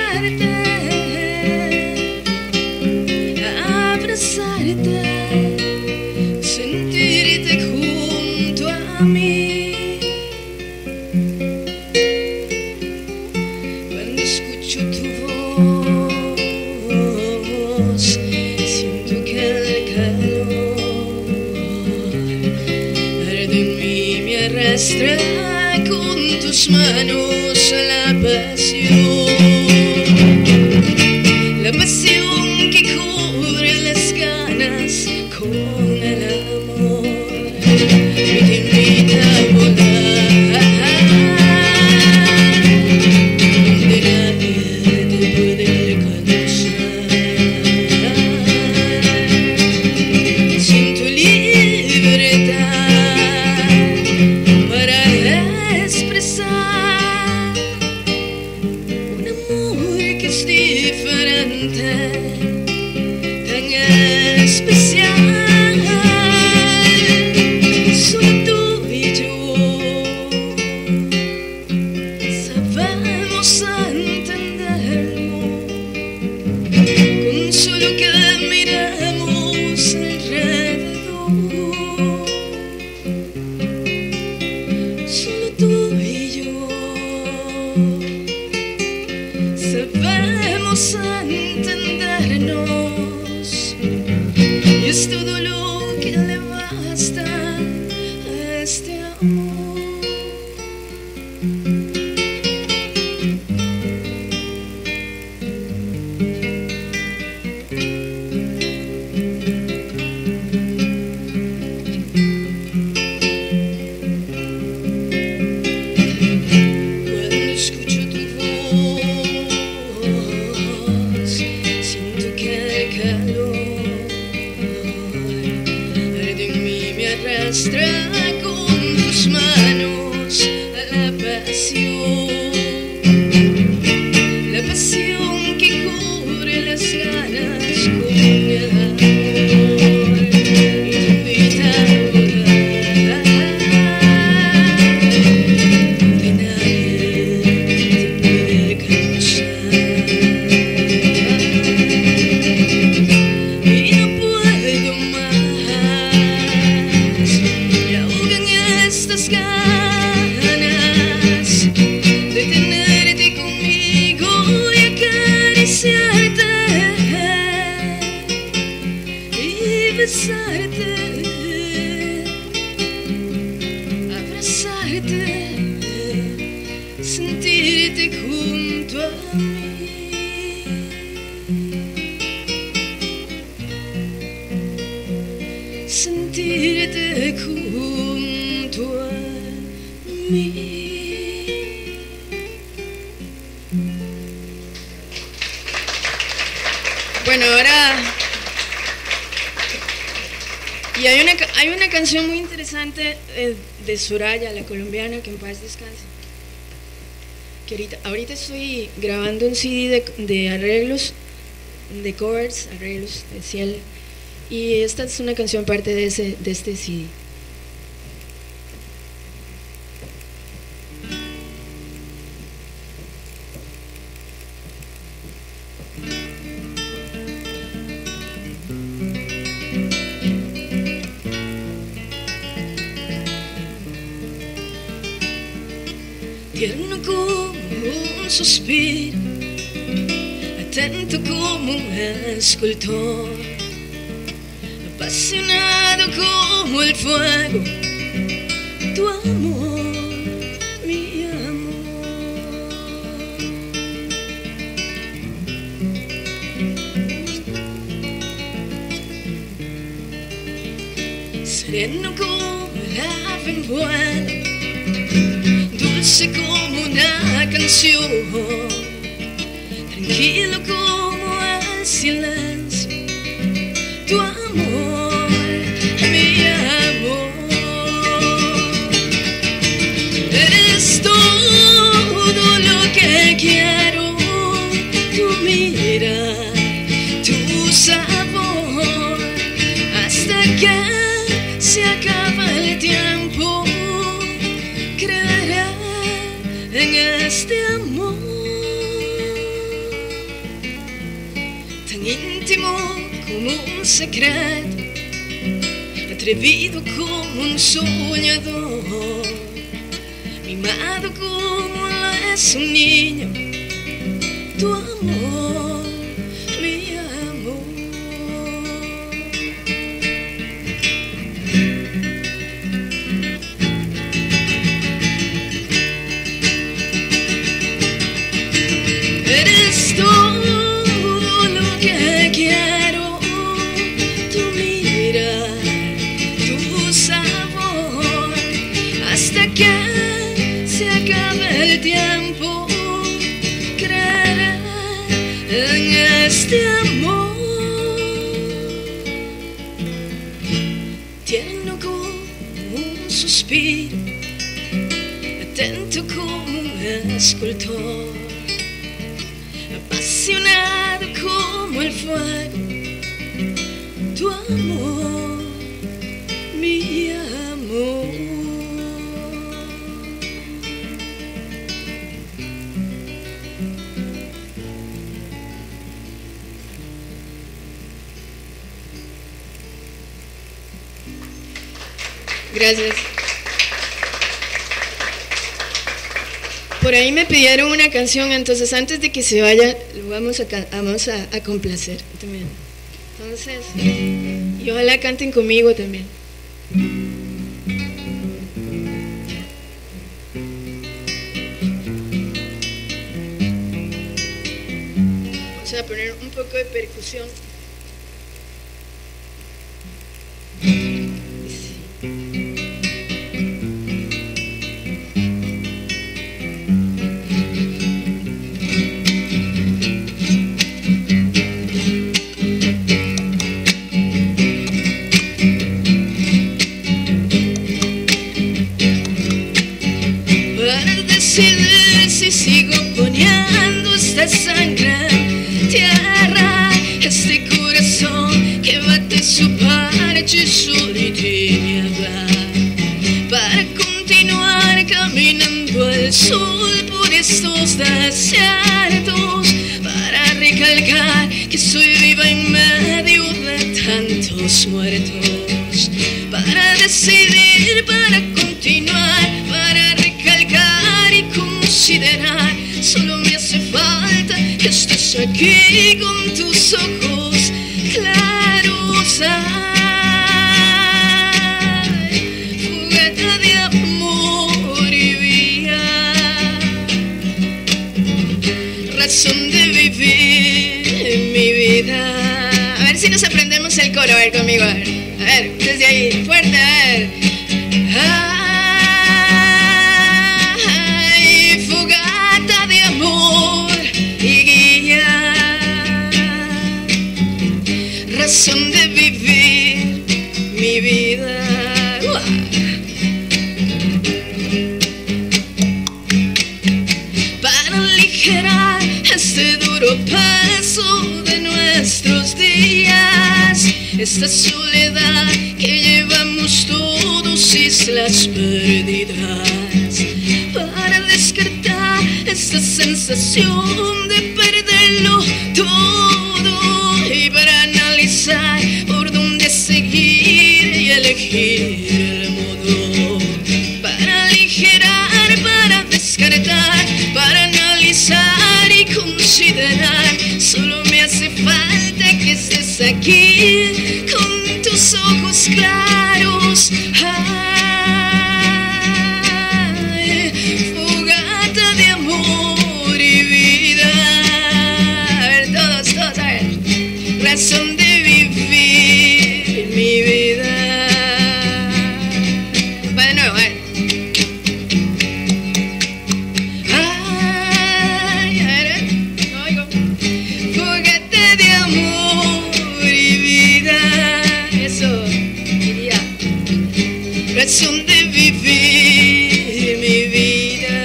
besarte, abrazarte, sentirte junto a mí. Cuando escucho tu voz, siento que el calor arde en mí, me arrastra con tus manos a la pasión que cubre las ganas con el amor, me invita a volar donde nadie te puede alcanzar. Siento libertad para expresar un amor que es diferente, tan especial. Solo tú y yo sabemos entenderlo, con solo que miramos alrededor. Solo tú y yo sabemos entendernos, y es todo lo que le basta a este amor. Cuando escucho tu voz, siento que el calor arde en mí, me arrastra con tus manos a la pasión que cubre las ganas con el amor, y te invita a volar donde nadie te puede alcanzar. Y no puedo más, me ahogan estas ganas de tenerte conmigo y acariciarte y besarte, abrazarte, sentirte junto a mí. Sentirte junto a mí. Bueno, ahora y hay una canción muy interesante de Soraya, la colombiana, que en paz descanse, que ahorita estoy grabando un CD de arreglos, de covers, arreglos de Ciel, y esta es una canción parte de este CD. Tierno como un suspiro, atento como un escultor, apasionado como el fuego, tu amor, mi amor. Sereno como el ave en vuelo, dulce como una canción, tranquilo como el silencio, tu amor, mi amor. Eres todo lo que quiero, tu mirar, tu sabor, hasta que se acaba el tiempo. Creeré en este amor. íntimo como un secreto, atrevido como un soñador, mimado como lo es un niño, tu amor, mi amor. Eres todo lo que quiero, tu mirar, tu sabor, hasta que se acabe el tiempo, creeré en este amor, tierno como un suspiro, atento como un escultor, apasionado como el fuego, tu amor, mi amor. Gracias. Por ahí me pidieron una canción, entonces antes de que se vaya, lo vamos a complacer también. Entonces, y ojalá canten conmigo también. Vamos a poner un poco de percusión. Si sigo poniendo esta sangre en tierra, este corazón que bate su parche solitaria, para continuar caminando al sol por estos desiertos, para recalcar que soy viva en medio de tantos muertos, para decidir, para continuar, para recalcar y considerar. Solo me hace falta que estés aquí con tus ojos claros. Ay, fogata de amor y vida, razón de vivir en mi vida. A ver si nos aprendemos el coro, a ver conmigo, a ver, desde ahí, fuerte, a ver. Ay, fogata de amor y guía, razón de vivir mi vida. Para aligerar este duro peso de nuestros días, esta soledad que llevamos todos, islas perdidas, para descartar esta sensación de perderlo todo y para analizar por dónde seguir y elegir el modo, para aligerar, para descartar, para analizar y considerar. Solo me hace falta que estés aquí con tus ojos claros. Ay, fogata de amor y vida. A ver, todos, a ver. Razón de vivir mi vida. Va de nuevo, a ver. Ay, a ver, no oigo. Fogata de amor y vida. Eso, diría. Razón de vivir mi vida.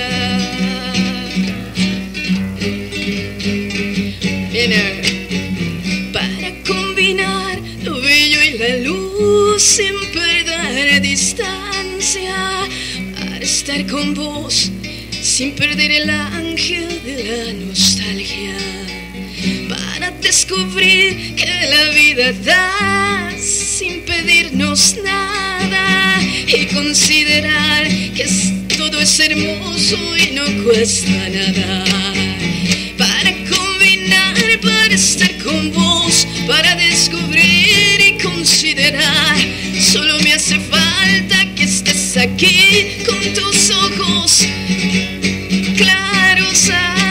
Viene. Para combinar lo bello y la luz sin perder distancia, para estar con vos sin perder el ángel de la nostalgia, para descubrir que la vida da sin pedirnos nada y considerar que todo es hermoso y no cuesta nada. Para combinar, para estar con vos, para descubrir y considerar, solo me hace falta que estés aquí con tus ojos claros.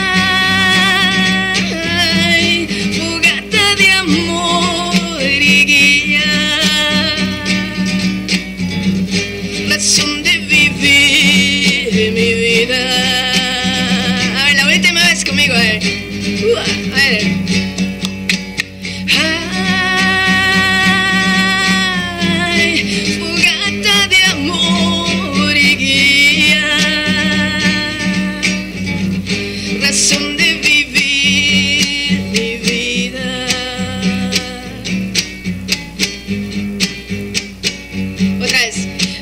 Ay, fogata de amor y guía, razón de vivir mi vida. A ver, la última vez conmigo, a ver. A ver. Ay, fogata de amor y guía, razón de vivir mi vida. Otra vez.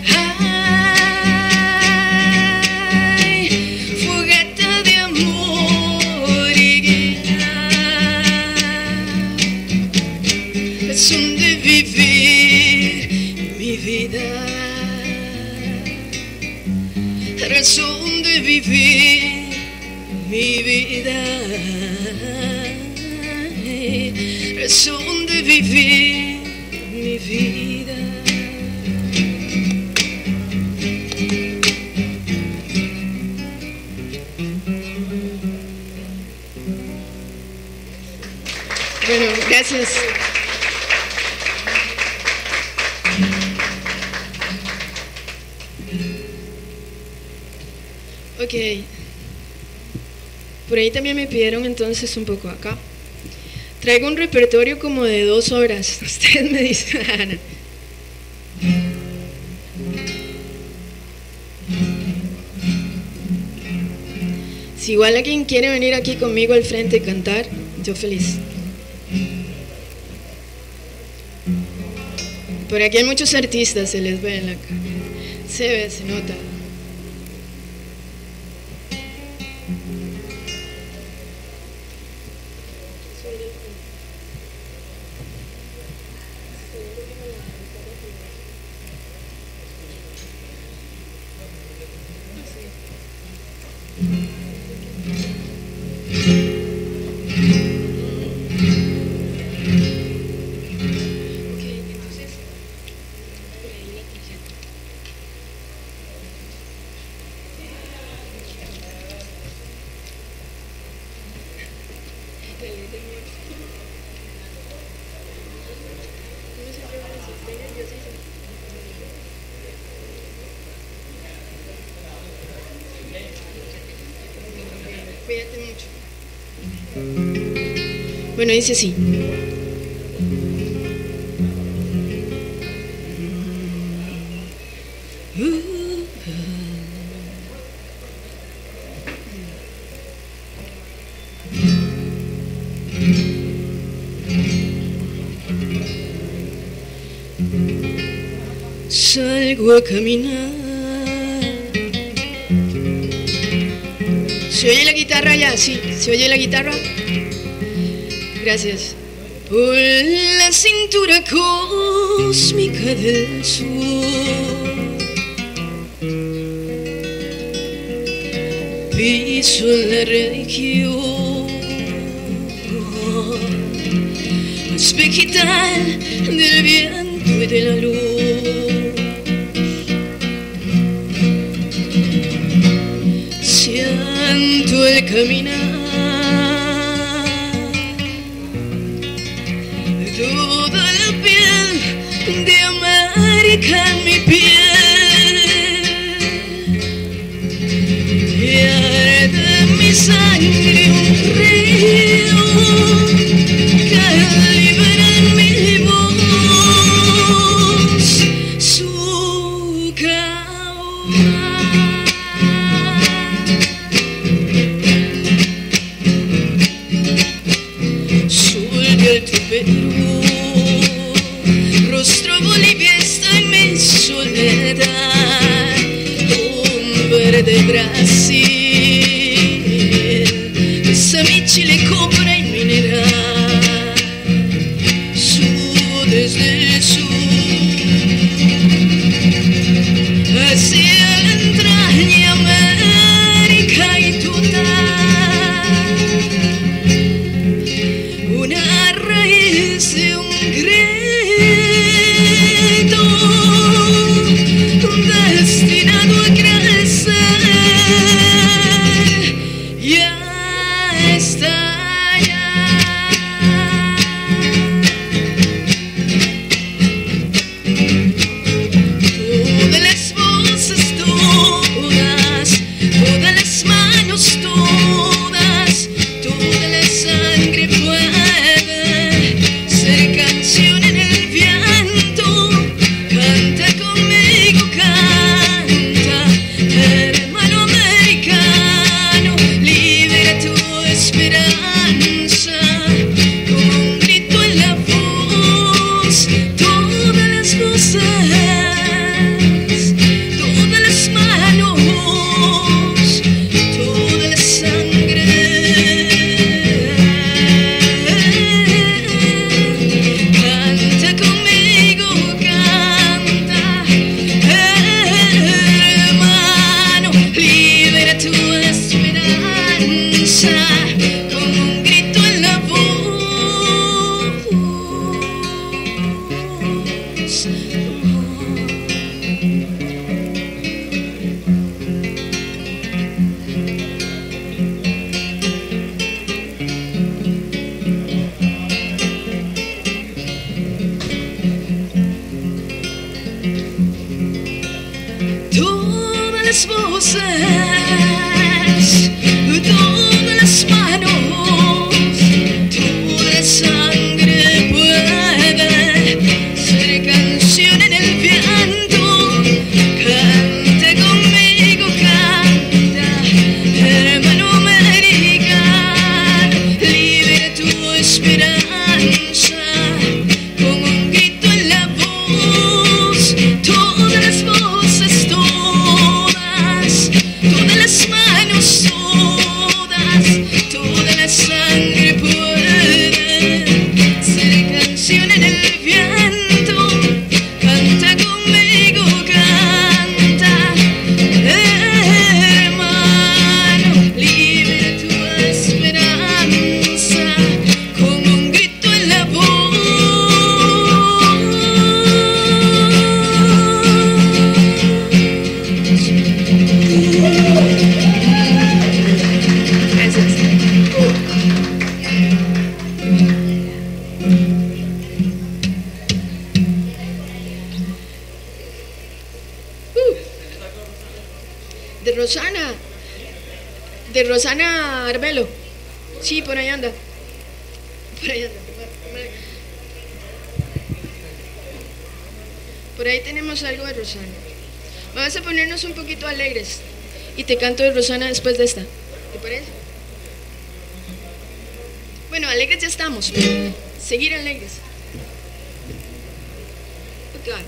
Ay, fogata de amor y guía, razón de vivir mi vida, razón de vivir mi vida, razón de vivir mi vida. Bueno, gracias. Ok. Por ahí también me pidieron entonces un poco acá. Traigo un repertorio como de 2 horas. Ustedes me dicen, Ana. Si igual alguien quiere venir aquí conmigo al frente y cantar, yo feliz. Por aquí hay muchos artistas, se les ve en la cara. Se ve, se nota. Cuídate mucho. Bueno, dice así. Salgo a caminar. ¿Se oye la guitarra ya? Sí, ¿se oye la guitarra? Gracias. Por la cintura cósmica del sur piso la región más vegetal del viento y de la luz. Siento el caminar de toda la piel de América en mi piel y arde en mi sangre un río que libera en mi voz su caudal. Perú, rostro Bolivia está en mi soledad, un verde Brasil, besa mi Chile, cobre y mineral. todas las manos, toda sangre puede ser canción en el viento. Canta conmigo, canta, hermano americano, libera tu esperanza con un grito en la voz. Todas las voces, todas las manos, toda la sangre puede ser canción en el viento. Canta conmigo, canta, hermano, libera tu esperanza con un grito en la voz. De Rosana Arbelo. Sí, por ahí anda. Por ahí anda. Por ahí tenemos algo de Rosana. Vamos a ponernos un poquito alegres y te canto de Rosana después de esta. ¿Te parece? Bueno, alegres ya estamos. Seguir alegres. Okay.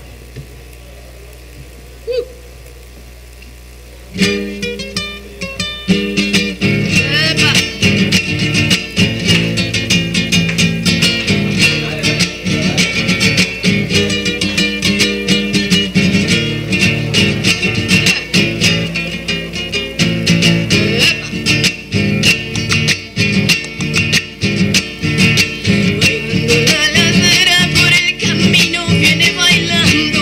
Cuando la ladera por el camino viene bailando.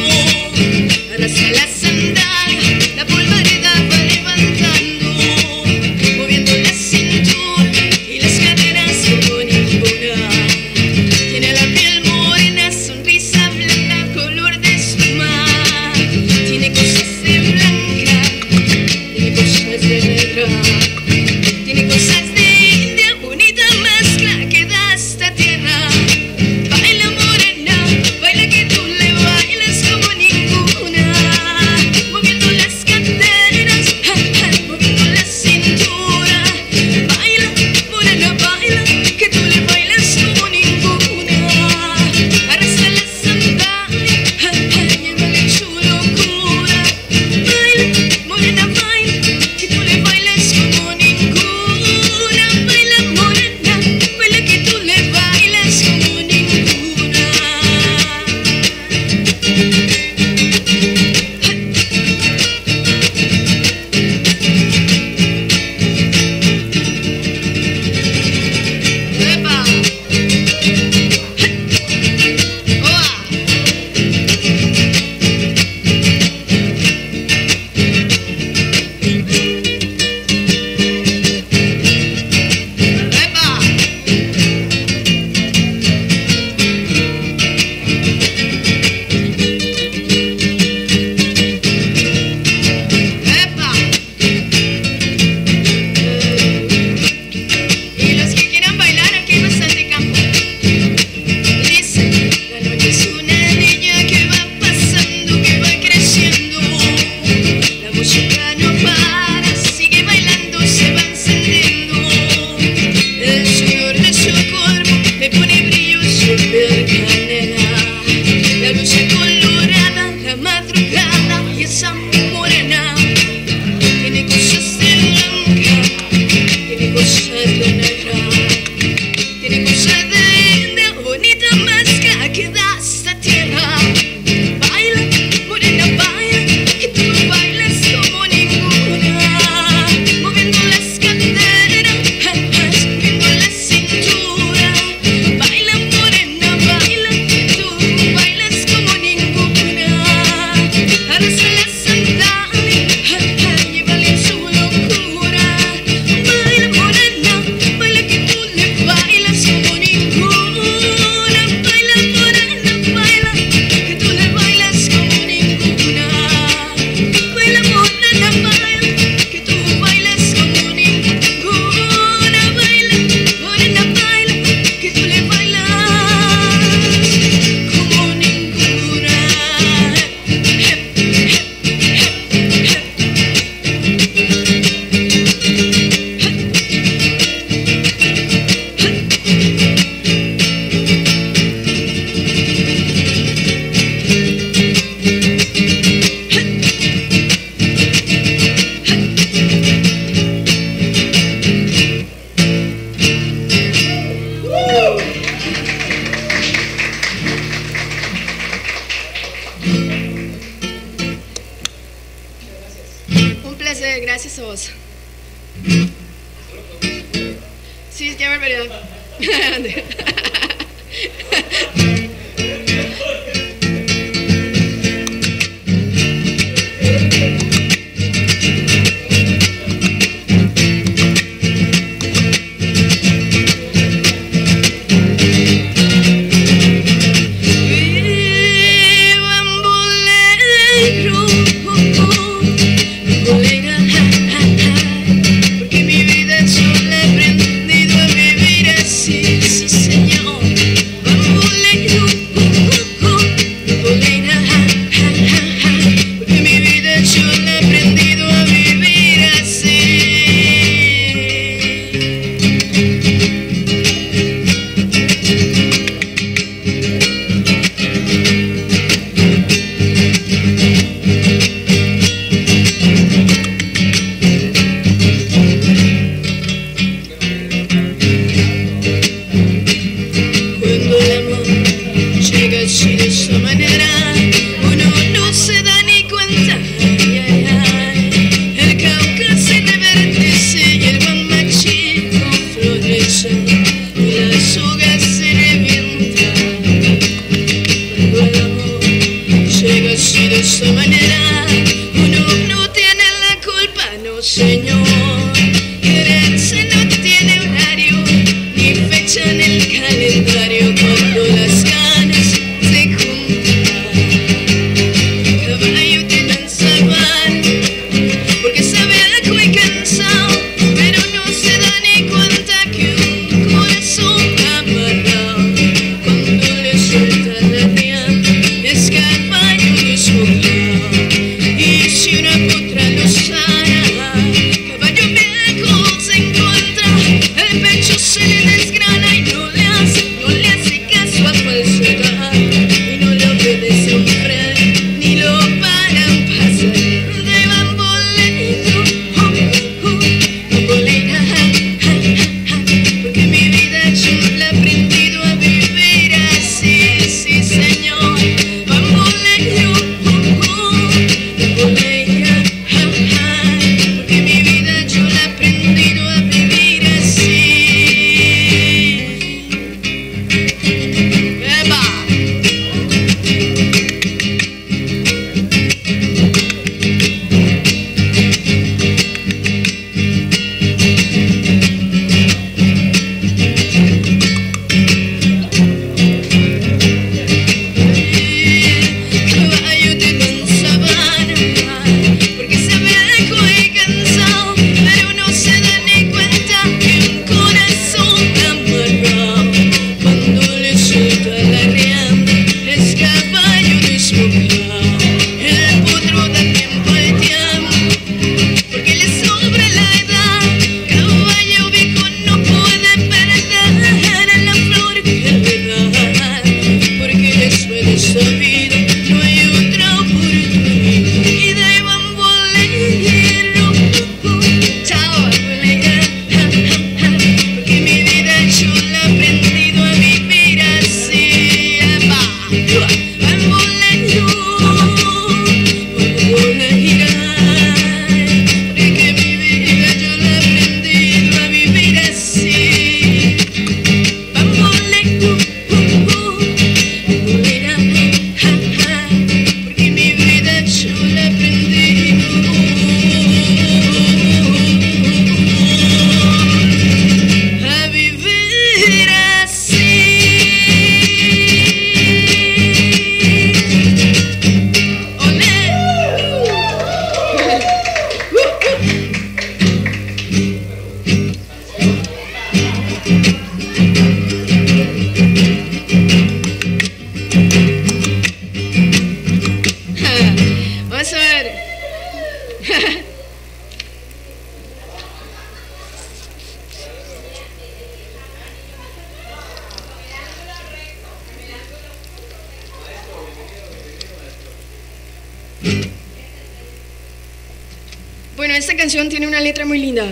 Bueno, esta canción tiene una letra muy linda.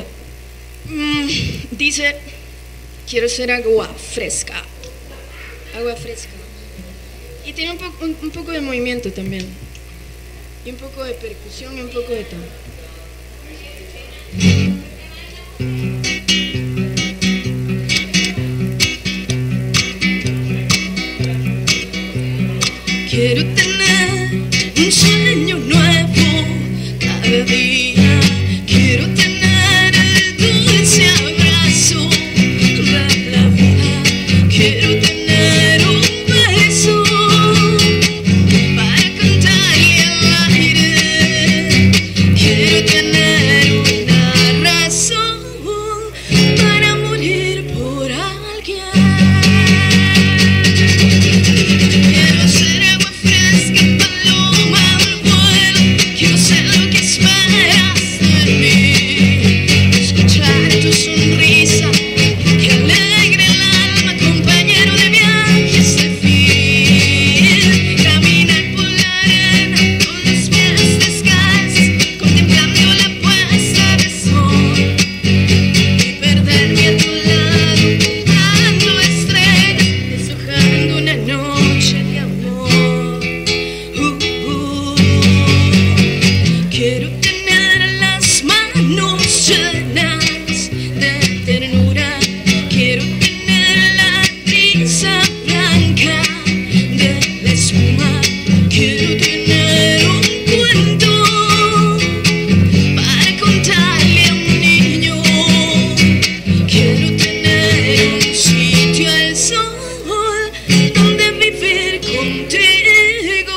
Dice, quiero ser agua fresca. Agua fresca. Y tiene un poco de movimiento también. Y un poco de percusión y un poco de todo. Quiero tener un sueño nuevo cada día. Quiero tener el dulce abrazo de la vida. Quiero tener un beso para cantarle al aire. Quiero tener una razón para morir por alguien. Quiero ser agua fresca, paloma del vuelo. Quiero ser lo que esperas de mí. Escuchar tu sonrisa que alegre el alma, compañero de viajes de fin. Caminar por la arena con los pies descalzos, contemplando la puesta de sol. Y perderme a tu lado, contando estrellas, deshojando una noche de amor. Quiero tener las manos llenas de ternura. Quiero tener la brisa blanca de la espuma. Quiero tener un cuento para contarle a un niño. Quiero tener un sitio al sol donde vivir contigo.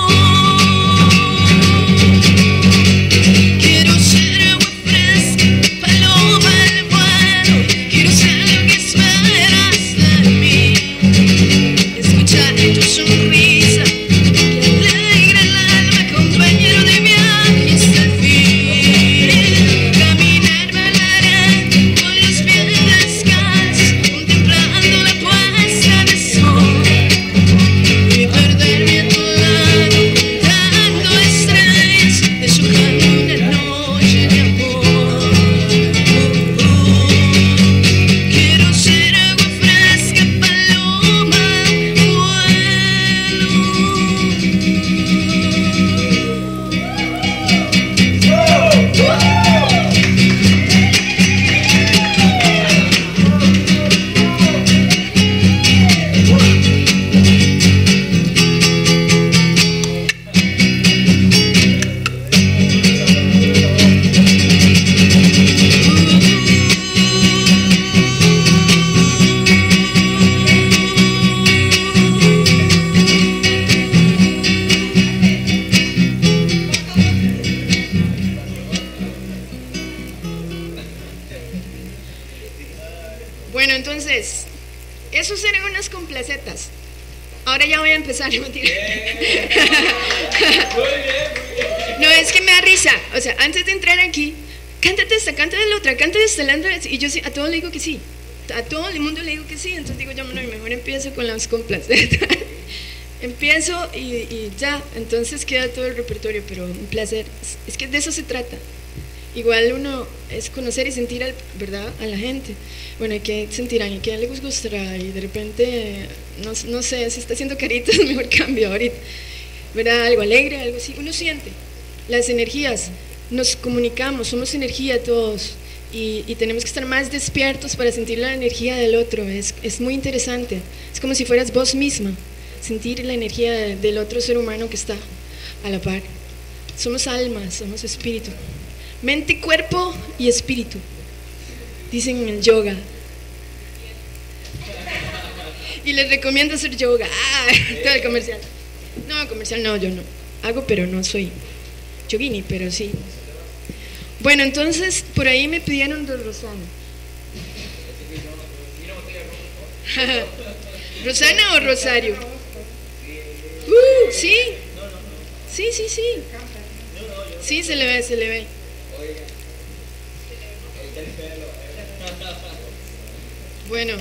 Quiero ser agua fresca, paloma del vuelo. Quiero ser lo que esperas de mí. Escuchar tu sonrisa que alegra el alma, compañero de viajes de fin. Caminar por la arena con los pies descalzos, contemplando la puesta de sol. Y perderme a tu lado, contando estrellas, deshojando una noche de amor. Quiero ser agua fresca, paloma del Bueno, entonces, esos eran unas complacetas. Ahora ya voy a empezar, no mentira. No, es que me da risa. O sea, antes de entrar aquí, cántate esta, cántate la otra, cántate esta, la otra. Y yo sí, a todos le digo que sí. A todo el mundo le digo que sí. Entonces digo yo, bueno, mejor empiezo con las complacetas. Empiezo y ya. Entonces queda todo el repertorio, pero un placer. Es que de eso se trata. Igual uno es conocer y sentir, ¿verdad?, a la gente. Bueno, ¿qué sentirán? ¿Y qué les gustará? Y de repente, no sé, si está haciendo caritas, mejor cambio ahorita. ¿Verdad? Algo alegre, algo así. Uno siente las energías, nos comunicamos, somos energía todos. Y tenemos que estar más despiertos para sentir la energía del otro. Es muy interesante. Es como si fueras vos misma, sentir la energía del otro ser humano que está a la par. Somos almas, somos espíritu. Mente, cuerpo y espíritu, dicen en el yoga. Y les recomiendo hacer yoga. Todo el comercial. No, comercial no, yo no. Hago, pero no soy yogini, pero sí. Bueno, entonces, por ahí me pidieron de Rosana. ¿Rosana o Rosario? Sí. Sí. Sí, se le ve. Bueno,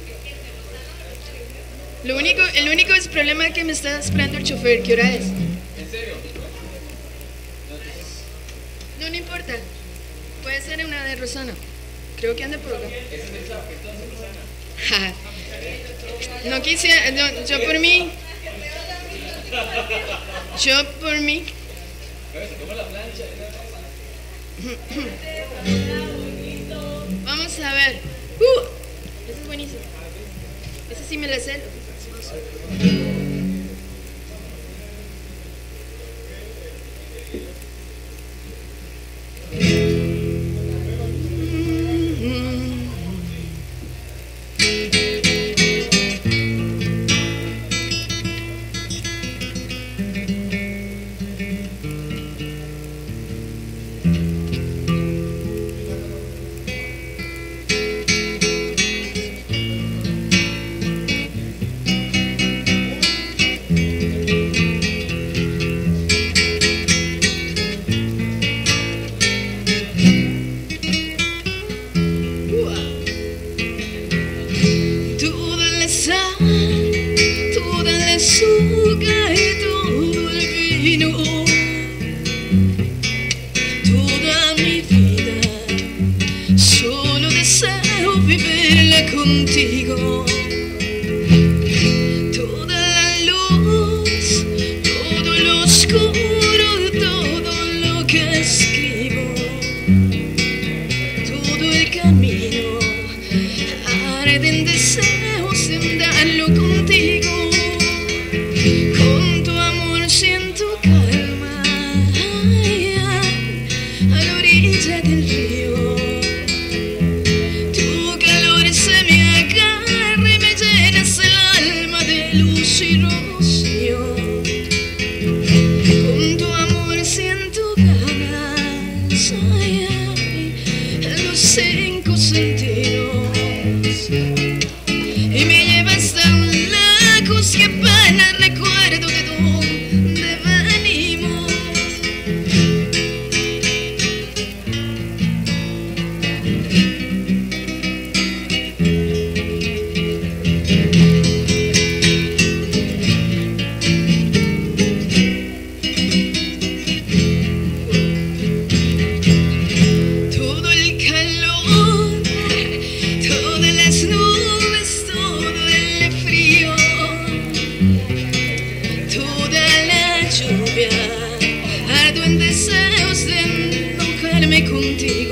el único es problema es que me está esperando el chofer. ¿Qué hora es? ¿En serio? No importa. Puede ser una de Rosana. Creo que anda por acá. No quisiera, yo por mí. Vamos a ver. Esa es buenísima. Esa sí me la sé. besar toda la azúcar y todo el vino. Toda mi vida solo deseo vivirla contigo. Toda la luz, todo lo oscuro, todo lo que escribo, todo el camino arden deseos en darlo contigo. Con tu amor siento calma, ay, ay, a la orilla del río. Tu calor se me agarra y me llenas el alma de luz y rocío. Con tu amor siento ganas, ay, ay, en los 5 sentidos. Y me llevas tan lejos que apenas recuerdo de dónde venimos. Todo el calor, todas las nubes, todo el frío, toda la lluvia, ardo en deseos de enojarme contigo.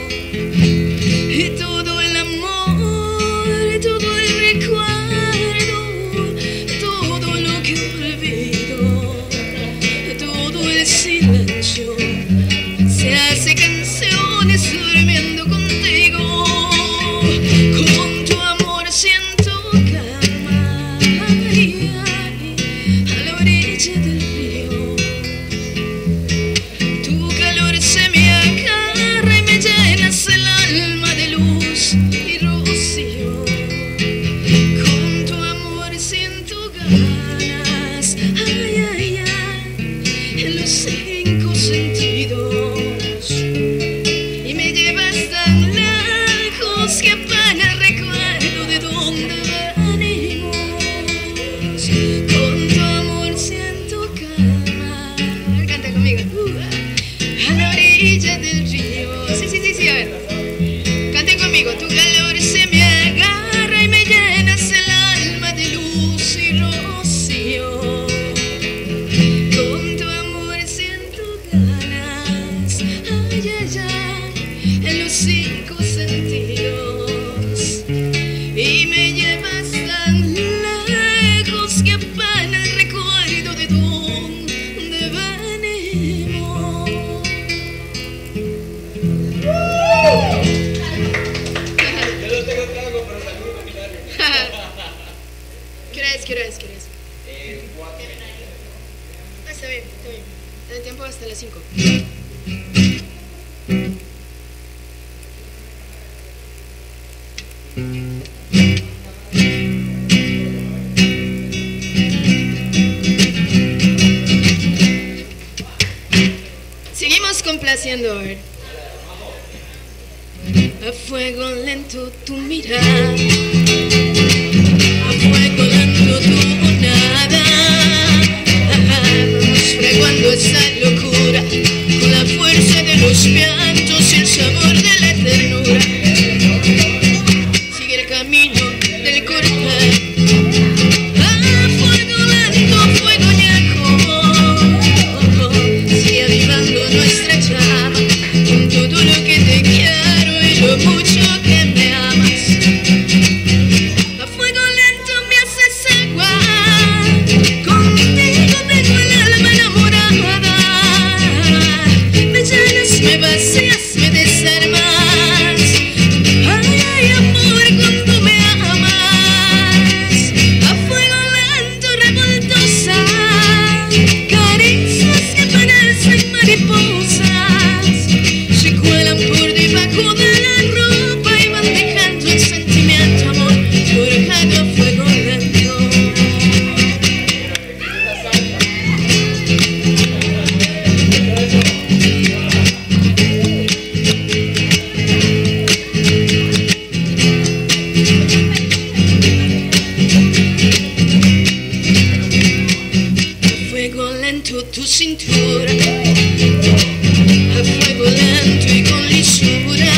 Y todo el amor, todo el recuerdo, todo lo que olvido, todo el silencio se hace canciones durmiendo contigo. Con tu amor siento calma, ay, ay, a la orilla del río. Tu calor se me agarra y me llenas el alma de luz y rocío. Con tu amor siento ganas, ay, ay, ay, en los 5 sentidos. Y me llevas tan lejos que apenas recuerdo de dónde venimos. Con tu amor siento calma, canta conmigo, a la orilla del río. Sí, sí, sí, sí, a ver, canten conmigo. Tu calor se me agarra y me llenas el alma de luz y rocío. Con tu amor siento ganas, ay, ay, ay, en los 5 sentidos. Y me llevas tan lejos que apenas recuerdo de dónde venimos. Yo no tengo trago, pero salud caminario. ¿Qué hora es? ¿Qué hora es? ¿Qué hora es? 4. Ah, está bien, está bien. El tiempo hasta las 5. Seguimos complaciendo, a ver. A fuego lento tu mirada, a fuego lento tu nada. Vamos fraguando esa locura con la fuerza de los vientos y el sabor de la ternura. Sigue el camino del cuerpo. A fuego lento, fuego ñaco. Sigue avivando nuestra llama con todo lo que te quiero y lo mucho que me amas. A cintura, a fuego lento y con lisura.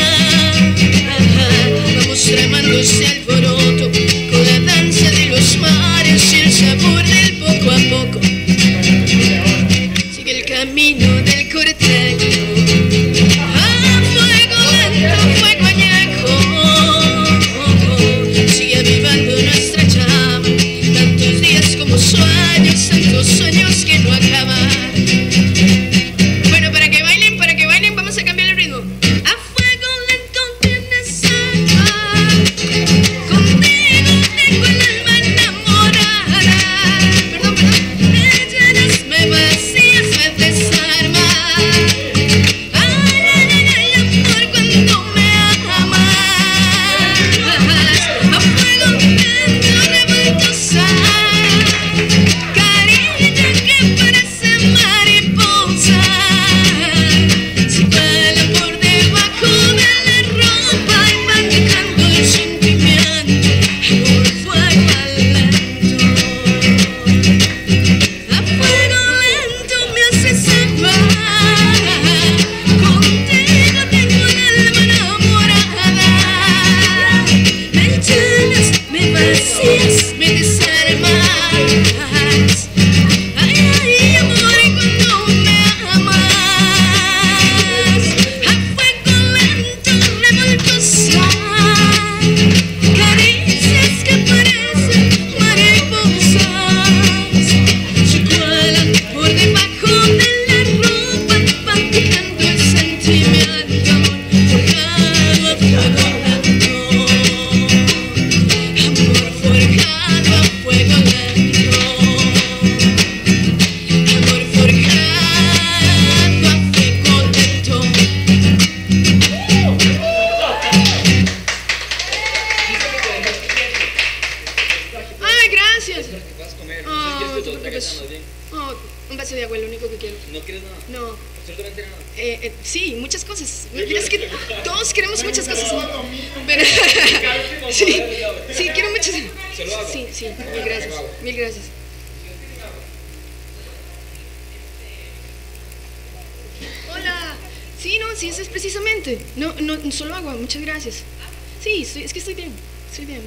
Vamos tramando ese alboroto con la danza de los mares y el sabor del poco a poco. Sigue el camino del cortejo, a fuego lento, fuego añejo. Sigue avivando nuestra llama, tantos días como sueños, tantos sueños que no acaban. Bueno, para que bailen, vamos a cambiar el ritmo. A fuego lento tienes alma, contigo tengo el alma enamorada. Perdón, me llenas, me vacías, me desarmas. Ay, ay, ay, ay, amor, cuando me amas. A fuego lento, revoltosa, cariño que parece mariposa. Se cuela por debajo de la ropa y va dejando el sentimiento. Amor, fuego lento. A fuego lento me haces agua. Contigo tengo el alma enamorada. Me llenas, me vacías, me desarmas. Ay, ay, amor, cuando me amas. A fuego lento, revoltosa, caricias que parecen mariposas. Se cuelan por debajo de la ropa, van dejando el sentimiento forjado a fuego lento. Amor forjado a fuego lento. Amor forjado a fuego lento. Ay, gracias. Oh, no te preocupes. Oh, un vaso de agua, lo único que quiero. ¿No quieres nada? No. Absolutamente nada. Sí, muchas cosas. Es que todos queremos muchas cosas, ¿no? Pero sí, quiero muchas. Sí, mil gracias. Mil gracias. Hola. Sí, eso es precisamente. No, solo agua, muchas gracias. Sí, es que estoy bien. Estoy bien.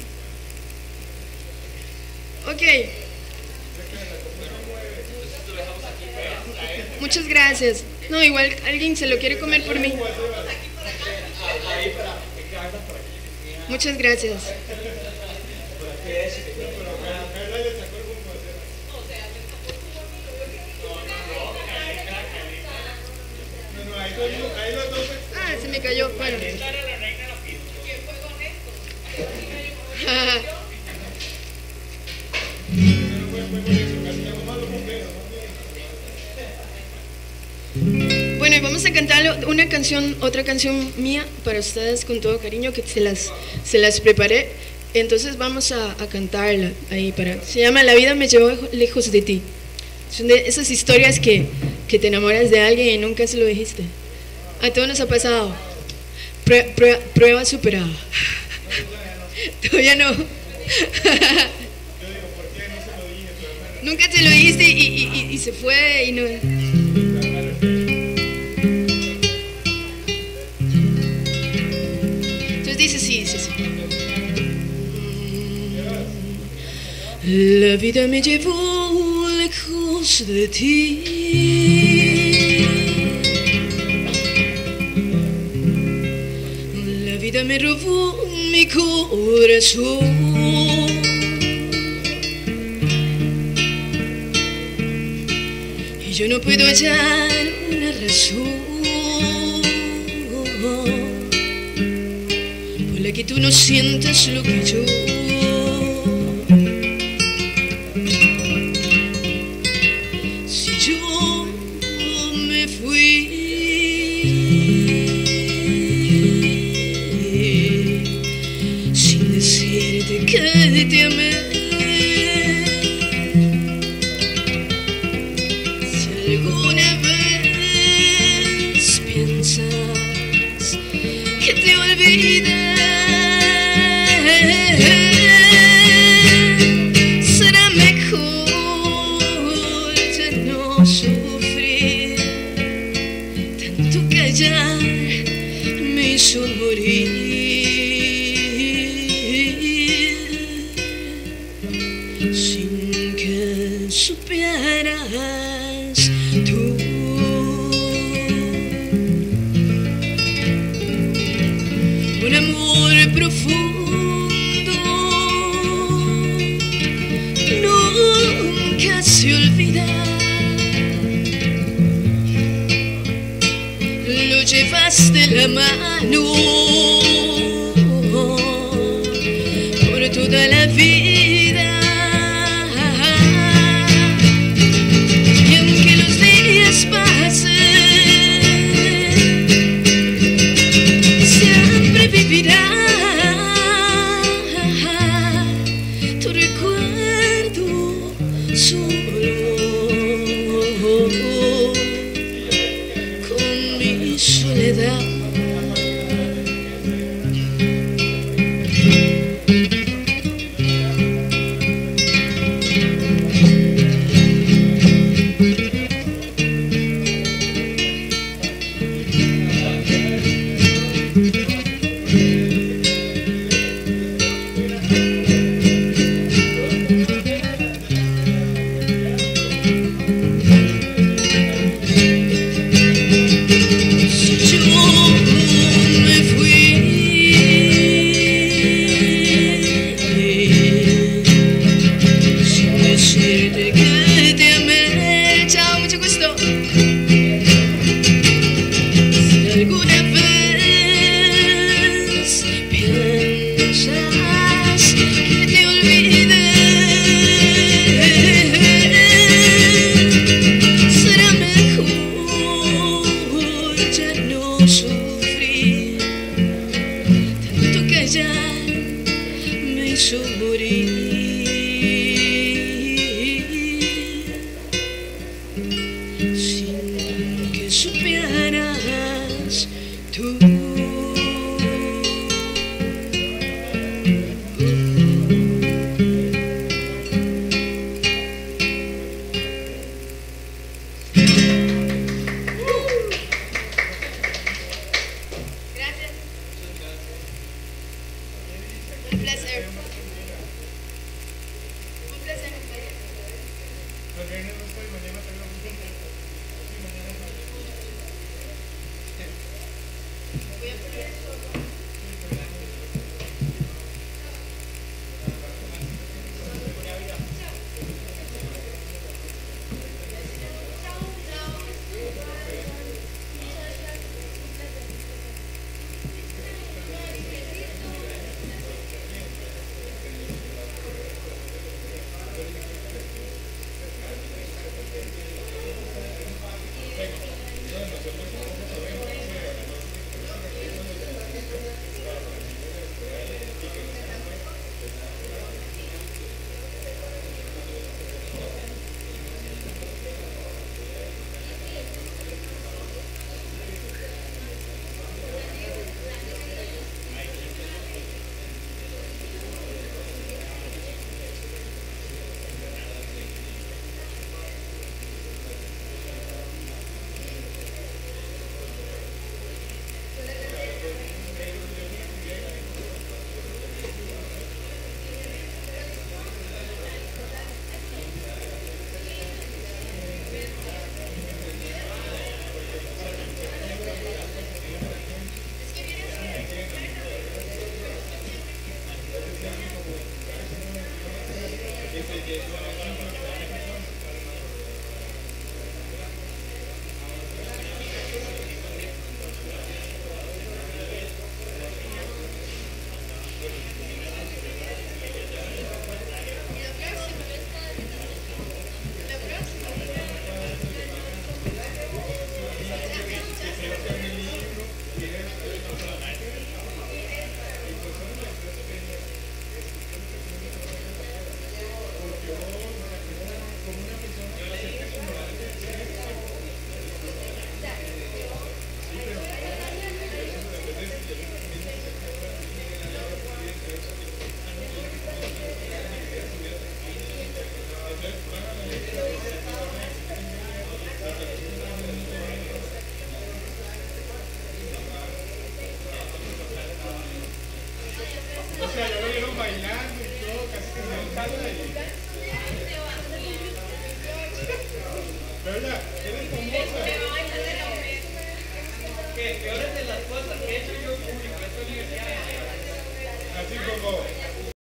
Ok. Muchas gracias. No, igual alguien se lo quiere comer por mí. Muchas gracias. Ah, se me cayó. Bueno. Bueno, y vamos a cantar otra canción mía para ustedes con todo cariño, que se las preparé. Entonces vamos a cantarla ahí se llama La vida me llevó lejos de ti. Son de esas historias que te enamoras de alguien y nunca se lo dijiste. A todos nos ha pasado. Prueba superada. Todavía no. Nunca te lo dijiste y se fue y no. Entonces dice sí. La vida me llevó lejos de ti. La vida me robó mi corazón. Y yo no puedo hallar una razón por la que tú no sientas lo que yo. Que te amé. Si alguna vez piensas que te olvidé, sin que supieras tú. Un amor profundo nunca se olvida. Lo llevas de la mano por toda la vida. Y aunque los días pasen, siempre vivirá tu recuerdo solo con mi soledad. O sea, ya lo vieron bailando y todo, casi que no hay caso de ahí. peores de las cosas que he hecho yo público, esta universidad. Así como